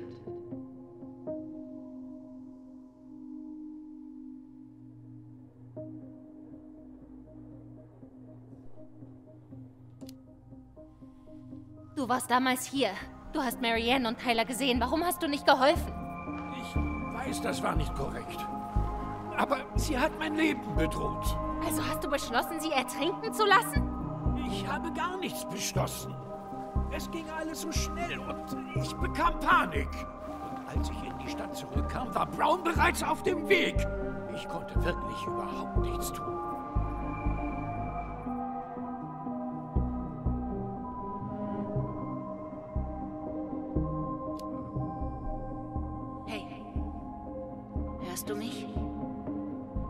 Du warst damals hier. Du hast Marianne und Tyler gesehen. Warum hast du nicht geholfen? Ich weiß, das war nicht korrekt. Aber sie hat mein Leben bedroht. Also hast du beschlossen, sie ertrinken zu lassen? Ich habe gar nichts beschlossen. Es ging alles so schnell und ich bekam Panik. Und als ich in die Stadt zurückkam, war Brown bereits auf dem Weg. Ich konnte wirklich überhaupt nichts tun.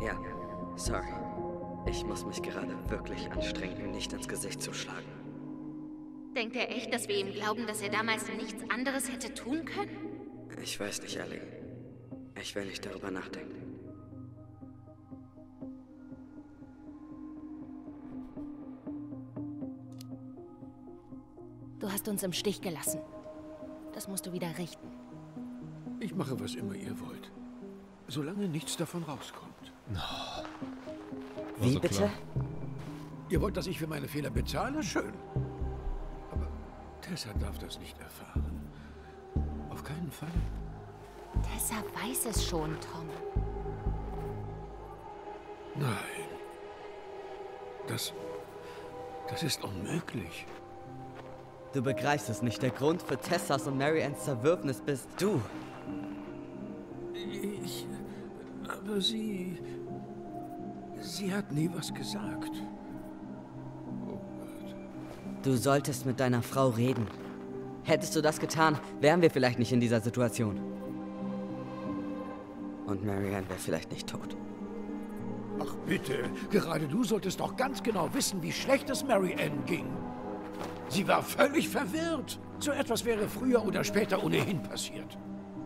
Ja, sorry. Ich muss mich gerade wirklich anstrengen, ihm nicht ins Gesicht zu schlagen. Denkt er echt, dass wir ihm glauben, dass er damals nichts anderes hätte tun können? Ich weiß nicht, Ellie. Ich will nicht darüber nachdenken. Du hast uns im Stich gelassen. Das musst du wieder richten. Ich mache, was immer ihr wollt. Solange nichts davon rauskommt. Wie bitte? Ihr wollt, dass ich für meine Fehler bezahle? Schön. Aber Tessa darf das nicht erfahren. Auf keinen Fall. Tessa weiß es schon, Tom. Nein. Das ist unmöglich. Du begreifst es nicht. Der Grund für Tessas und Mary-Anns Zerwürfnis bist du. Aber sie hat nie was gesagt. Du solltest mit deiner Frau reden. Hättest du das getan, wären wir vielleicht nicht in dieser Situation. Und Mary-Ann wäre vielleicht nicht tot. Ach bitte, gerade du solltest doch ganz genau wissen, wie schlecht es Mary-Ann ging. Sie war völlig verwirrt. So etwas wäre früher oder später ohnehin passiert.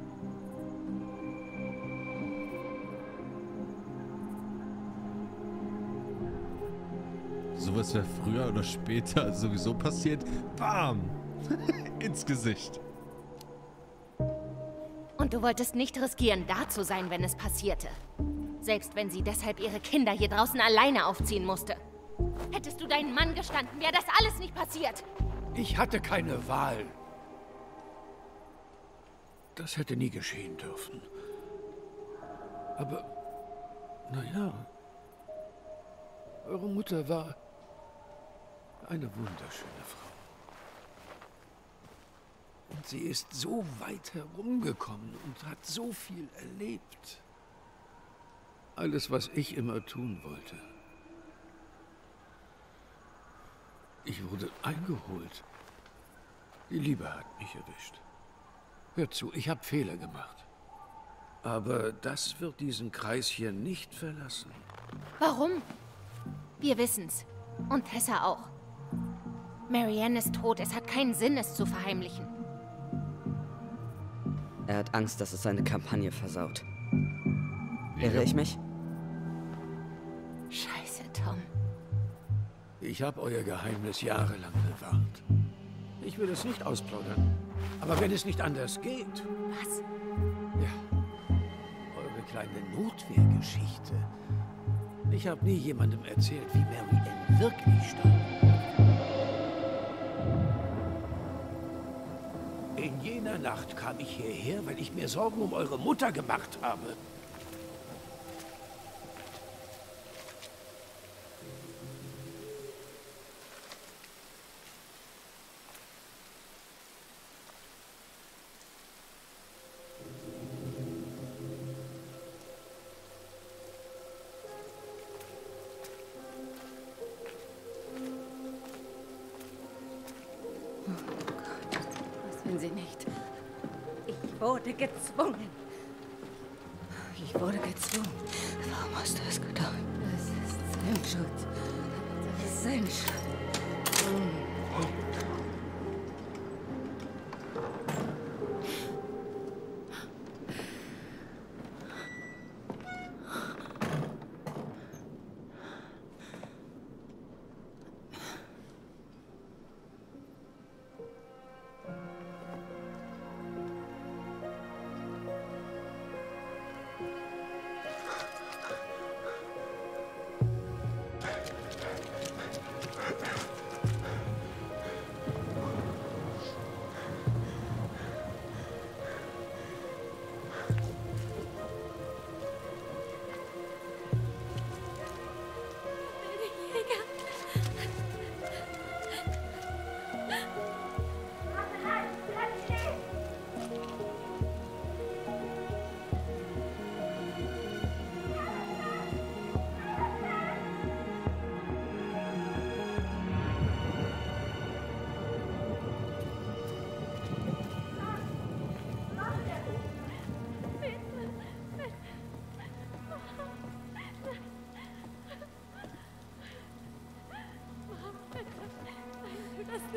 Sowas wäre früher oder später sowieso passiert. Bam! Ins Gesicht. Und du wolltest nicht riskieren, da zu sein, wenn es passierte. Selbst wenn sie deshalb ihre Kinder hier draußen alleine aufziehen musste. Hättest du deinen Mann gestanden, wäre das alles nicht passiert. Ich hatte keine Wahl. Das hätte nie geschehen dürfen. Aber, naja, eure Mutter war eine wunderschöne Frau. Und sie ist so weit herumgekommen und hat so viel erlebt. Alles, was ich immer tun wollte. Ich wurde eingeholt. Die Liebe hat mich erwischt. Hör zu, ich habe Fehler gemacht. Aber das wird diesen Kreis hier nicht verlassen. Warum? Wir wissen's. Und Tessa auch. Mary-Ann ist tot. Es hat keinen Sinn, es zu verheimlichen. Er hat Angst, dass es seine Kampagne versaut. Irre ich mich? Scheiße, Tom. Ich habe euer Geheimnis jahrelang bewahrt. Ich will es nicht ausplaudern. Aber wenn es nicht anders geht... Was? Ja. Eure kleine Notwehrgeschichte. Ich habe nie jemandem erzählt, wie Mary-Ann wirklich starb. In jener Nacht kam ich hierher, weil ich mir Sorgen um eure Mutter gemacht habe. Sie nicht. Ich wurde gezwungen. Ich wurde gezwungen. Warum hast du es getan? Das ist sein Schuld. Das ist sein Schuld.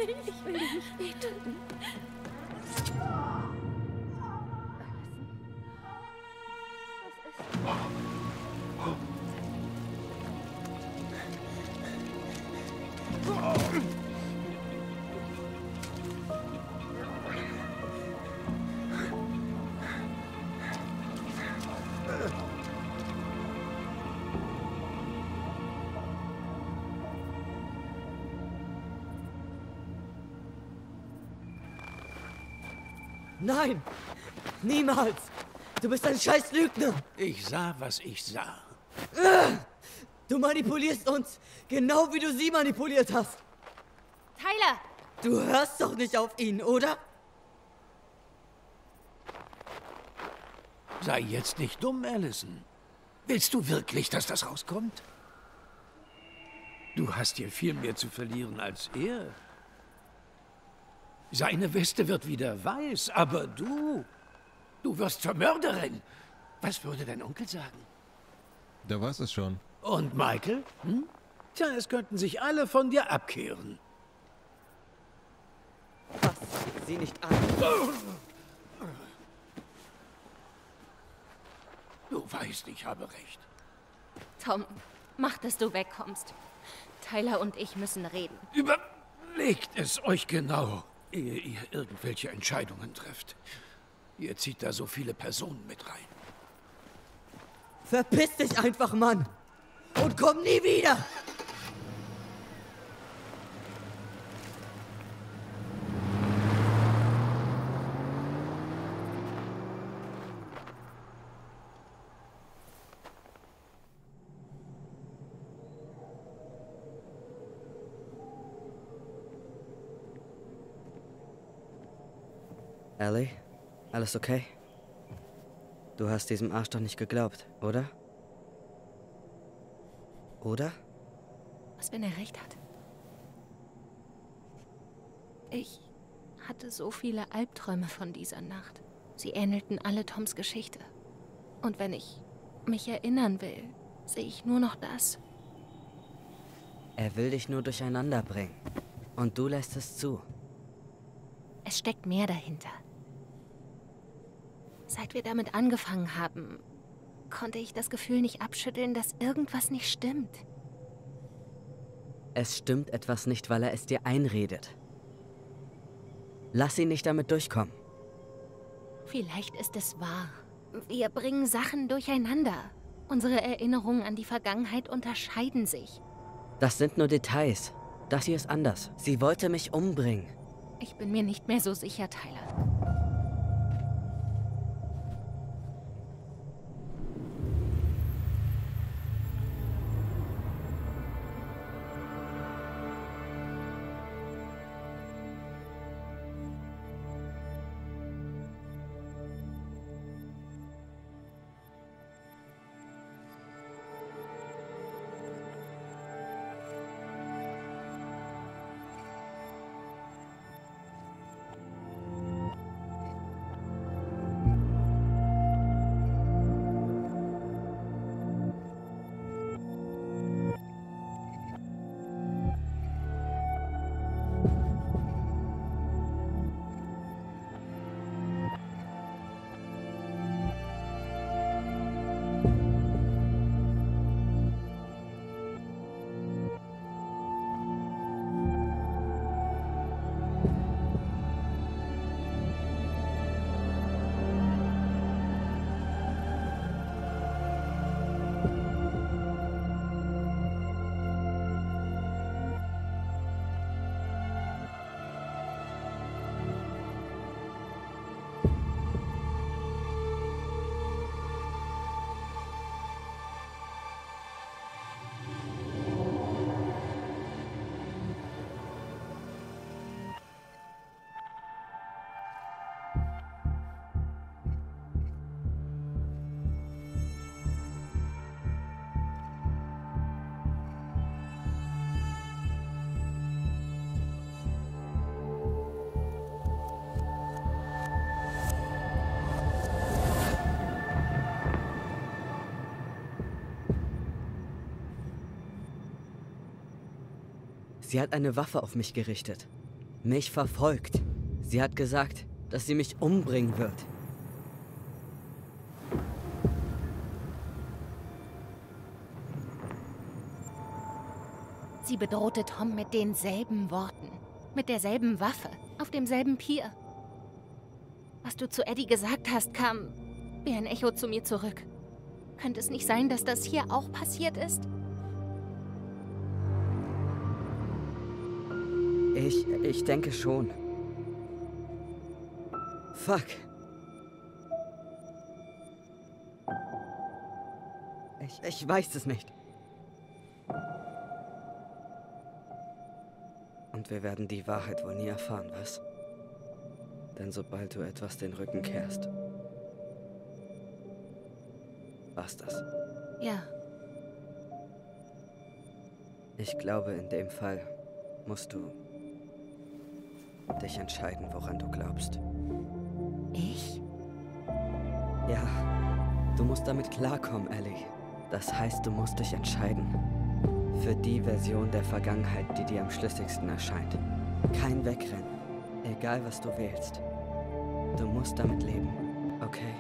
nicht. Ich will dir nicht wehtun. Nein! Niemals! Du bist ein scheiß Lügner! Ich sah, was ich sah. Du manipulierst uns, genau wie du sie manipuliert hast. Tyler! Du hörst doch nicht auf ihn, oder? Sei jetzt nicht dumm, Allison. Willst du wirklich, dass das rauskommt? Du hast hier viel mehr zu verlieren als er. Seine Weste wird wieder weiß, aber du wirst zur Mörderin. Was würde dein Onkel sagen? Der weiß es schon. Und Michael? Tja, es könnten sich alle von dir abkehren. Fass sie nicht an. Du weißt, ich habe recht. Tom, mach, dass du wegkommst. Tyler und ich müssen reden. Überlegt es euch genau, ehe ihr irgendwelche Entscheidungen trefft. Ihr zieht da so viele Personen mit rein. Verpiss dich einfach, Mann! Und komm nie wieder! Ellie, alles okay? Du hast diesem Arsch doch nicht geglaubt, oder? Oder? Was, wenn er recht hat? Ich hatte so viele Albträume von dieser Nacht. Sie ähnelten alle Toms Geschichte. Und wenn ich mich erinnern will, sehe ich nur noch das. Er will dich nur durcheinander bringen. Und du lässt es zu. Es steckt mehr dahinter. Seit wir damit angefangen haben, konnte ich das Gefühl nicht abschütteln, dass irgendwas nicht stimmt. Es stimmt etwas nicht, weil er es dir einredet. Lass ihn nicht damit durchkommen. Vielleicht ist es wahr. Wir bringen Sachen durcheinander. Unsere Erinnerungen an die Vergangenheit unterscheiden sich. Das sind nur Details. Das hier ist anders. Sie wollte mich umbringen. Ich bin mir nicht mehr so sicher, Tyler. Sie hat eine Waffe auf mich gerichtet. Mich verfolgt. Sie hat gesagt, dass sie mich umbringen wird. Sie bedrohte Tom mit denselben Worten, mit derselben Waffe, auf demselben Pier. Was du zu Eddie gesagt hast, kam wie ein Echo zu mir zurück. Könnte es nicht sein, dass das hier auch passiert ist? Ich denke schon. Fuck. Ich weiß es nicht. Und wir werden die Wahrheit wohl nie erfahren, was? Denn sobald du etwas den Rücken kehrst, war's das. Ja. Ich glaube, in dem Fall musst du dich entscheiden, woran du glaubst. Ich? Ja, du musst damit klarkommen, Ellie. Das heißt, du musst dich entscheiden. Für die Version der Vergangenheit, die dir am schlüssigsten erscheint. Kein Wegrennen. Egal, was du wählst. Du musst damit leben, okay?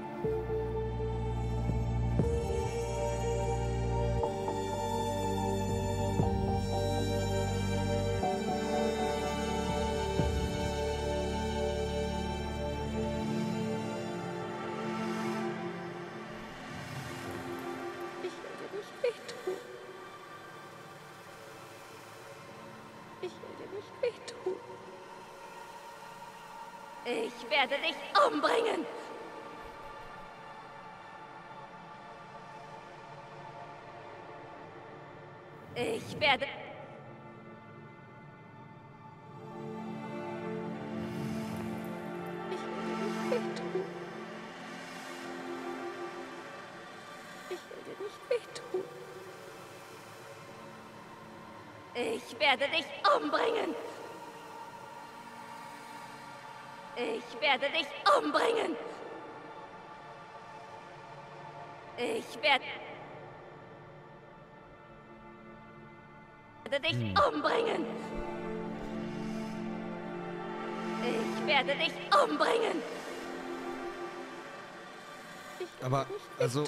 Ich werde dich umbringen! Ich werde... Ich will dir nicht wehtun. Ich will dir nicht wehtun. Ich werde dich umbringen! Ich werde dich umbringen! Ich werde dich umbringen! Ich werde dich umbringen! Aber, also...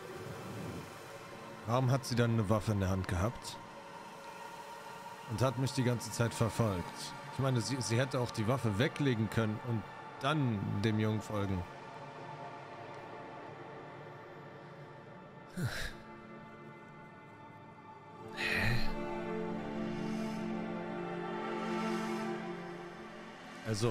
Warum hat sie dann eine Waffe in der Hand gehabt? Und hat mich die ganze Zeit verfolgt? Ich meine, sie hätte auch die Waffe weglegen können und dann dem Jungen folgen. Hä? Also...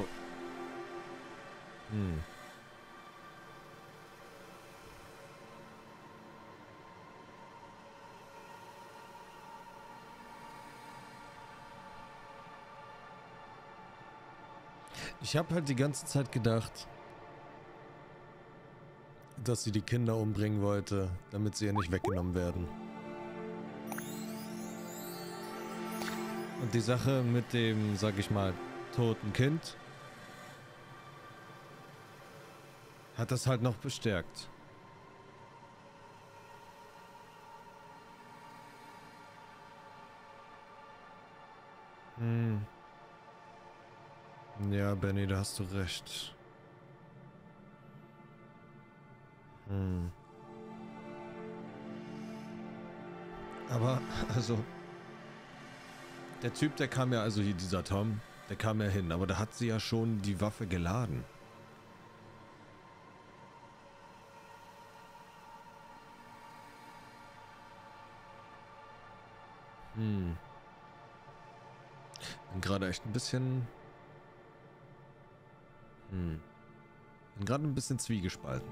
Ich habe halt die ganze Zeit gedacht, dass sie die Kinder umbringen wollte, damit sie ihr nicht weggenommen werden. Und die Sache mit dem, sag ich mal, toten Kind hat das halt noch bestärkt. Ja, Benny, da hast du recht. Aber, also... Der Typ, der kam ja, also hier, dieser Tom, der kam ja hin, aber da hat sie ja schon die Waffe geladen. Bin gerade echt ein bisschen... Bin gerade ein bisschen zwiegespalten.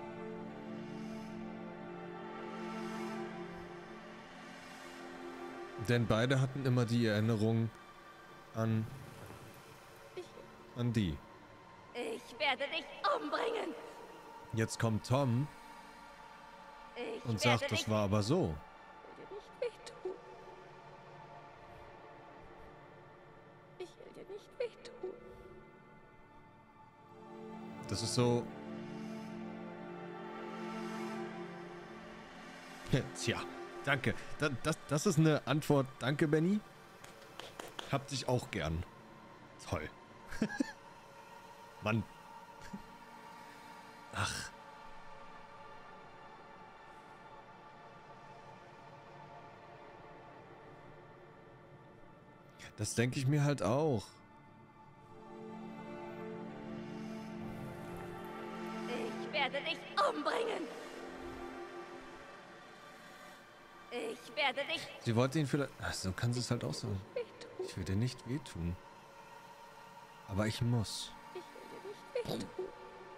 Denn beide hatten immer die Erinnerung an die. Ich werde dich umbringen! Jetzt kommt Tom und sagt, das war aber so. Ich will dir nicht wehtun. Ich will dir nicht wehtun. Das ist so... Tja, danke. Das ist eine Antwort. Danke, Benny. Hab dich auch gern. Toll. Mann. Ach. Das denke ich mir halt auch. Ich werde dich umbringen. Ich werde dich... Sie wollte ihn vielleicht... Ach, so kann sie es halt auch sagen. Ich will dir nicht wehtun. Aber ich muss. Ich will dir nicht wehtun.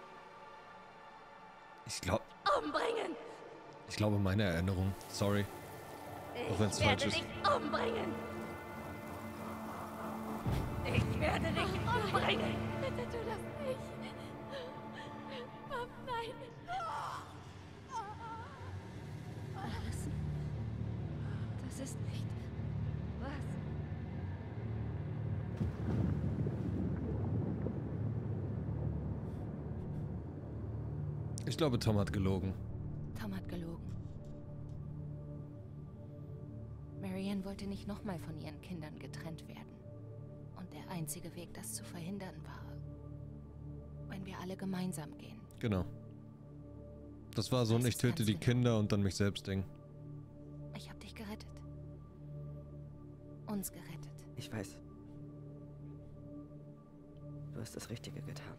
Ich glaube... Umbringen. Ich glaube, meine Erinnerung. Sorry. Auch wenn es falsch ist. Ich werde dich umbringen. Ich werde dich umbringen. Bitte tu das nicht. Oh nein. Allison. Das ist nicht... Was? Ich glaube, Tom hat gelogen. Tom hat gelogen. Marianne wollte nicht nochmal von ihren Kindern getrennt werden. Und der einzige Weg, das zu verhindern, war, wenn wir alle gemeinsam gehen. Genau. Das war so ein Ich töte die Kinder und dann mich selbst Ding. Ich habe dich gerettet. Uns gerettet. Ich weiß. Du hast das Richtige getan.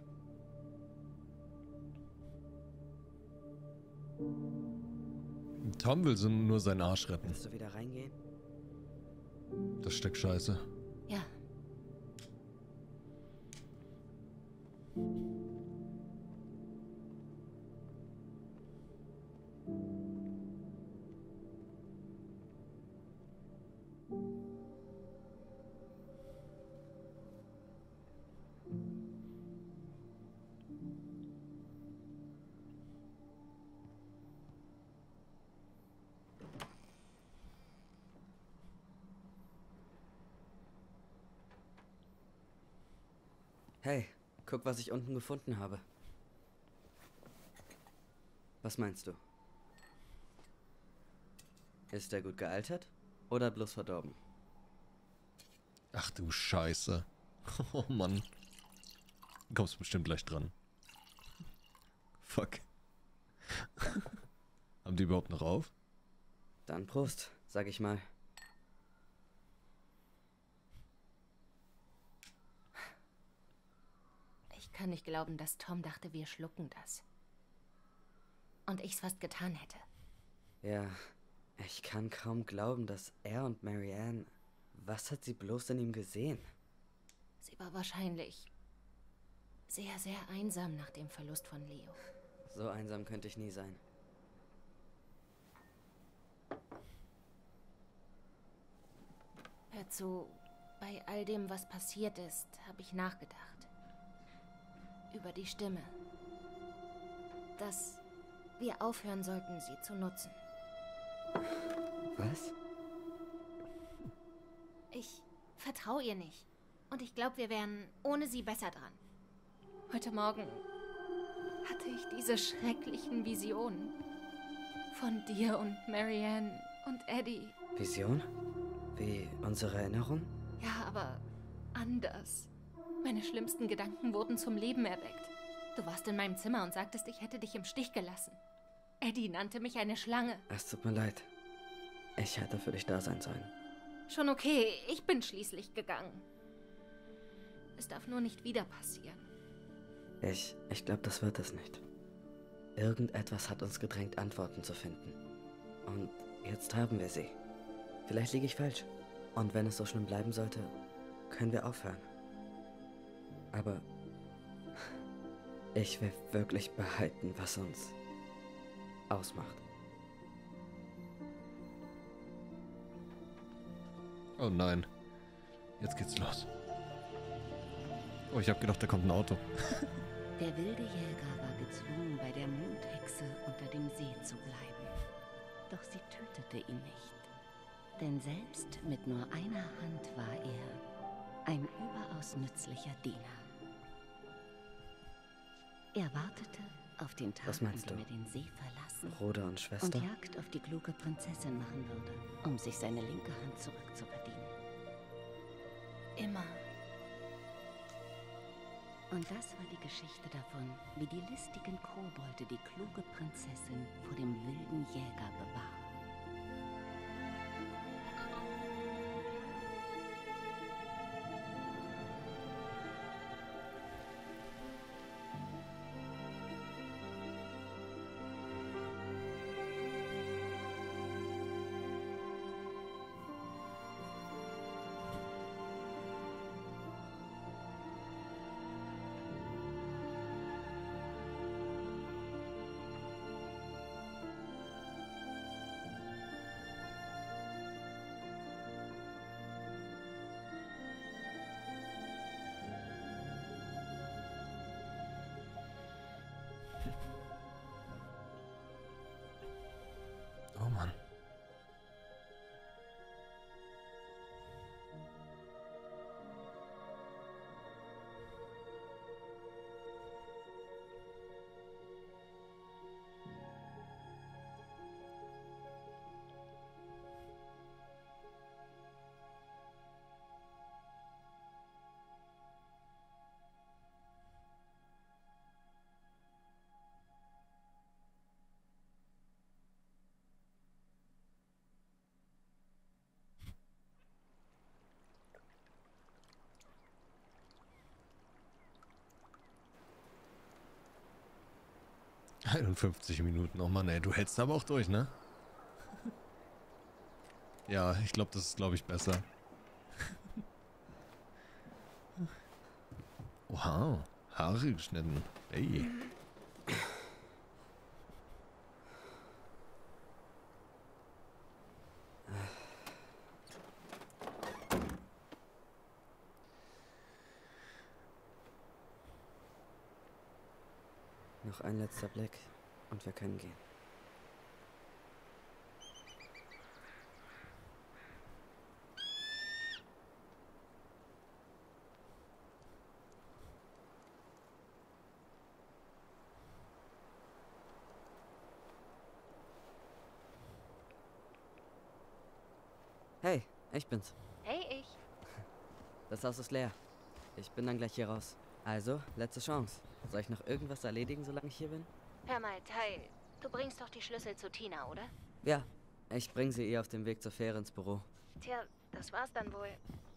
Tom will nur seinen Arsch retten. Willst du wieder reingehen? Das Stück Scheiße. Ja. Hey, guck, was ich unten gefunden habe. Was meinst du? Ist der gut gealtert oder bloß verdorben? Ach du Scheiße. Oh Mann. Du kommst bestimmt gleich dran. Fuck. Haben die überhaupt noch auf? Dann Prost, sag ich mal. Ich kann nicht glauben, dass Tom dachte, wir schlucken das. Und ich's fast getan hätte. Ja, ich kann kaum glauben, dass er und Marianne... Was hat sie bloß in ihm gesehen? Sie war wahrscheinlich sehr, sehr einsam nach dem Verlust von Leo. So einsam könnte ich nie sein. Hör zu, bei all dem, was passiert ist, habe ich nachgedacht. Über die Stimme. Dass wir aufhören sollten, sie zu nutzen. Was? Ich vertraue ihr nicht. Und ich glaube, wir wären ohne sie besser dran. Heute Morgen hatte ich diese schrecklichen Visionen. Von dir und Marianne und Eddie. Vision? Wie unsere Erinnerung? Ja, aber anders. Meine schlimmsten Gedanken wurden zum Leben erweckt. Du warst in meinem Zimmer und sagtest, ich hätte dich im Stich gelassen. Eddie nannte mich eine Schlange. Es tut mir leid. Ich hätte für dich da sein sollen. Schon okay, ich bin schließlich gegangen. Es darf nur nicht wieder passieren. Ich glaube, das wird es nicht. Irgendetwas hat uns gedrängt, Antworten zu finden. Und jetzt haben wir sie. Vielleicht liege ich falsch. Und wenn es so schlimm bleiben sollte, können wir aufhören. Aber ich will wirklich behalten, was uns ausmacht. Oh nein. Jetzt geht's los. Oh, ich habe gedacht, da kommt ein Auto. Der wilde Jäger war gezwungen, bei der Mondhexe unter dem See zu bleiben. Doch sie tötete ihn nicht. Denn selbst mit nur einer Hand war er ein überaus nützlicher Diener. Er wartete auf den Tag, an dem er den See verlassen Bruder und Schwester? und Jagd auf die kluge Prinzessin machen würde, um sich seine linke Hand zurückzuverdienen. Immer. Und das war die Geschichte davon, wie die listigen Kobolde die kluge Prinzessin vor dem wilden Jäger bewahren. Oh Mann. – 51 Minuten. Oh Mann, ey, du hältst aber auch durch, ne? Ja, ich glaube, das ist, glaube ich, besser. Wow, Haare geschnitten. Ey. Noch ein letzter Blick und wir können gehen. Hey, ich bin's. Hey, ich. Das Haus ist leer. Ich bin dann gleich hier raus. Also, letzte Chance. Soll ich noch irgendwas erledigen, solange ich hier bin? Hör mal, Teil, du bringst doch die Schlüssel zu Tina, oder? Ja, ich bringe sie ihr auf dem Weg zur Fähre ins Büro. Tja, das war's dann wohl.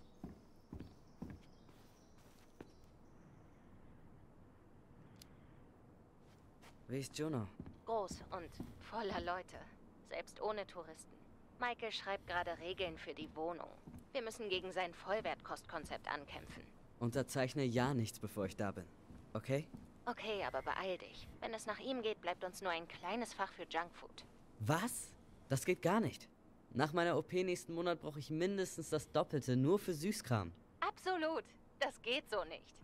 Wie ist Juno? Groß und voller Leute. Selbst ohne Touristen. Michael schreibt gerade Regeln für die Wohnung. Wir müssen gegen sein Vollwertkostkonzept ankämpfen. Unterzeichne ja nichts, bevor ich da bin. Okay? Okay, aber beeil dich. Wenn es nach ihm geht, bleibt uns nur ein kleines Fach für Junkfood. Was? Das geht gar nicht. Nach meiner OP nächsten Monat brauche ich mindestens das Doppelte, nur für Süßkram. Absolut. Das geht so nicht.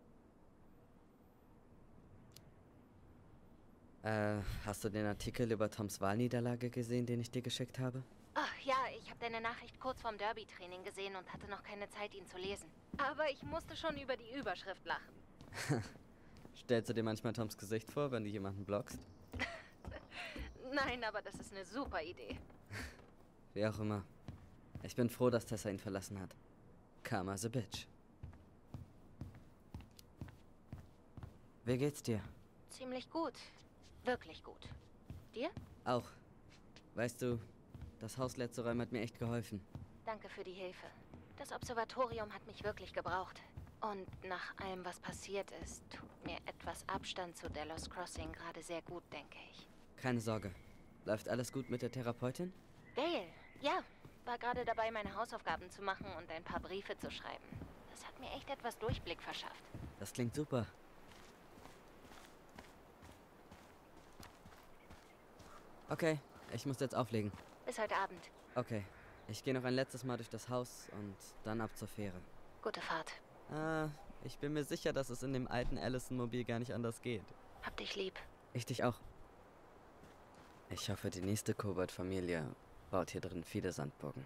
Hast du den Artikel über Toms Wahlniederlage gesehen, den ich dir geschickt habe? Ach ja, ich habe deine Nachricht kurz vorm Derby-Training gesehen und hatte noch keine Zeit, ihn zu lesen. Aber ich musste schon über die Überschrift lachen. Stellst du dir manchmal Toms Gesicht vor, wenn du jemanden blockst? Nein, aber das ist eine super Idee. Wie auch immer. Ich bin froh, dass Tessa ihn verlassen hat. Karma's a bitch. Wie geht's dir? Ziemlich gut. Wirklich gut. Dir? Auch. Weißt du, das Haus leer zu räumen hat mir echt geholfen. Danke für die Hilfe. Das Observatorium hat mich wirklich gebraucht. Und nach allem, was passiert ist, tut mir etwas Abstand zu Delos Crossing gerade sehr gut, denke ich. Keine Sorge. Läuft alles gut mit der Therapeutin? Dale, ja. War gerade dabei, meine Hausaufgaben zu machen und ein paar Briefe zu schreiben. Das hat mir echt etwas Durchblick verschafft. Das klingt super. Okay, ich muss jetzt auflegen. Bis heute Abend. Okay, ich gehe noch ein letztes Mal durch das Haus und dann ab zur Fähre. Gute Fahrt. Ich bin mir sicher, dass es in dem alten Allison-Mobil gar nicht anders geht. Hab dich lieb. Ich dich auch. Ich hoffe, die nächste Kobold-Familie baut hier drin viele Sandburgen.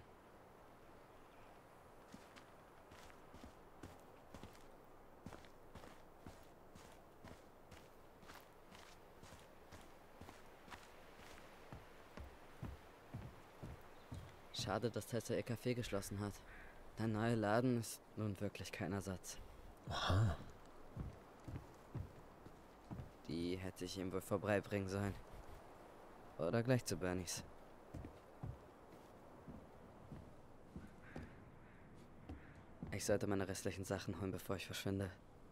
Schade, dass Tessa ihr Café geschlossen hat. Der neue Laden ist nun wirklich kein Ersatz. Aha. Die hätte ich ihm wohl vorbeibringen sollen. Oder gleich zu Bernies. Ich sollte meine restlichen Sachen holen, bevor ich verschwinde.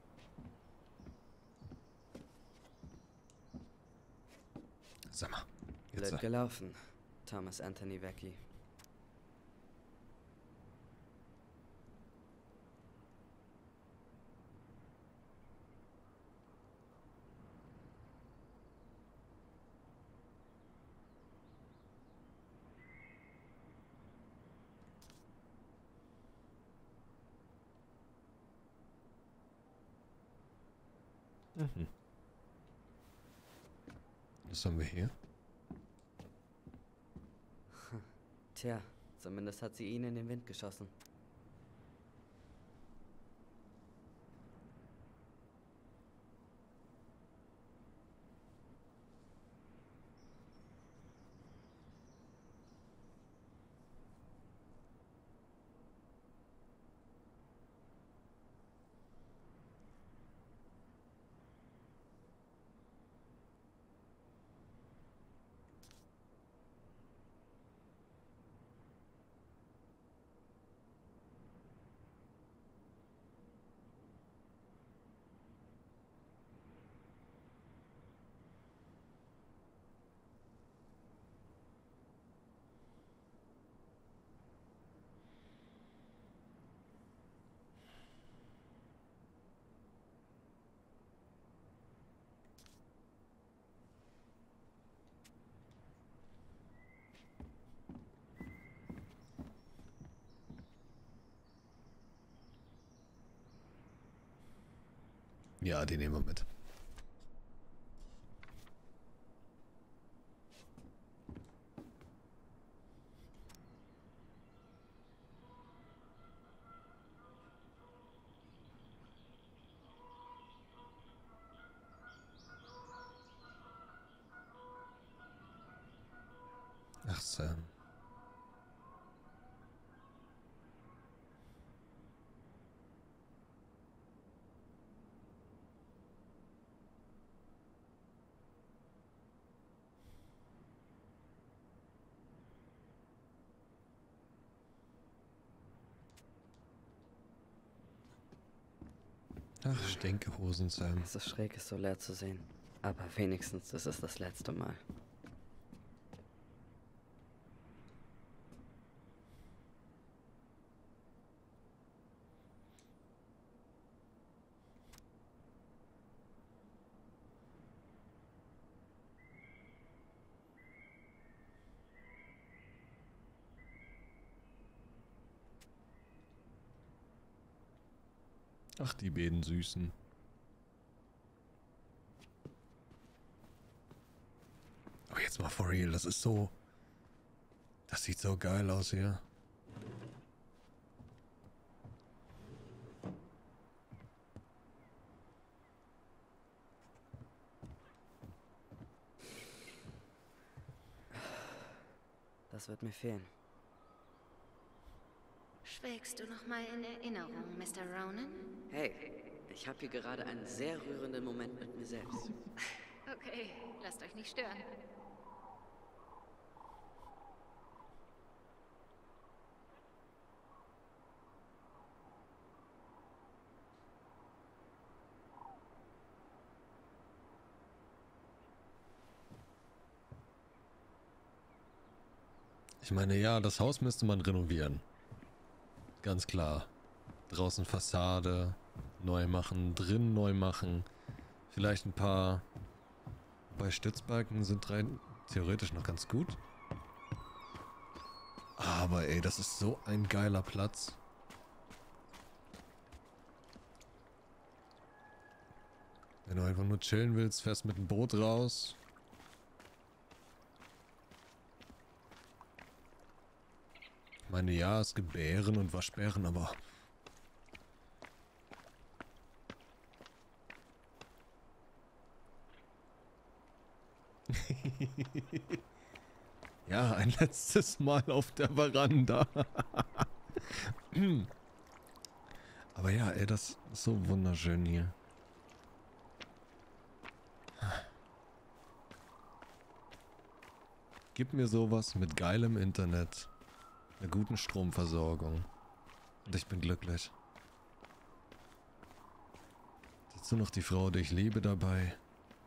Sag mal. Blöd gelaufen, Thomas Anthony Vecchi. Mhm. Was haben wir hier? Tja, zumindest hat sie ihn in den Wind geschossen. Ja, die nehmen wir mit. Ach, Sam. Ach, Stinkehosen, Sam. Es ist schräg, es so leer zu sehen. Aber wenigstens ist es das letzte Mal. Ach, die beiden Süßen. Aber jetzt mal for real, das ist so... Das sieht so geil aus hier. Das wird mir fehlen. Schwelgst du noch mal in Erinnerung, Mr. Ronan? Hey, ich habe hier gerade einen sehr rührenden Moment mit mir selbst. Okay, lasst euch nicht stören. Ich meine, ja, das Haus müsste man renovieren. Ganz klar. Draußen Fassade neu machen, drin neu machen. Vielleicht ein paar... Bei Stützbalken sind rein theoretisch noch ganz gut. Aber ey, das ist so ein geiler Platz. Wenn du einfach nur chillen willst, fährst mit dem Boot raus. Ich meine, ja, es gibt Bären und Waschbären, aber... Ja, ein letztes Mal auf der Veranda. Aber ja, ey, das ist so wunderschön hier. Gib mir sowas mit geilem Internet, einer guten Stromversorgung und ich bin glücklich. Dazu noch die Frau, die ich liebe dabei.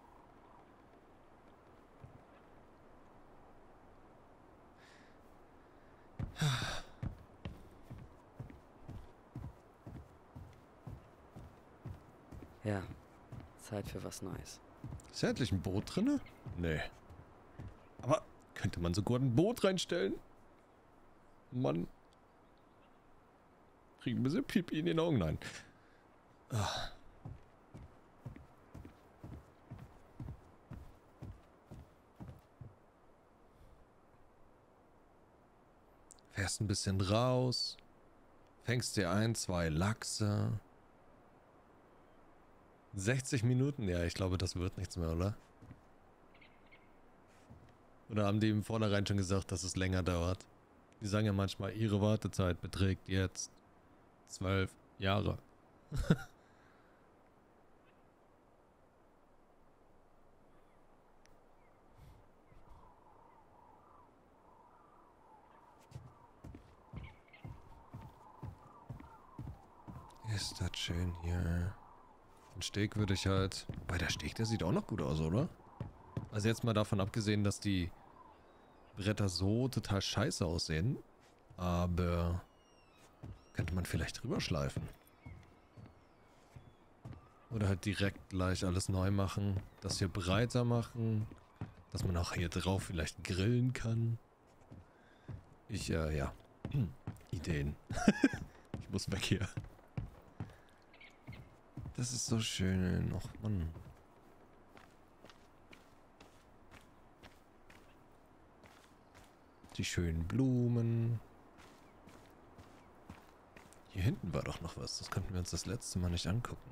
Ja, Zeit für was Neues. Ist ja endlich ein Boot drinne? Nee. Aber könnte man so gut ein Boot reinstellen? Mann. Kriegen ein bisschen Pipi in den Augen. Nein. Ah. Fährst ein bisschen raus. Fängst dir 1, 2 Lachse. 60 Minuten? Ja, ich glaube, das wird nichts mehr, oder? Oder haben die im Vornherein schon gesagt, dass es länger dauert? Die sagen ja manchmal, ihre Wartezeit beträgt jetzt 12 Jahre. Ist das schön hier. Den Steg würde ich halt... Bei der Steg, der sieht auch noch gut aus, oder? Also jetzt mal davon abgesehen, dass die Bretter so total scheiße aussehen. Aber könnte man vielleicht drüber schleifen. Oder halt direkt gleich alles neu machen. Das hier breiter machen. Dass man auch hier drauf vielleicht grillen kann. Ja. Ideen. Ich muss weg hier. Das ist so schön. Och, Mann. Die schönen Blumen. Hier hinten war doch noch was. Das konnten wir uns das letzte Mal nicht angucken.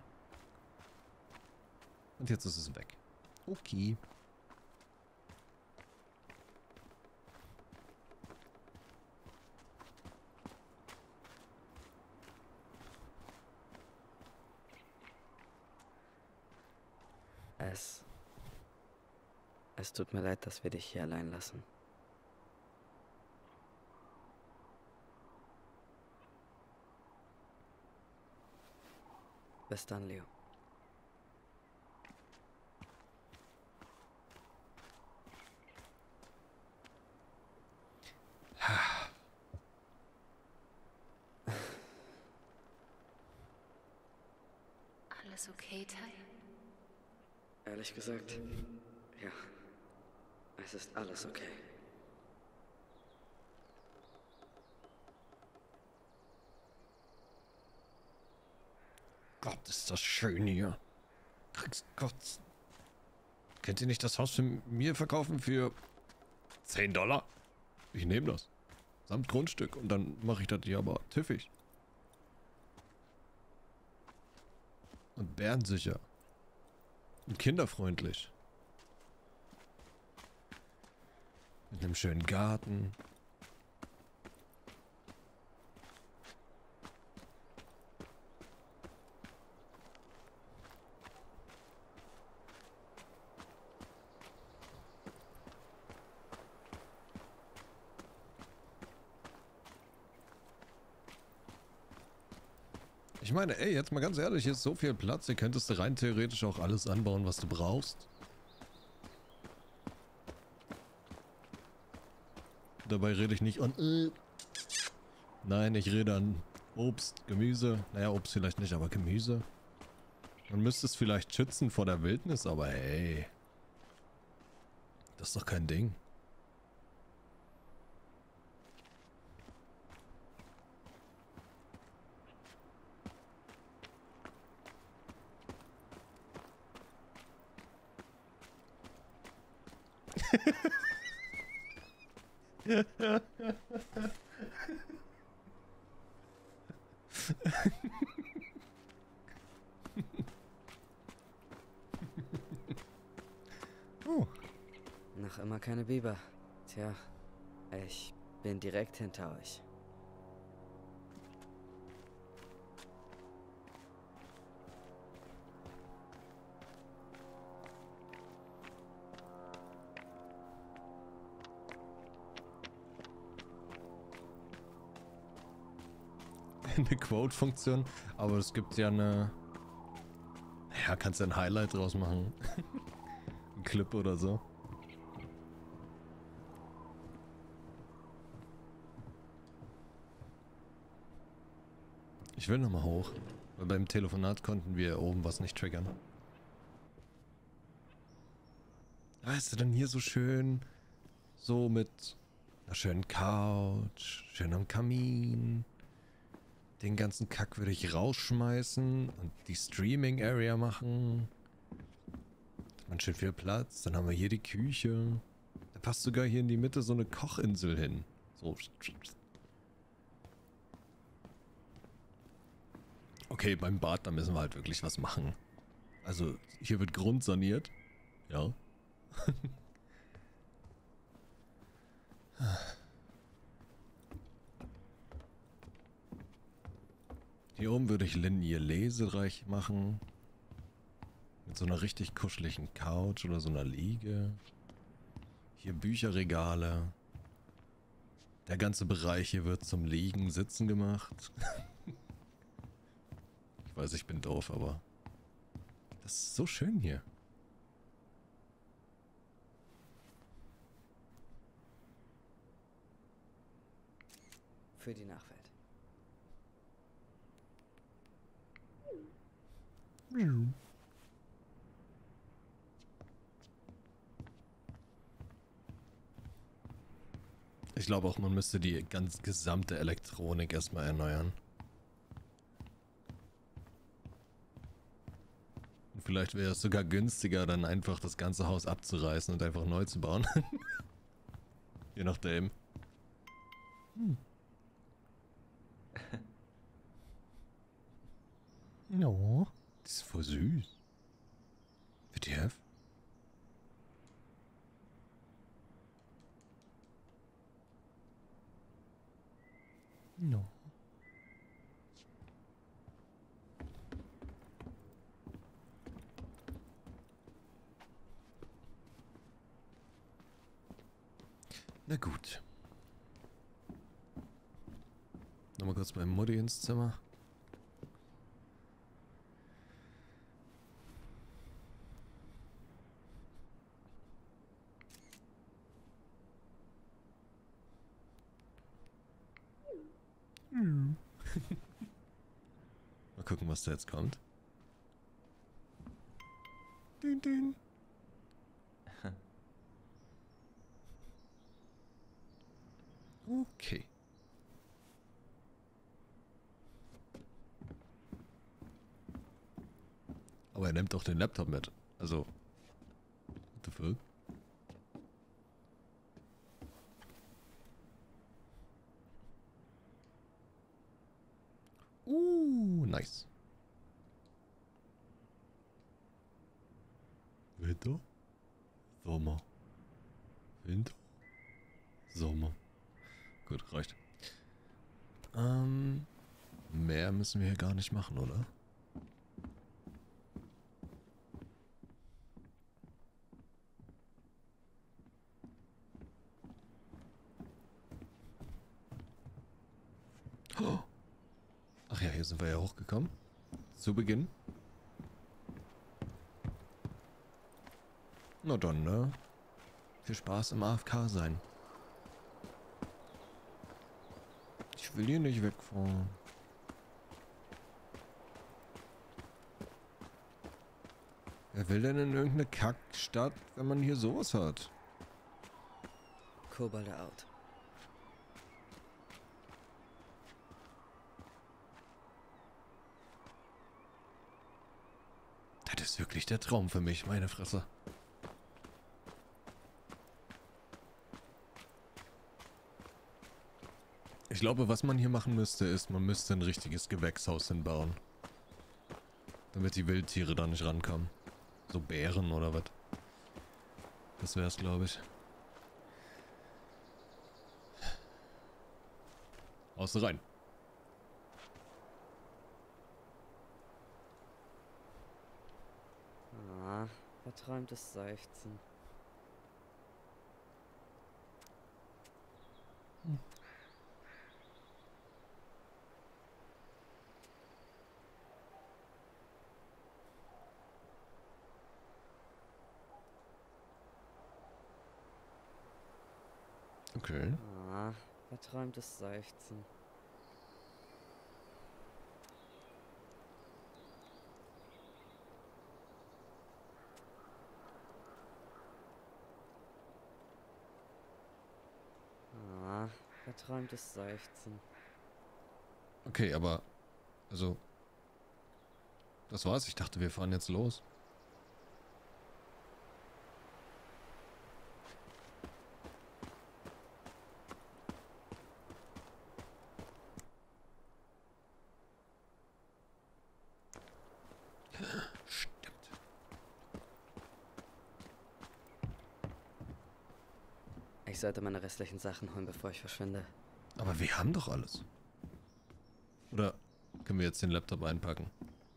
Und jetzt ist es weg. Okay. Es tut mir leid, dass wir dich hier allein lassen. Bis dann, Leo. Alles okay, Ty? Ehrlich gesagt, ja. Es ist alles okay. Gott, ist das schön hier. Gott. Könnt ihr nicht das Haus für mir verkaufen für $10? Ich nehme das. Samt Grundstück. Und dann mache ich das hier aber tüffig. Und bärensicher. Und kinderfreundlich. Mit einem schönen Garten. Ich meine, ey, jetzt mal ganz ehrlich, hier ist so viel Platz, hier könntest du rein theoretisch auch alles anbauen, was du brauchst. Dabei rede ich nicht an... Nein, ich rede an Obst, Gemüse. Naja, Obst vielleicht nicht, aber Gemüse. Man müsste es vielleicht schützen vor der Wildnis, aber hey. Das ist doch kein Ding. Noch immer keine Biber. Tja, ich bin direkt hinter euch. eine Quote-Funktion, aber es gibt ja eine... Ja, kannst du ein Highlight draus machen. Ein Clip oder so. Ich will nochmal hoch, weil beim Telefonat konnten wir oben was nicht triggern. Weißt du, dann hier so schön, so mit einer schönen Couch, schön am Kamin. Den ganzen Kack würde ich rausschmeißen und die Streaming-Area machen. Da hat man schön viel Platz. Dann haben wir hier die Küche. Da passt sogar hier in die Mitte so eine Kochinsel hin. So. Okay, beim Bad, da müssen wir halt wirklich was machen. Also, hier wird grundsaniert. Ja. Hier oben würde ich Lynn ihr lesereich machen. Mit so einer richtig kuscheligen Couch oder so einer Liege. Hier Bücherregale. Der ganze Bereich hier wird zum Liegen, Sitzen gemacht. Ich weiß, ich bin doof, aber das ist so schön hier. Für die Nachwelt. Ich glaube auch, man müsste die ganz gesamte Elektronik erstmal erneuern. Und vielleicht wäre es sogar günstiger, dann einfach das ganze Haus abzureißen und einfach neu zu bauen. Je nachdem. No, das ist voll süß. WTF? No. Na gut. Nochmal kurz bei Mutti ins Zimmer. Mal gucken, was da jetzt kommt. Dün, dün. Okay. Aber er nimmt doch den Laptop mit. Also. What the fuck? Nice. Winter, Sommer. Winter, Sommer. Gut, reicht. Mehr müssen wir hier gar nicht machen, oder? Oh. Ach ja, hier sind wir ja hochgekommen. Zu Beginn. Na dann, ne? Viel Spaß im AFK sein. Ich will hier nicht wegfahren. Wer will denn in irgendeine Kackstadt, wenn man hier sowas hat? Kobolde out. Das ist wirklich der Traum für mich, meine Fresse. Ich glaube, was man hier machen müsste, ist, man müsste ein richtiges Gewächshaus hinbauen. Damit die Wildtiere da nicht rankommen. So Bären oder was. Das wär's, glaube ich. Haust rein. Ah, verträumtes Seufzen. Okay. Ah, verträumtes Seufzen. Ah, verträumtes Seufzen. Okay, aber... Also... Das war's. Ich dachte, wir fahren jetzt los. Stimmt. Ich sollte meine restlichen Sachen holen, bevor ich verschwinde. Aber wir haben doch alles. Oder können wir jetzt den Laptop einpacken?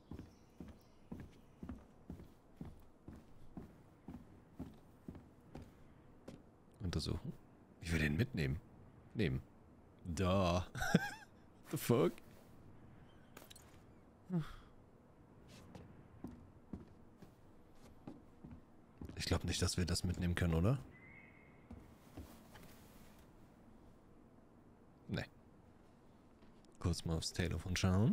Untersuchen. Ich will den mitnehmen. Nehmen. Da. The fuck? Ich glaube nicht, dass wir das mitnehmen können, oder? Nee. Kurz mal aufs Telefon schauen.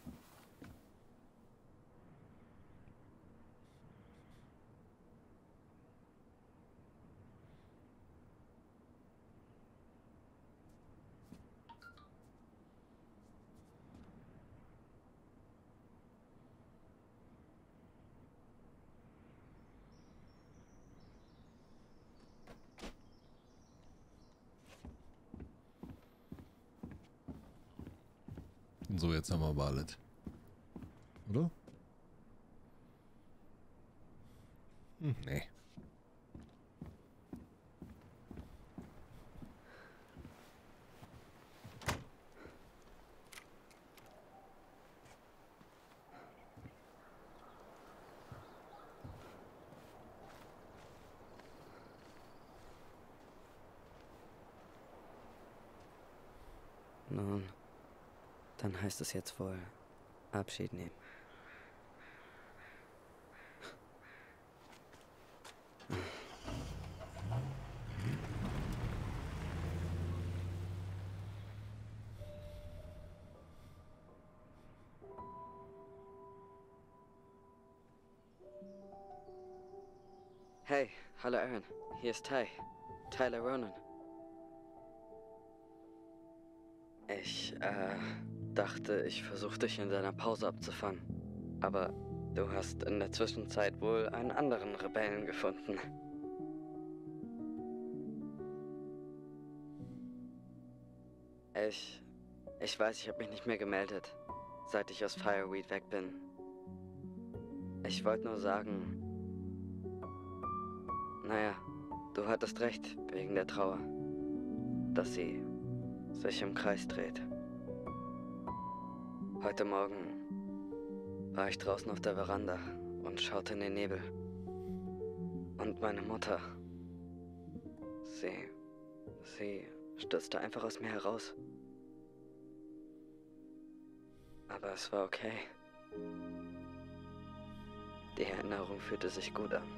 So, jetzt haben wir aber alles. Oder? Nee. Nun, dann heißt es jetzt wohl Abschied nehmen. Hey, hallo Aaron. Hier ist Tyler Ronan. Ich, dachte, ich versuche dich in deiner Pause abzufangen. Aber du hast in der Zwischenzeit wohl einen anderen Rebellen gefunden. Ich weiß, ich habe mich nicht mehr gemeldet, seit ich aus Fireweed weg bin. Ich wollte nur sagen... Naja, du hattest recht, wegen der Trauer. Dass sie sich im Kreis dreht. Heute Morgen war ich draußen auf der Veranda und schaute in den Nebel. Und meine Mutter, sie stürzte einfach aus mir heraus. Aber es war okay. Die Erinnerung fühlte sich gut an.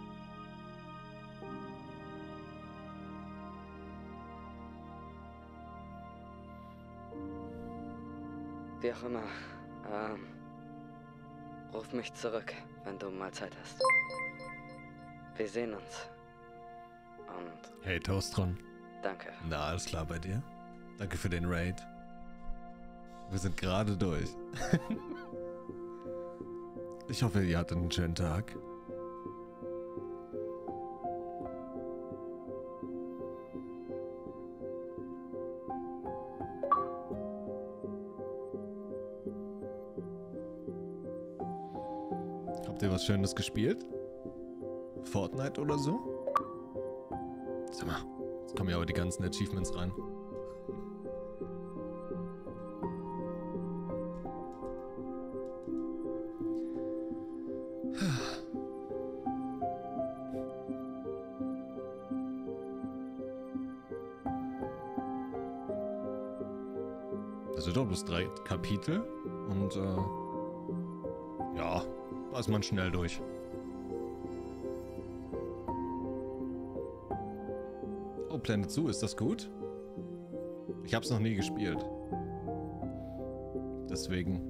Wie auch immer, ruf mich zurück, wenn du mal Zeit hast. Wir sehen uns. Und... Hey, Toastron. Danke. Na, alles klar bei dir? Danke für den Raid. Wir sind gerade durch. Ich hoffe, ihr hattet einen schönen Tag. Habt ihr was Schönes gespielt? Fortnite oder so? Sag mal, jetzt kommen ja aber die ganzen Achievements rein. Das sind doch bloß 3 Kapitel und ja, da ist man schnell durch. Oh, Planet Zoo, ist das gut? Ich hab's noch nie gespielt. Deswegen.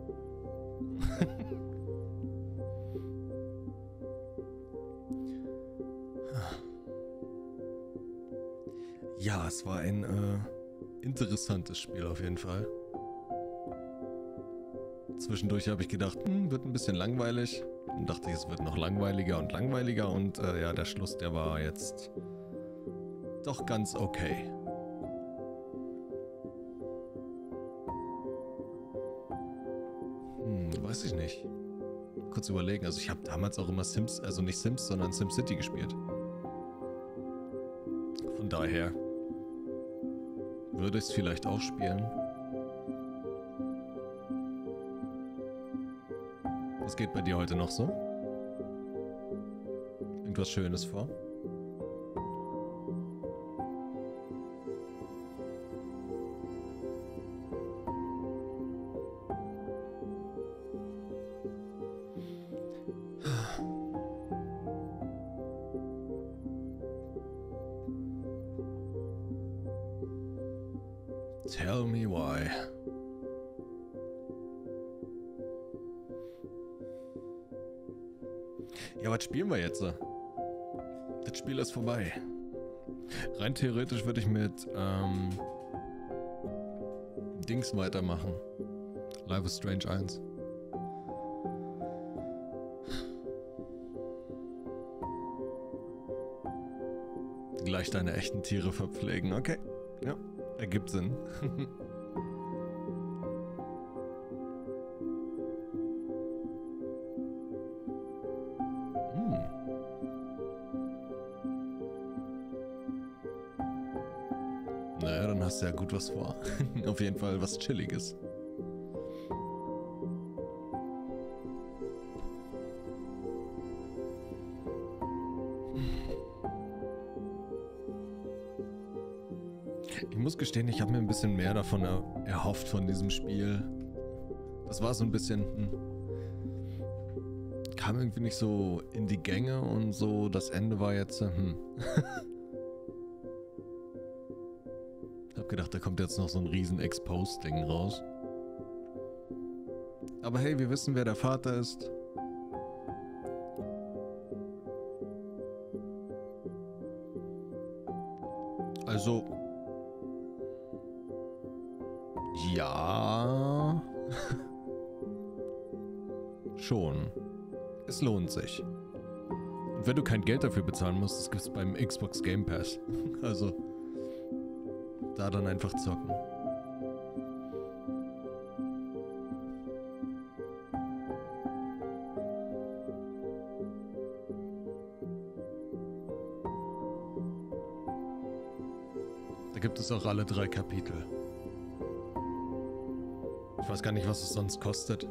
Ja, es war ein interessantes Spiel auf jeden Fall. Zwischendurch habe ich gedacht, wird ein bisschen langweilig. Dann dachte ich, es wird noch langweiliger und langweiliger. Und ja, der Schluss, der war jetzt doch ganz okay. Weiß ich nicht. Kurz überlegen. Also ich habe damals auch immer Sims, also nicht Sims, sondern SimCity gespielt. Von daher würde ich es vielleicht auch spielen. Was geht bei dir heute noch so? Irgendwas Schönes vor? Tell me why. Ja, was spielen wir jetzt? Das Spiel ist vorbei. Rein theoretisch würde ich mit Dings weitermachen. Life is Strange 1. Gleich deine echten Tiere verpflegen. Okay. Ja, ergibt Sinn. Naja, dann hast du ja gut was vor. Auf jeden Fall was Chilliges. Ich muss gestehen, ich habe mir ein bisschen mehr davon erhofft von diesem Spiel. Das war so ein bisschen... kam irgendwie nicht so in die Gänge und so. Das Ende war jetzt... Ich hab gedacht, da kommt jetzt noch so ein riesen Exposed-Ding raus. Aber hey, wir wissen, wer der Vater ist. Also... ja... schon. Es lohnt sich. Und wenn du kein Geld dafür bezahlen musst, das gibt's beim Xbox Game Pass. Also... da dann einfach zocken. Da gibt es auch alle 3 Kapitel. Ich weiß gar nicht, was es sonst kostet.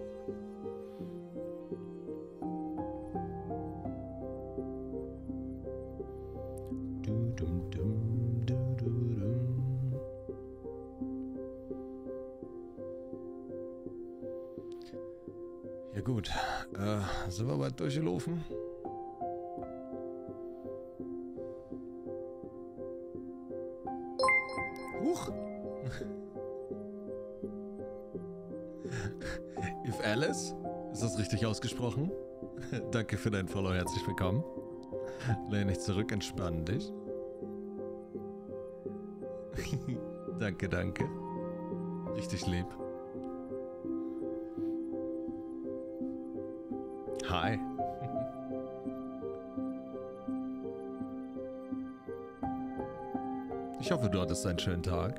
Ja gut, sind wir bald durchgelaufen? Huch! If Alice? Ist das richtig ausgesprochen? Danke für dein Follow, herzlich willkommen. Lehn dich zurück, entspann dich. Danke, danke. Richtig lieb. Hi. Ich hoffe, du hattest einen schönen Tag.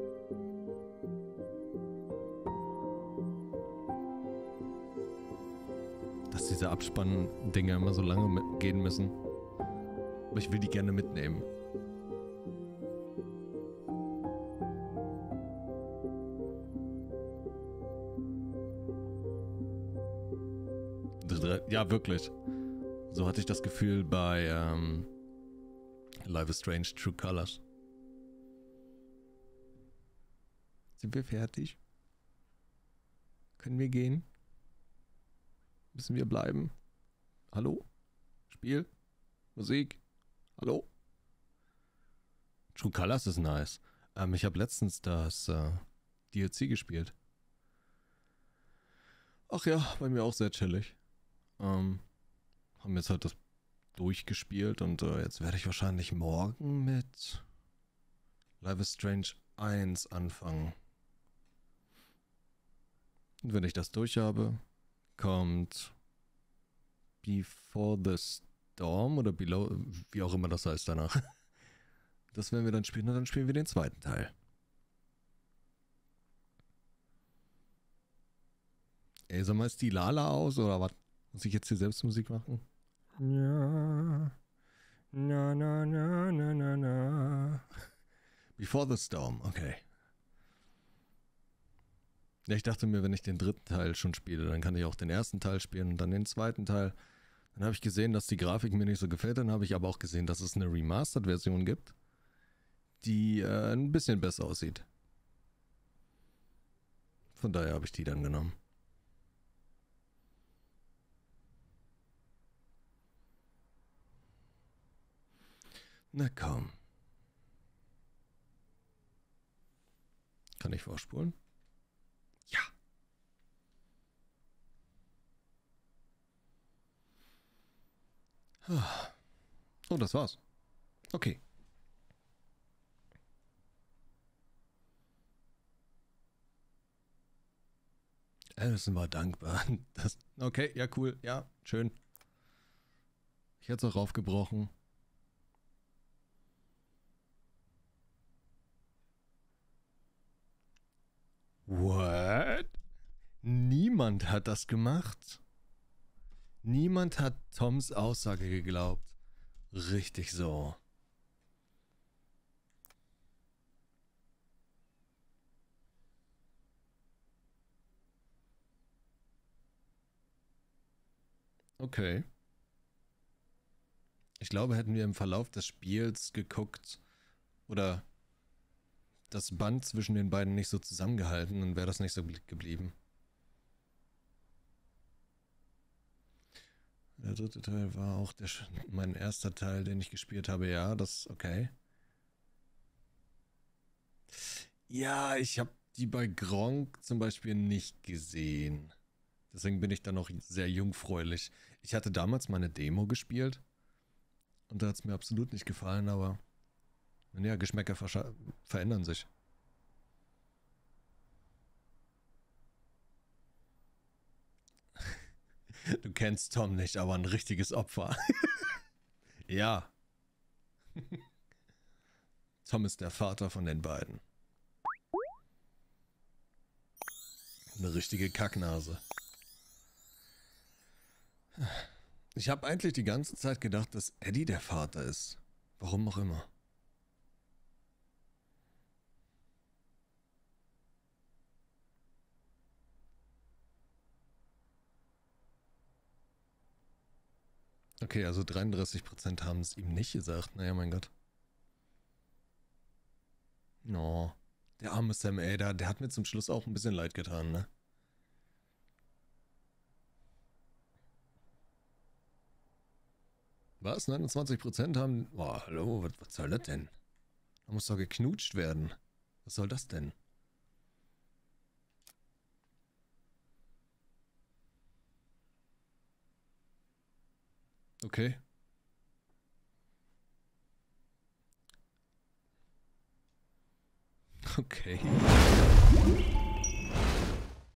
Dass diese Abspann-Dinger immer so lange gehen müssen. Aber ich will die gerne mitnehmen. Ja, wirklich. So hatte ich das Gefühl bei Life is Strange True Colors. Sind wir fertig? Können wir gehen? Müssen wir bleiben? Hallo? Spiel? Musik? Hallo? True Colors ist nice. Ich habe letztens das DLC gespielt. Ach ja, bei mir auch sehr chillig. Haben jetzt halt das durchgespielt und jetzt werde ich wahrscheinlich morgen mit Life is Strange 1 anfangen. Und wenn ich das durch habe, kommt Before the Storm oder Below, wie auch immer das heißt danach. Das werden wir dann spielen und dann spielen wir den zweiten Teil. Ey, sag mal, ist die Lala aus oder was? Muss ich jetzt hier selbst Musik machen? Ja. Na, na, na, na, na, na. Before the Storm, okay. Ja, ich dachte mir, wenn ich den dritten Teil schon spiele, dann kann ich auch den ersten Teil spielen und dann den zweiten Teil. Dann habe ich gesehen, dass die Grafik mir nicht so gefällt. Dann habe ich aber auch gesehen, dass es eine Remastered-Version gibt, die ein bisschen besser aussieht. Von daher habe ich die dann genommen. Na komm. Kann ich vorspulen? Ja. Oh, das war's. Okay. Allison war dankbar. Okay, ja, cool. Ja, schön. Ich hätte es auch raufgebrochen. What? Niemand hat das gemacht. Niemand hat Toms Aussage geglaubt. Richtig so. Okay. Ich glaube, hätten wir im Verlauf des Spiels geguckt oder das Band zwischen den beiden nicht so zusammengehalten, dann wäre das nicht so geblieben. Der dritte Teil war auch mein erster Teil, den ich gespielt habe. Ja, das okay. Ja, ich habe die bei Gronkh zum Beispiel nicht gesehen. Deswegen bin ich da noch sehr jungfräulich. Ich hatte damals meine Demo gespielt und da hat es mir absolut nicht gefallen, aber ja, Geschmäcker verändern sich. Du kennst Tom nicht, aber ein richtiges Opfer. Ja. Tom ist der Vater von den beiden. Eine richtige Kacknase. Ich habe eigentlich die ganze Zeit gedacht, dass Eddie der Vater ist. Warum auch immer. Okay, also 33% haben es ihm nicht gesagt. Naja, mein Gott. No, der arme Sam Ada, der hat mir zum Schluss auch ein bisschen leid getan, ne? Was? 29% haben... Boah, hallo, was soll das denn? Da muss doch geknutscht werden. Was soll das denn? Okay. Okay.